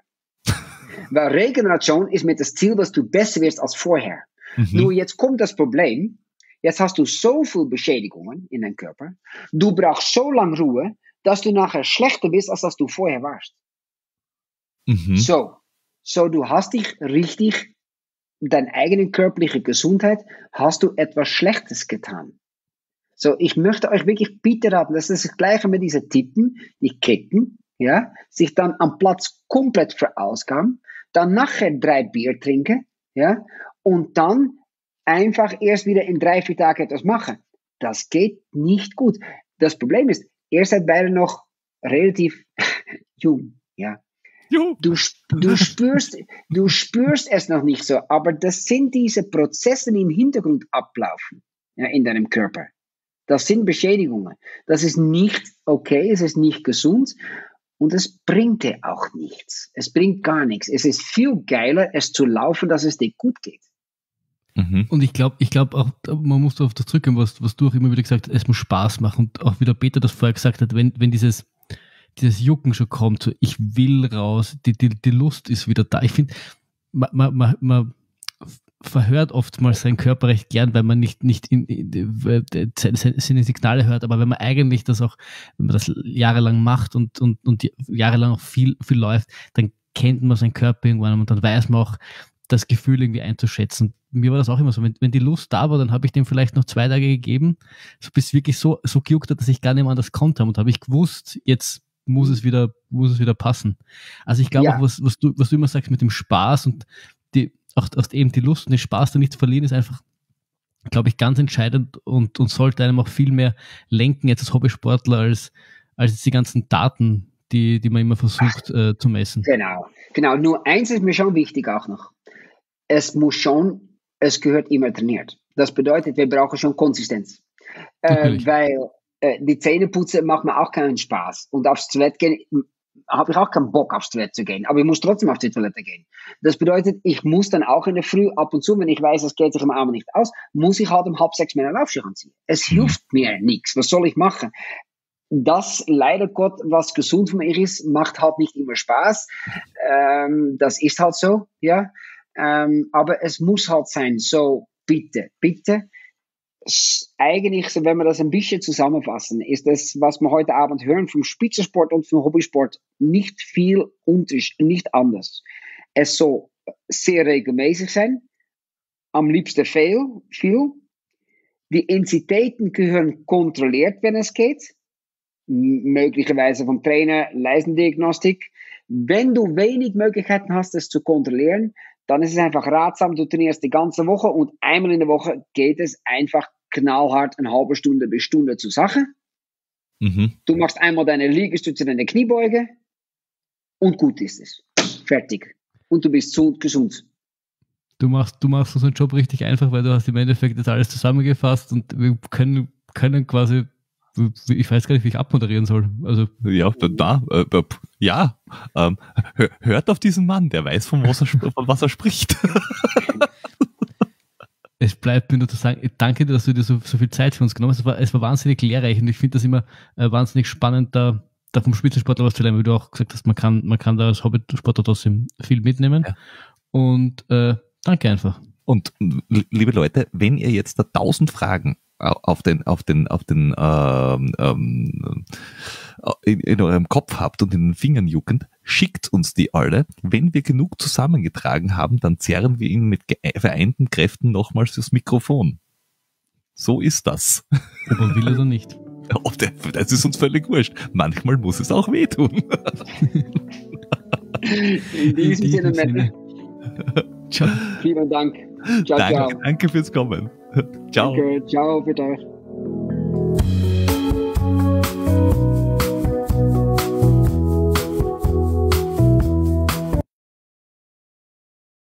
Weil Regeneration ist mit das Ziel, dass du besser wirst als vorher. Mhm. Nur jetzt kommt das Problem, jetzt hast du so viel Beschädigungen in deinem Körper, du brauchst so lange Ruhe, dass du nachher schlechter bist, als dass du vorher warst. Mhm. So, so, du hast dich richtig, deine eigene körperliche Gesundheit, hast du etwas Schlechtes getan. So, ich möchte euch wirklich bitte raten, das ist das Gleiche mit diesen Typen, die kicken, ja, sich dann am Platz komplett verausgaben, dann nachher drei Bier trinken, ja, und dann einfach erst wieder in drei, vier Tagen etwas machen. Das geht nicht gut. Das Problem ist, ihr seid beide noch relativ jung, ja. Du, du spürst, du spürst es noch nicht so, aber das sind diese Prozesse, die im Hintergrund ablaufen, ja, in deinem Körper. Das sind Beschädigungen. Das ist nicht okay, es ist nicht gesund. Und es bringt dir auch nichts. Es bringt gar nichts. Es ist viel geiler, es zu laufen, dass es dir gut geht. Mhm. Und ich glaube, ich glaube auch, man muss darauf zurückkommen, was, was du auch immer wieder gesagt hast, es muss Spaß machen. Und auch wie der Peter das vorher gesagt hat, wenn, wenn dieses, dieses Jucken schon kommt, so ich will raus, die, die, die Lust ist wieder da. Ich finde, man, man, man, man verhört oftmals seinen Körper recht gern, weil man nicht, nicht in, in, in, seine Signale hört, aber wenn man eigentlich das auch, wenn man das jahrelang macht und, und, und jahrelang auch viel, viel läuft, dann kennt man seinen Körper irgendwann und dann weiß man auch das Gefühl irgendwie einzuschätzen. Mir war das auch immer so, wenn, wenn die Lust da war, dann habe ich dem vielleicht noch zwei Tage gegeben, so bis es wirklich so, so gejuckt hat, dass ich gar nicht mehr anders konnte und habe ich gewusst, jetzt muss es wieder, muss es wieder passen. Also ich glaube ja. auch, was, was du, was du immer sagst mit dem Spaß und die, auch, auch eben die Lust und den Spaß da nicht zu verlieren, ist einfach, glaube ich, ganz entscheidend und, und sollte einem auch viel mehr lenken jetzt als Hobbysportler als, als die ganzen Daten, die, die man immer versucht äh, zu messen. Genau, genau. Nur eins ist mir schon wichtig auch noch. Es muss schon, es gehört immer trainiert. Das bedeutet, wir brauchen schon Konsistenz. Äh, weil äh, die Zähneputzen macht mir auch keinen Spaß. Und aufs Toilette gehen habe ich auch keinen Bock, aufs Toilette zu gehen. Aber ich muss trotzdem auf die Toilette gehen. Das bedeutet, ich muss dann auch in der Früh ab und zu, wenn ich weiß, es geht sich am Abend nicht aus, muss ich halt um halb sechs meine Laufschuhe anziehen. Es hilft mir nichts. Was soll ich machen? Das, leider Gott, was gesund für mich ist, macht halt nicht immer Spaß. Ähm, das ist halt so, ja. Ähm, aber es muss halt sein. So, bitte, bitte. Eigentlich, wenn wir das ein bisschen zusammenfassen, ist das, was wir heute Abend hören vom Spitzensport und vom Hobbysport, nicht viel Unterschied, nicht anders. Es soll sehr regelmäßig sein, am liebsten viel, viel. Die Intensitäten gehören kontrolliert, wenn es geht, möglicherweise vom Trainer, Leistendiagnostik. Wenn du wenig Möglichkeiten hast, das zu kontrollieren, dann ist es einfach ratsam, du trainierst die ganze Woche und einmal in der Woche geht es einfach knallhart eine halbe Stunde bis Stunde zur Sache. Mhm. Du machst einmal deine Liegestütze, deine Kniebeuge und gut ist es. Fertig. Und du bist so gesund. Du machst, du machst unseren Job richtig einfach, weil du hast im Endeffekt jetzt alles zusammengefasst und wir können, können quasi, ich weiß gar nicht, wie ich abmoderieren soll. Also ja, da, äh, ja, ähm, hört auf diesen Mann, der weiß, von was er, von was er spricht. Es es bleibt mir nur zu sagen, danke dir, dass du dir so, so viel Zeit für uns genommen hast. Es war, es war wahnsinnig lehrreich und ich finde das immer äh, wahnsinnig spannend, da, da vom Spitzensportler was zu lernen, wie du auch gesagt hast, man kann, man kann da als Hobbysportler trotzdem viel mitnehmen. Ja. Und äh, danke einfach. Und liebe Leute, wenn ihr jetzt da tausend Fragen auf den, auf den, auf den, ähm, ähm, in, in eurem Kopf habt und in den Fingern juckend, schickt uns die alle. Wenn wir genug zusammengetragen haben, dann zerren wir ihn mit vereinten Kräften nochmals das Mikrofon. So ist das. Ob man will oder nicht. Das ist uns völlig wurscht. Manchmal muss es auch wehtun. In diesem Sinne, Sinne. Ciao. Vielen Dank. Ciao, danke, ciao. Danke fürs Kommen. Ciao. Danke, ciao, bitte.